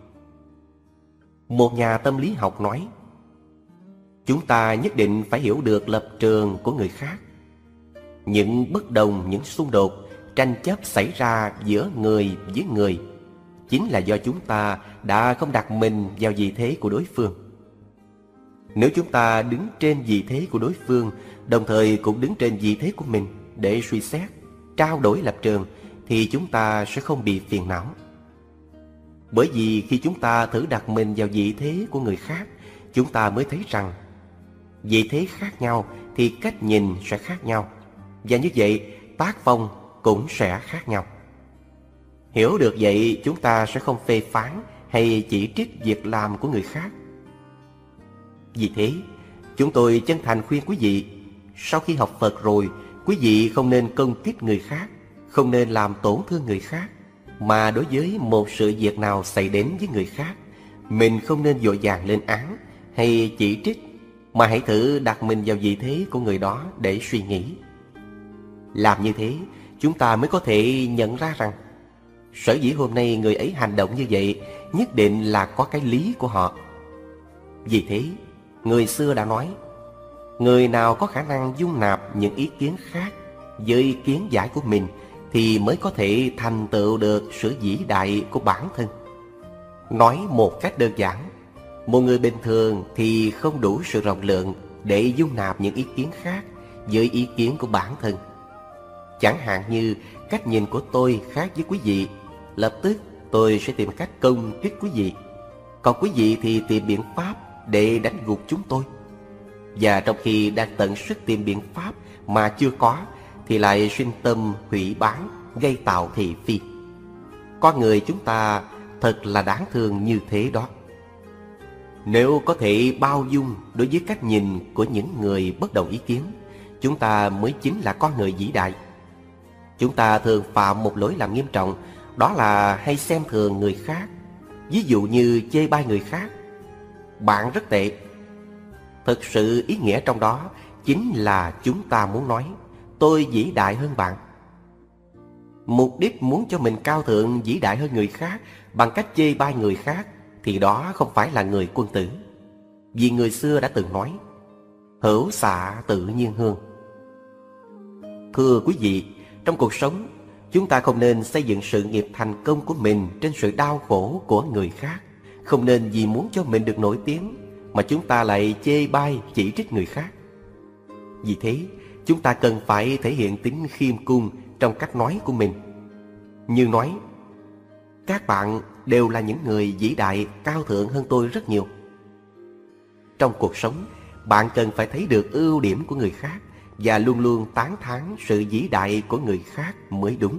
Một nhà tâm lý học nói, chúng ta nhất định phải hiểu được lập trường của người khác. Những bất đồng, những xung đột, tranh chấp xảy ra giữa người với người chính là do chúng ta đã không đặt mình vào vị thế của đối phương. Nếu chúng ta đứng trên vị thế của đối phương, đồng thời cũng đứng trên vị thế của mình để suy xét, trao đổi lập trường, thì chúng ta sẽ không bị phiền não. Bởi vì khi chúng ta thử đặt mình vào vị thế của người khác, chúng ta mới thấy rằng vị thế khác nhau thì cách nhìn sẽ khác nhau, và như vậy tác phong cũng sẽ khác nhau. Hiểu được vậy, chúng ta sẽ không phê phán hay chỉ trích việc làm của người khác. Vì thế, chúng tôi chân thành khuyên quý vị, sau khi học Phật rồi, quý vị không nên công kích người khác, không nên làm tổn thương người khác, mà đối với một sự việc nào xảy đến với người khác, mình không nên vội vàng lên án hay chỉ trích, mà hãy thử đặt mình vào vị thế của người đó để suy nghĩ. Làm như thế, chúng ta mới có thể nhận ra rằng sở dĩ hôm nay người ấy hành động như vậy nhất định là có cái lý của họ. Vì thế, người xưa đã nói, người nào có khả năng dung nạp những ý kiến khác với ý kiến giải của mình thì mới có thể thành tựu được sự vĩ đại của bản thân. Nói một cách đơn giản, một người bình thường thì không đủ sự rộng lượng để dung nạp những ý kiến khác với ý kiến của bản thân. Chẳng hạn như cách nhìn của tôi khác với quý vị, lập tức tôi sẽ tìm cách công kích quý vị, còn quý vị thì tìm biện pháp để đánh gục chúng tôi. Và trong khi đang tận sức tìm biện pháp mà chưa có, thì lại sinh tâm hủy bán, gây tạo thị phi. Con người chúng ta thật là đáng thương như thế đó. Nếu có thể bao dung đối với cách nhìn của những người bất đồng ý kiến, chúng ta mới chính là con người vĩ đại. Chúng ta thường phạm một lỗi lầm nghiêm trọng, đó là hay xem thường người khác, ví dụ như chê bai người khác. Bạn rất tệ. Thực sự ý nghĩa trong đó chính là chúng ta muốn nói tôi vĩ đại hơn bạn. Mục đích muốn cho mình cao thượng vĩ đại hơn người khác bằng cách chê bai người khác thì đó không phải là người quân tử. Vì người xưa đã từng nói, hữu xạ tự nhiên hương. Thưa quý vị, trong cuộc sống, chúng ta không nên xây dựng sự nghiệp thành công của mình trên sự đau khổ của người khác. Không nên vì muốn cho mình được nổi tiếng mà chúng ta lại chê bai chỉ trích người khác. Vì thế, chúng ta cần phải thể hiện tính khiêm cung trong cách nói của mình. Như nói, các bạn đều là những người vĩ đại cao thượng hơn tôi rất nhiều. Trong cuộc sống, bạn cần phải thấy được ưu điểm của người khác và luôn luôn tán thán sự vĩ đại của người khác mới đúng.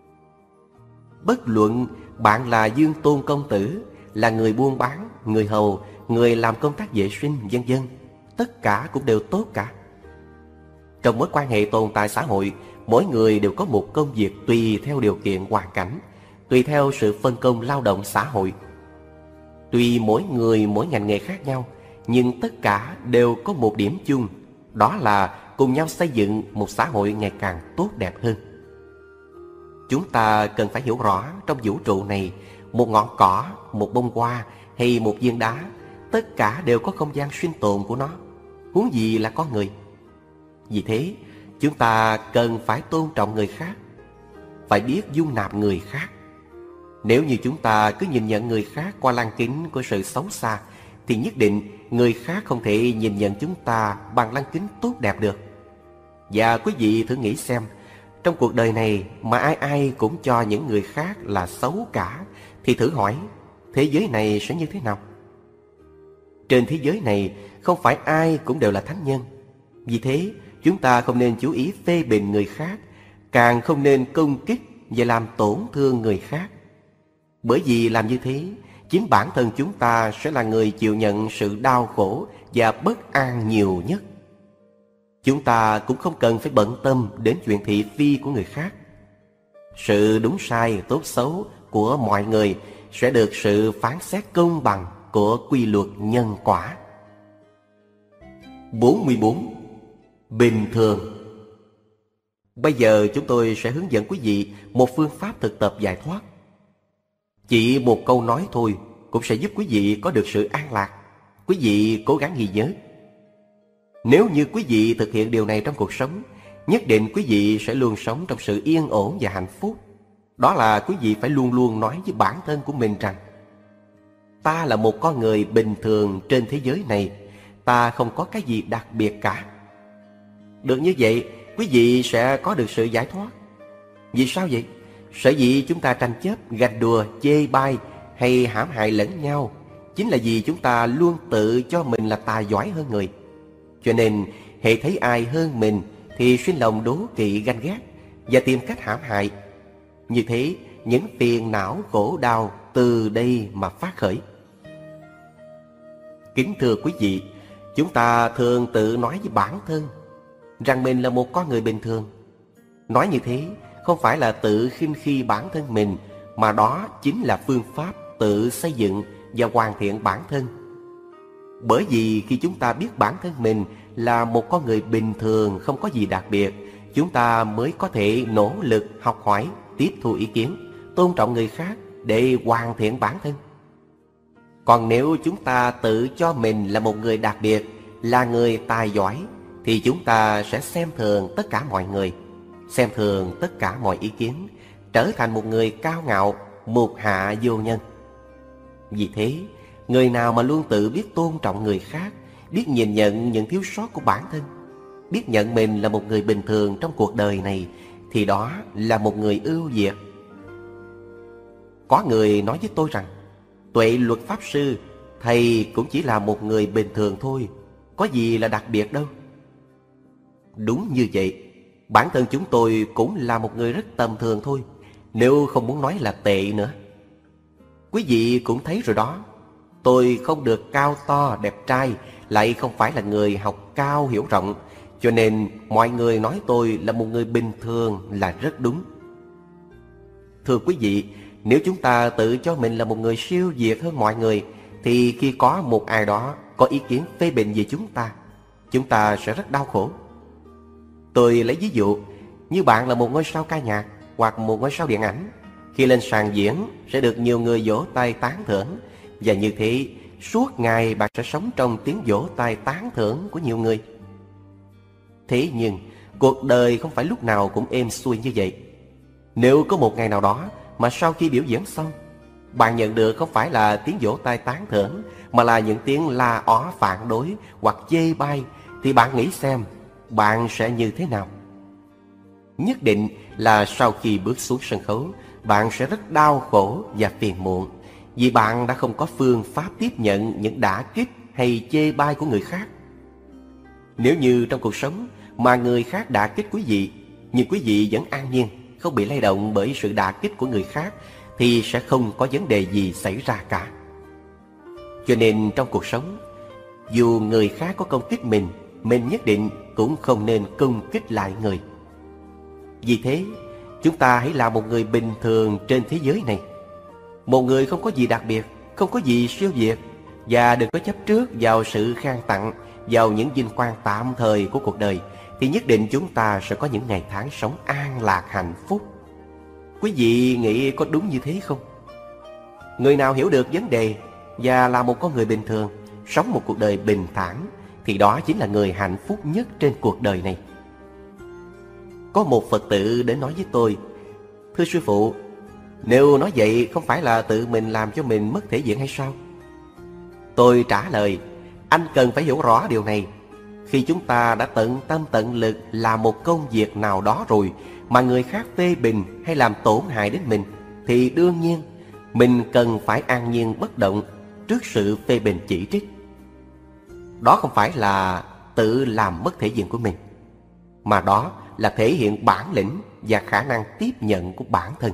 Bất luận bạn là Dương Tôn công tử, là người buôn bán, người hầu, người làm công tác vệ sinh, vân vân, tất cả cũng đều tốt cả. Trong mối quan hệ tồn tại xã hội, mỗi người đều có một công việc tùy theo điều kiện hoàn cảnh, tùy theo sự phân công lao động xã hội. Tuy mỗi người mỗi ngành nghề khác nhau, nhưng tất cả đều có một điểm chung, đó là cùng nhau xây dựng một xã hội ngày càng tốt đẹp hơn. Chúng ta cần phải hiểu rõ trong vũ trụ này, một ngọn cỏ, một bông hoa hay một viên đá, tất cả đều có không gian sinh tồn của nó, huống gì là con người. Vì thế, chúng ta cần phải tôn trọng người khác, phải biết dung nạp người khác. Nếu như chúng ta cứ nhìn nhận người khác qua lăng kính của sự xấu xa, thì nhất định người khác không thể nhìn nhận chúng ta bằng lăng kính tốt đẹp được. Và quý vị thử nghĩ xem, trong cuộc đời này mà ai ai cũng cho những người khác là xấu cả, thì thử hỏi, thế giới này sẽ như thế nào? Trên thế giới này không phải ai cũng đều là thánh nhân. Vì thế, chúng ta không nên chú ý phê bình người khác, càng không nên công kích và làm tổn thương người khác. Bởi vì làm như thế, chính bản thân chúng ta sẽ là người chịu nhận sự đau khổ và bất an nhiều nhất. Chúng ta cũng không cần phải bận tâm đến chuyện thị phi của người khác. Sự đúng sai, tốt xấu của mọi người sẽ được sự phán xét công bằng của quy luật nhân quả. 44. Bình thường. Bây giờ chúng tôi sẽ hướng dẫn quý vị một phương pháp thực tập giải thoát. Chỉ một câu nói thôi cũng sẽ giúp quý vị có được sự an lạc. Quý vị cố gắng ghi nhớ. Nếu như quý vị thực hiện điều này trong cuộc sống, nhất định quý vị sẽ luôn sống trong sự yên ổn và hạnh phúc. Đó là quý vị phải luôn luôn nói với bản thân của mình rằng, ta là một con người bình thường trên thế giới này, ta không có cái gì đặc biệt cả. Được như vậy, quý vị sẽ có được sự giải thoát. Vì sao vậy? Sở dĩ chúng ta tranh chấp, ganh đùa, chê bai hay hãm hại lẫn nhau chính là vì chúng ta luôn tự cho mình là tài giỏi hơn người. Cho nên hễ thấy ai hơn mình thì sinh lòng đố kỵ ganh ghét và tìm cách hãm hại. Như thế những phiền não khổ đau từ đây mà phát khởi. Kính thưa quý vị, chúng ta thường tự nói với bản thân rằng mình là một con người bình thường. Nói như thế không phải là tự khinh khi bản thân mình, mà đó chính là phương pháp tự xây dựng và hoàn thiện bản thân. Bởi vì khi chúng ta biết bản thân mình là một con người bình thường, không có gì đặc biệt, chúng ta mới có thể nỗ lực học hỏi, tiếp thu ý kiến, tôn trọng người khác để hoàn thiện bản thân. Còn nếu chúng ta tự cho mình là một người đặc biệt, là người tài giỏi, thì chúng ta sẽ xem thường tất cả mọi người, xem thường tất cả mọi ý kiến, trở thành một người cao ngạo, mục hạ vô nhân. Vì thế, người nào mà luôn tự biết tôn trọng người khác, biết nhìn nhận những thiếu sót của bản thân, biết nhận mình là một người bình thường trong cuộc đời này, thì đó là một người ưu việt. Có người nói với tôi rằng, Tuệ Luật Pháp Sư, thầy cũng chỉ là một người bình thường thôi, có gì là đặc biệt đâu. Đúng như vậy, bản thân chúng tôi cũng là một người rất tầm thường thôi, nếu không muốn nói là tệ nữa. Quý vị cũng thấy rồi đó, tôi không được cao to đẹp trai, lại không phải là người học cao hiểu rộng, cho nên mọi người nói tôi là một người bình thường là rất đúng. Thưa quý vị, nếu chúng ta tự cho mình là một người siêu việt hơn mọi người, thì khi có một ai đó có ý kiến phê bình về chúng ta sẽ rất đau khổ. Tôi lấy ví dụ, như bạn là một ngôi sao ca nhạc hoặc một ngôi sao điện ảnh, khi lên sàn diễn sẽ được nhiều người vỗ tay tán thưởng, và như thế suốt ngày bạn sẽ sống trong tiếng vỗ tay tán thưởng của nhiều người. Thế nhưng cuộc đời không phải lúc nào cũng êm xuôi như vậy. Nếu có một ngày nào đó mà sau khi biểu diễn xong, bạn nhận được không phải là tiếng vỗ tay tán thưởng, mà là những tiếng la ó phản đối hoặc chê bai, thì bạn nghĩ xem bạn sẽ như thế nào? Nhất định là sau khi bước xuống sân khấu, bạn sẽ rất đau khổ và phiền muộn, vì bạn đã không có phương pháp tiếp nhận những đả kích hay chê bai của người khác. Nếu như trong cuộc sống mà người khác đả kích quý vị, nhưng quý vị vẫn an nhiên, không bị lay động bởi sự đả kích của người khác, thì sẽ không có vấn đề gì xảy ra cả. Cho nên trong cuộc sống, dù người khác có công kích mình nhất định cũng không nên công kích lại người. Vì thế, chúng ta hãy là một người bình thường trên thế giới này, một người không có gì đặc biệt, không có gì siêu việt, và đừng có chấp trước vào sự khen tặng, vào những vinh quang tạm thời của cuộc đời, thì nhất định chúng ta sẽ có những ngày tháng sống an lạc hạnh phúc. Quý vị nghĩ có đúng như thế không? Người nào hiểu được vấn đề và là một con người bình thường, sống một cuộc đời bình thản, thì đó chính là người hạnh phúc nhất trên cuộc đời này. Có một Phật tử đến nói với tôi, thưa sư phụ, nếu nói vậy không phải là tự mình làm cho mình mất thể diện hay sao? Tôi trả lời, anh cần phải hiểu rõ điều này. Khi chúng ta đã tận tâm tận lực làm một công việc nào đó rồi, mà người khác phê bình hay làm tổn hại đến mình, thì đương nhiên mình cần phải an nhiên bất động trước sự phê bình chỉ trích. Đó không phải là tự làm mất thể diện của mình, mà đó là thể hiện bản lĩnh và khả năng tiếp nhận của bản thân.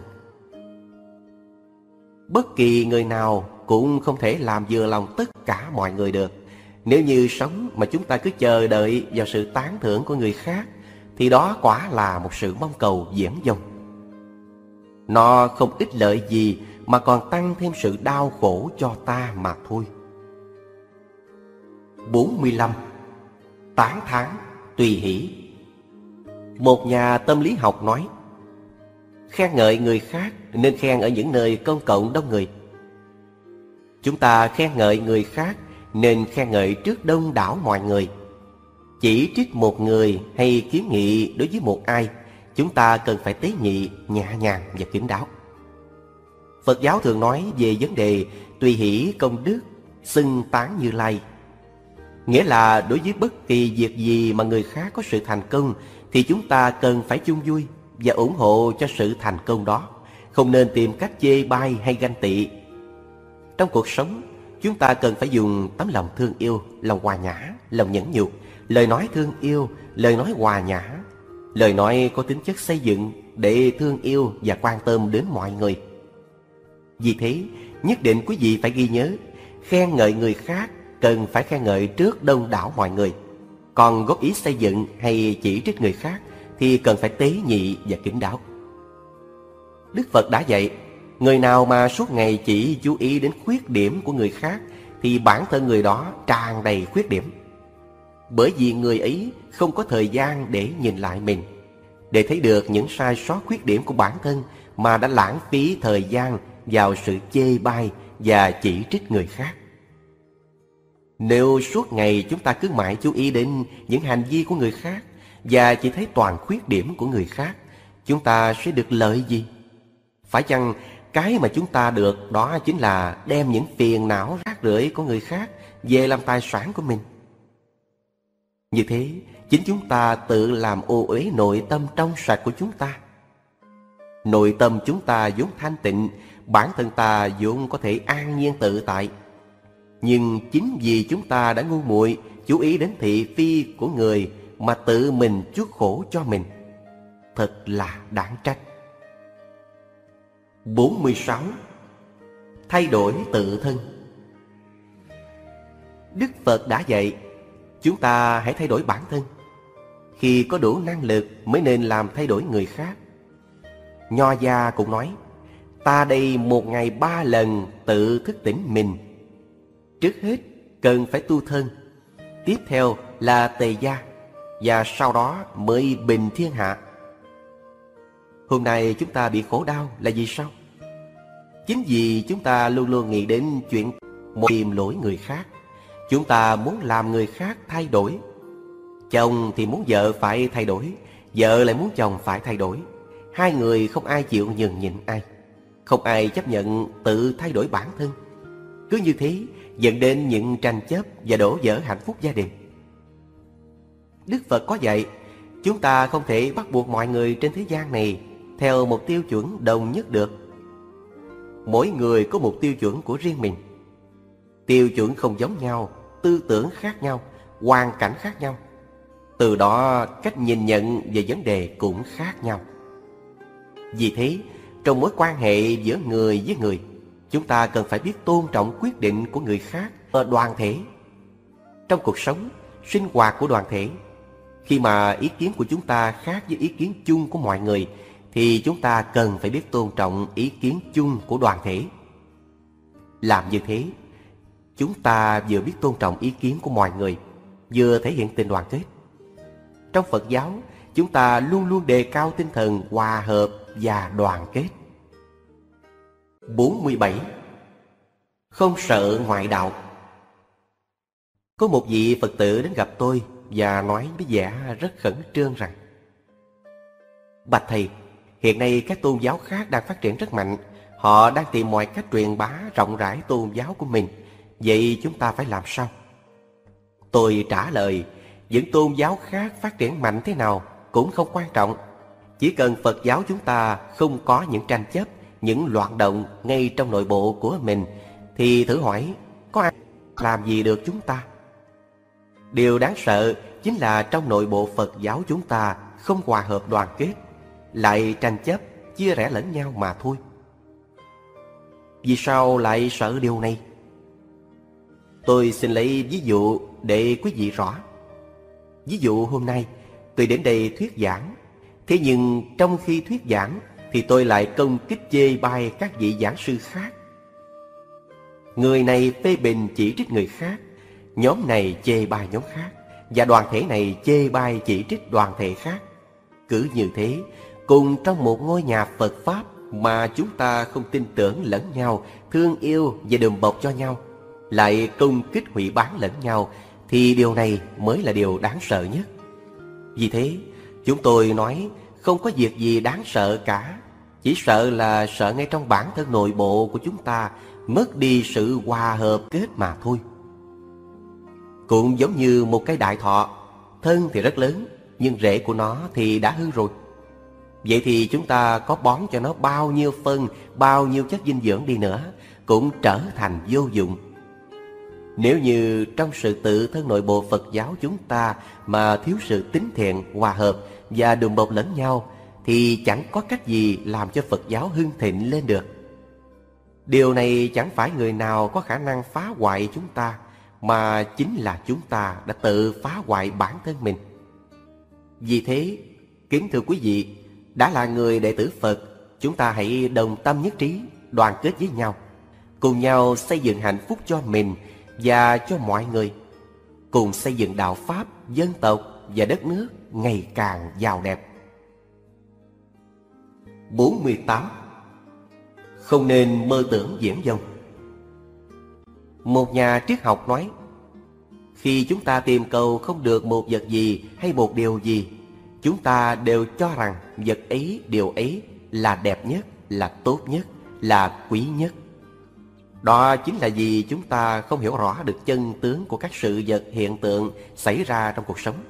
Bất kỳ người nào cũng không thể làm vừa lòng tất cả mọi người được. Nếu như sống mà chúng ta cứ chờ đợi vào sự tán thưởng của người khác, thì đó quả là một sự mong cầu viển vông. Nó không ích lợi gì mà còn tăng thêm sự đau khổ cho ta mà thôi. 45. Tán thán tùy hỷ. Một nhà tâm lý học nói, khen ngợi người khác nên khen ở những nơi công cộng đông người. Chúng ta khen ngợi người khác nên khen ngợi trước đông đảo mọi người. Chỉ trích một người hay kiến nghị đối với một ai, chúng ta cần phải tế nhị, nhẹ nhàng và kín đáo. Phật giáo thường nói về vấn đề tùy hỷ công đức, xưng tán Như Lai. Nghĩa là đối với bất kỳ việc gì mà người khác có sự thành công, thì chúng ta cần phải chung vui và ủng hộ cho sự thành công đó, không nên tìm cách chê bai hay ganh tị. Trong cuộc sống, chúng ta cần phải dùng tấm lòng thương yêu, lòng hòa nhã, lòng nhẫn nhục, lời nói thương yêu, lời nói hòa nhã, lời nói có tính chất xây dựng để thương yêu và quan tâm đến mọi người. Vì thế, nhất định quý vị phải ghi nhớ, khen ngợi người khác cần phải khen ngợi trước đông đảo mọi người. Còn góp ý xây dựng hay chỉ trích người khác thì cần phải tế nhị và kín đáo. Đức Phật đã dạy, người nào mà suốt ngày chỉ chú ý đến khuyết điểm của người khác thì bản thân người đó tràn đầy khuyết điểm. Bởi vì người ấy không có thời gian để nhìn lại mình, để thấy được những sai sót khuyết điểm của bản thân, mà đã lãng phí thời gian vào sự chê bai và chỉ trích người khác. Nếu suốt ngày chúng ta cứ mãi chú ý đến những hành vi của người khác và chỉ thấy toàn khuyết điểm của người khác, chúng ta sẽ được lợi gì? Phải chăng cái mà chúng ta được đó chính là đem những phiền não rác rưởi của người khác về làm tài sản của mình? Như thế, chính chúng ta tự làm ô uế nội tâm trong sạch của chúng ta. Nội tâm chúng ta vốn thanh tịnh, bản thân ta vốn có thể an nhiên tự tại. Nhưng chính vì chúng ta đã ngu muội chú ý đến thị phi của người mà tự mình chuốc khổ cho mình, thật là đáng trách. 46. Thay đổi tự thân. Đức Phật đã dạy chúng ta hãy thay đổi bản thân. Khi có đủ năng lực mới nên làm thay đổi người khác. Nho gia cũng nói, ta đây một ngày 3 lần tự thức tỉnh mình. Trước hết cần phải tu thân, tiếp theo là tề gia, và sau đó mới bình thiên hạ. Hôm nay chúng ta bị khổ đau là vì sao? Chính vì chúng ta luôn luôn nghĩ đến chuyện tìm lỗi người khác. Chúng ta muốn làm người khác thay đổi. Chồng thì muốn vợ phải thay đổi, vợ lại muốn chồng phải thay đổi. Hai người không ai chịu nhường nhịn ai, không ai chấp nhận tự thay đổi bản thân. Cứ như thế dẫn đến những tranh chấp và đổ vỡ hạnh phúc gia đình. Đức Phật có dạy, chúng ta không thể bắt buộc mọi người trên thế gian này theo một tiêu chuẩn đồng nhất được. Mỗi người có một tiêu chuẩn của riêng mình. Tiêu chuẩn không giống nhau, tư tưởng khác nhau, hoàn cảnh khác nhau. Từ đó cách nhìn nhận về vấn đề cũng khác nhau. Vì thế, trong mối quan hệ giữa người với người, chúng ta cần phải biết tôn trọng quyết định của người khác ở đoàn thể. Trong cuộc sống, sinh hoạt của đoàn thể, khi mà ý kiến của chúng ta khác với ý kiến chung của mọi người, thì chúng ta cần phải biết tôn trọng ý kiến chung của đoàn thể. Làm như thế, chúng ta vừa biết tôn trọng ý kiến của mọi người, vừa thể hiện tình đoàn kết. Trong Phật giáo, chúng ta luôn luôn đề cao tinh thần hòa hợp và đoàn kết. 47. Không sợ ngoại đạo. Có một vị Phật tử đến gặp tôi và nói với vẻ rất khẩn trương rằng: Bạch Thầy, hiện nay các tôn giáo khác đang phát triển rất mạnh. Họ đang tìm mọi cách truyền bá rộng rãi tôn giáo của mình. Vậy chúng ta phải làm sao? Tôi trả lời, những tôn giáo khác phát triển mạnh thế nào cũng không quan trọng. Chỉ cần Phật giáo chúng ta không có những tranh chấp, những loạn động ngay trong nội bộ của mình, thì thử hỏi có ai làm gì được chúng ta? Điều đáng sợ chính là trong nội bộ Phật giáo chúng ta không hòa hợp đoàn kết, lại tranh chấp, chia rẽ lẫn nhau mà thôi. Vì sao lại sợ điều này? Tôi xin lấy ví dụ để quý vị rõ. Ví dụ hôm nay tôi đến đây thuyết giảng, thế nhưng trong khi thuyết giảng thì tôi lại công kích chê bai các vị giảng sư khác. Người này phê bình chỉ trích người khác, nhóm này chê bai nhóm khác, và đoàn thể này chê bai chỉ trích đoàn thể khác. Cứ như thế, cùng trong một ngôi nhà Phật Pháp mà chúng ta không tin tưởng lẫn nhau, thương yêu và đùm bọc cho nhau, lại công kích hủy bán lẫn nhau, thì điều này mới là điều đáng sợ nhất. Vì thế, chúng tôi nói không có việc gì đáng sợ cả. Chỉ sợ là sợ ngay trong bản thân nội bộ của chúng ta mất đi sự hòa hợp kết mà thôi. Cũng giống như một cây đại thọ, thân thì rất lớn, nhưng rễ của nó thì đã hư rồi. Vậy thì chúng ta có bón cho nó bao nhiêu phân, bao nhiêu chất dinh dưỡng đi nữa, cũng trở thành vô dụng. Nếu như trong sự tự thân nội bộ Phật giáo chúng ta mà thiếu sự tín thiện, hòa hợp và đùm bọc lẫn nhau, thì chẳng có cách gì làm cho Phật giáo hưng thịnh lên được. Điều này chẳng phải người nào có khả năng phá hoại chúng ta, mà chính là chúng ta đã tự phá hoại bản thân mình. Vì thế, kính thưa quý vị, đã là người đệ tử Phật, chúng ta hãy đồng tâm nhất trí, đoàn kết với nhau, cùng nhau xây dựng hạnh phúc cho mình và cho mọi người, cùng xây dựng đạo Pháp, dân tộc và đất nước ngày càng giàu đẹp. 48. Không nên mơ tưởng viển vông. Một nhà triết học nói, khi chúng ta tìm cầu không được một vật gì hay một điều gì, chúng ta đều cho rằng vật ấy, điều ấy là đẹp nhất, là tốt nhất, là quý nhất. Đó chính là vì chúng ta không hiểu rõ được chân tướng của các sự vật hiện tượng xảy ra trong cuộc sống.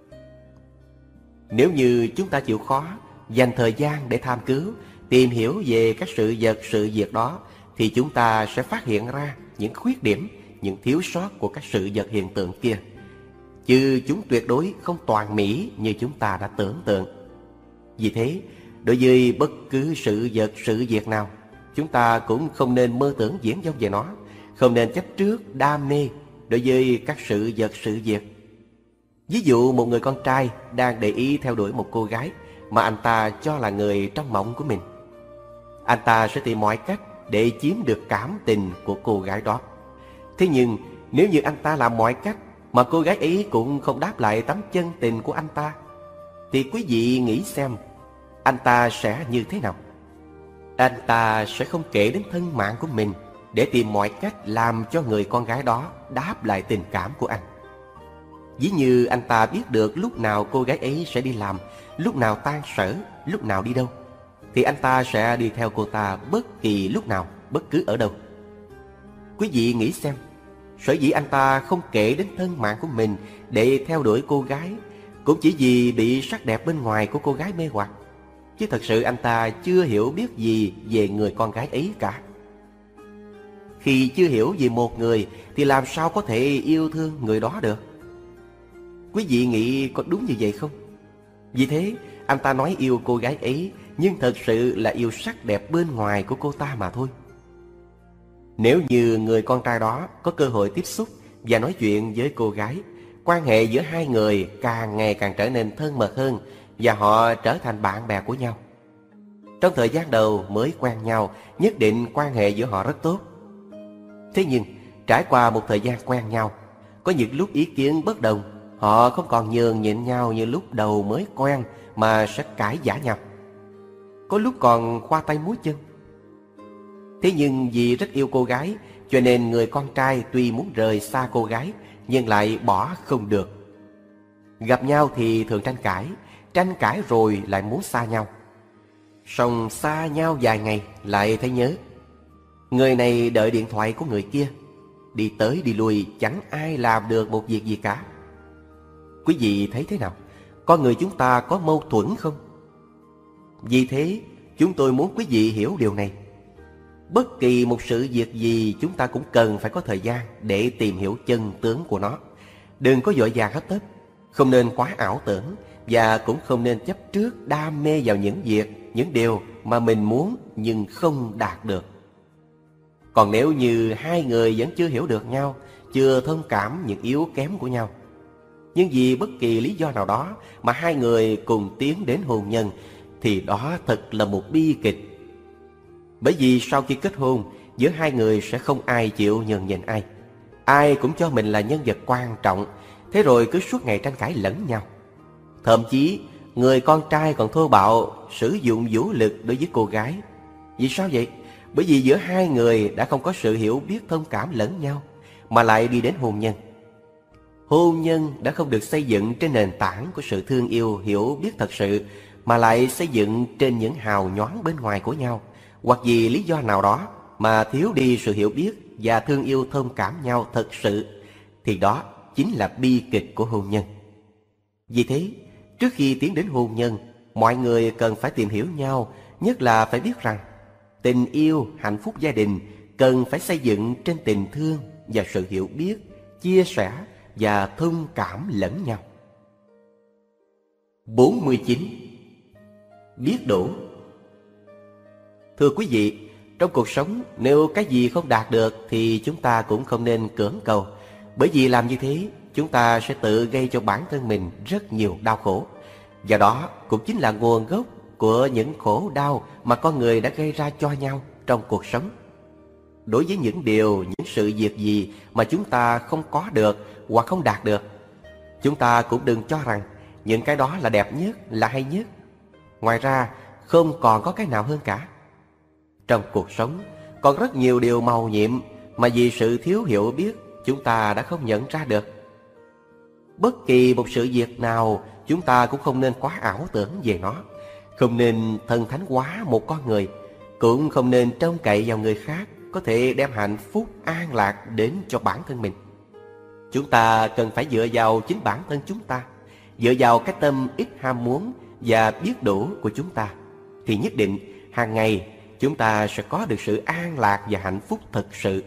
Nếu như chúng ta chịu khó dành thời gian để tham cứu, tìm hiểu về các sự vật, sự việc đó, thì chúng ta sẽ phát hiện ra những khuyết điểm, những thiếu sót của các sự vật hiện tượng kia, chứ chúng tuyệt đối không toàn mỹ như chúng ta đã tưởng tượng. Vì thế, đối với bất cứ sự vật, sự việc nào, chúng ta cũng không nên mơ tưởng viển vông về nó, không nên chấp trước, đam mê đối với các sự vật, sự việc. Ví dụ một người con trai đang để ý theo đuổi một cô gái mà anh ta cho là người trong mộng của mình. Anh ta sẽ tìm mọi cách để chiếm được cảm tình của cô gái đó. Thế nhưng nếu như anh ta làm mọi cách mà cô gái ấy cũng không đáp lại tấm chân tình của anh ta, thì quý vị nghĩ xem, anh ta sẽ như thế nào? Anh ta sẽ không kể đến thân mạng của mình để tìm mọi cách làm cho người con gái đó đáp lại tình cảm của anh. Ví như anh ta biết được lúc nào cô gái ấy sẽ đi làm, lúc nào tan sở, lúc nào đi đâu, thì anh ta sẽ đi theo cô ta bất kỳ lúc nào, bất cứ ở đâu. Quý vị nghĩ xem, sở dĩ anh ta không kể đến thân mạng của mình để theo đuổi cô gái cũng chỉ vì bị sắc đẹp bên ngoài của cô gái mê hoặc, chứ thật sự anh ta chưa hiểu biết gì về người con gái ấy cả. Khi chưa hiểu về một người thì làm sao có thể yêu thương người đó được? Quý vị nghĩ có đúng như vậy không? Vì thế, anh ta nói yêu cô gái ấy, nhưng thật sự là yêu sắc đẹp bên ngoài của cô ta mà thôi. Nếu như người con trai đó có cơ hội tiếp xúc và nói chuyện với cô gái, quan hệ giữa hai người càng ngày càng trở nên thân mật hơn và họ trở thành bạn bè của nhau. Trong thời gian đầu mới quen nhau, nhất định quan hệ giữa họ rất tốt. Thế nhưng, trải qua một thời gian quen nhau, có những lúc ý kiến bất đồng, họ không còn nhường nhịn nhau như lúc đầu mới quen mà sẽ cãi vã nhau. Có lúc còn khoa tay múa chân. Thế nhưng vì rất yêu cô gái, cho nên người con trai tuy muốn rời xa cô gái nhưng lại bỏ không được. Gặp nhau thì thường tranh cãi rồi lại muốn xa nhau. Song xa nhau vài ngày lại thấy nhớ. Người này đợi điện thoại của người kia, đi tới đi lui chẳng ai làm được một việc gì cả. Quý vị thấy thế nào? Con người chúng ta có mâu thuẫn không? Vì thế, chúng tôi muốn quý vị hiểu điều này. Bất kỳ một sự việc gì chúng ta cũng cần phải có thời gian để tìm hiểu chân tướng của nó. Đừng có vội vàng hấp tấp, không nên quá ảo tưởng và cũng không nên chấp trước đam mê vào những việc, những điều mà mình muốn nhưng không đạt được. Còn nếu như hai người vẫn chưa hiểu được nhau, chưa thông cảm những yếu kém của nhau, nhưng vì bất kỳ lý do nào đó mà hai người cùng tiến đến hôn nhân, thì đó thật là một bi kịch. Bởi vì sau khi kết hôn, giữa hai người sẽ không ai chịu nhường nhịn ai. Ai cũng cho mình là nhân vật quan trọng, thế rồi cứ suốt ngày tranh cãi lẫn nhau. Thậm chí, người con trai còn thô bạo sử dụng vũ lực đối với cô gái. Vì sao vậy? Bởi vì giữa hai người đã không có sự hiểu biết thông cảm lẫn nhau, mà lại đi đến hôn nhân. Hôn nhân đã không được xây dựng trên nền tảng của sự thương yêu, hiểu biết thật sự, mà lại xây dựng trên những hào nhoáng bên ngoài của nhau, hoặc vì lý do nào đó mà thiếu đi sự hiểu biết và thương yêu thông cảm nhau thật sự, thì đó chính là bi kịch của hôn nhân. Vì thế, trước khi tiến đến hôn nhân, mọi người cần phải tìm hiểu nhau, nhất là phải biết rằng tình yêu, hạnh phúc gia đình cần phải xây dựng trên tình thương và sự hiểu biết, chia sẻ và thông cảm lẫn nhau. 49. Biết đủ. Thưa quý vị, trong cuộc sống nếu cái gì không đạt được thì chúng ta cũng không nên cưỡng cầu, bởi vì làm như thế chúng ta sẽ tự gây cho bản thân mình rất nhiều đau khổ. Và đó cũng chính là nguồn gốc của những khổ đau mà con người đã gây ra cho nhau trong cuộc sống. Đối với những điều, những sự việc gì mà chúng ta không có được hoặc không đạt được, chúng ta cũng đừng cho rằng những cái đó là đẹp nhất, là hay nhất. Ngoài ra, không còn có cái nào hơn cả. Trong cuộc sống, còn rất nhiều điều màu nhiệm mà vì sự thiếu hiểu biết chúng ta đã không nhận ra được. Bất kỳ một sự việc nào chúng ta cũng không nên quá ảo tưởng về nó, không nên thần thánh hóa một con người, cũng không nên trông cậy vào người khác có thể đem hạnh phúc an lạc đến cho bản thân mình. Chúng ta cần phải dựa vào chính bản thân chúng ta, dựa vào cái tâm ít ham muốn và biết đủ của chúng ta, thì nhất định hàng ngày chúng ta sẽ có được sự an lạc và hạnh phúc thật sự.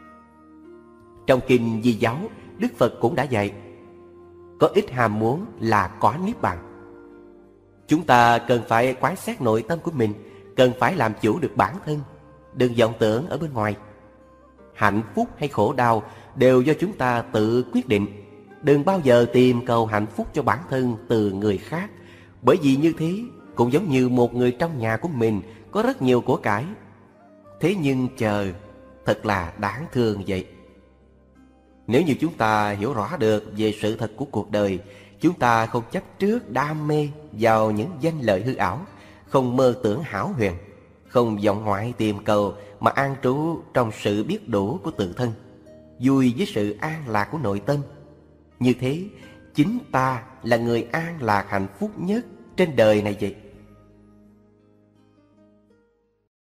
Trong kinh Di Giáo, Đức Phật cũng đã dạy, có ít ham muốn là có niết bàn. Chúng ta cần phải quán xét nội tâm của mình, cần phải làm chủ được bản thân, đừng vọng tưởng ở bên ngoài. Hạnh phúc hay khổ đau đều do chúng ta tự quyết định. Đừng bao giờ tìm cầu hạnh phúc cho bản thân từ người khác, bởi vì như thế cũng giống như một người trong nhà của mình có rất nhiều của cải, thế nhưng chờ thật là đáng thương vậy. Nếu như chúng ta hiểu rõ được về sự thật của cuộc đời, chúng ta không chấp trước đam mê vào những danh lợi hư ảo, không mơ tưởng hão huyền, không vọng ngoại tìm cầu, mà an trú trong sự biết đủ của tự thân, vui với sự an lạc của nội tâm. Như thế, chính ta là người an lạc hạnh phúc nhất trên đời này vậy.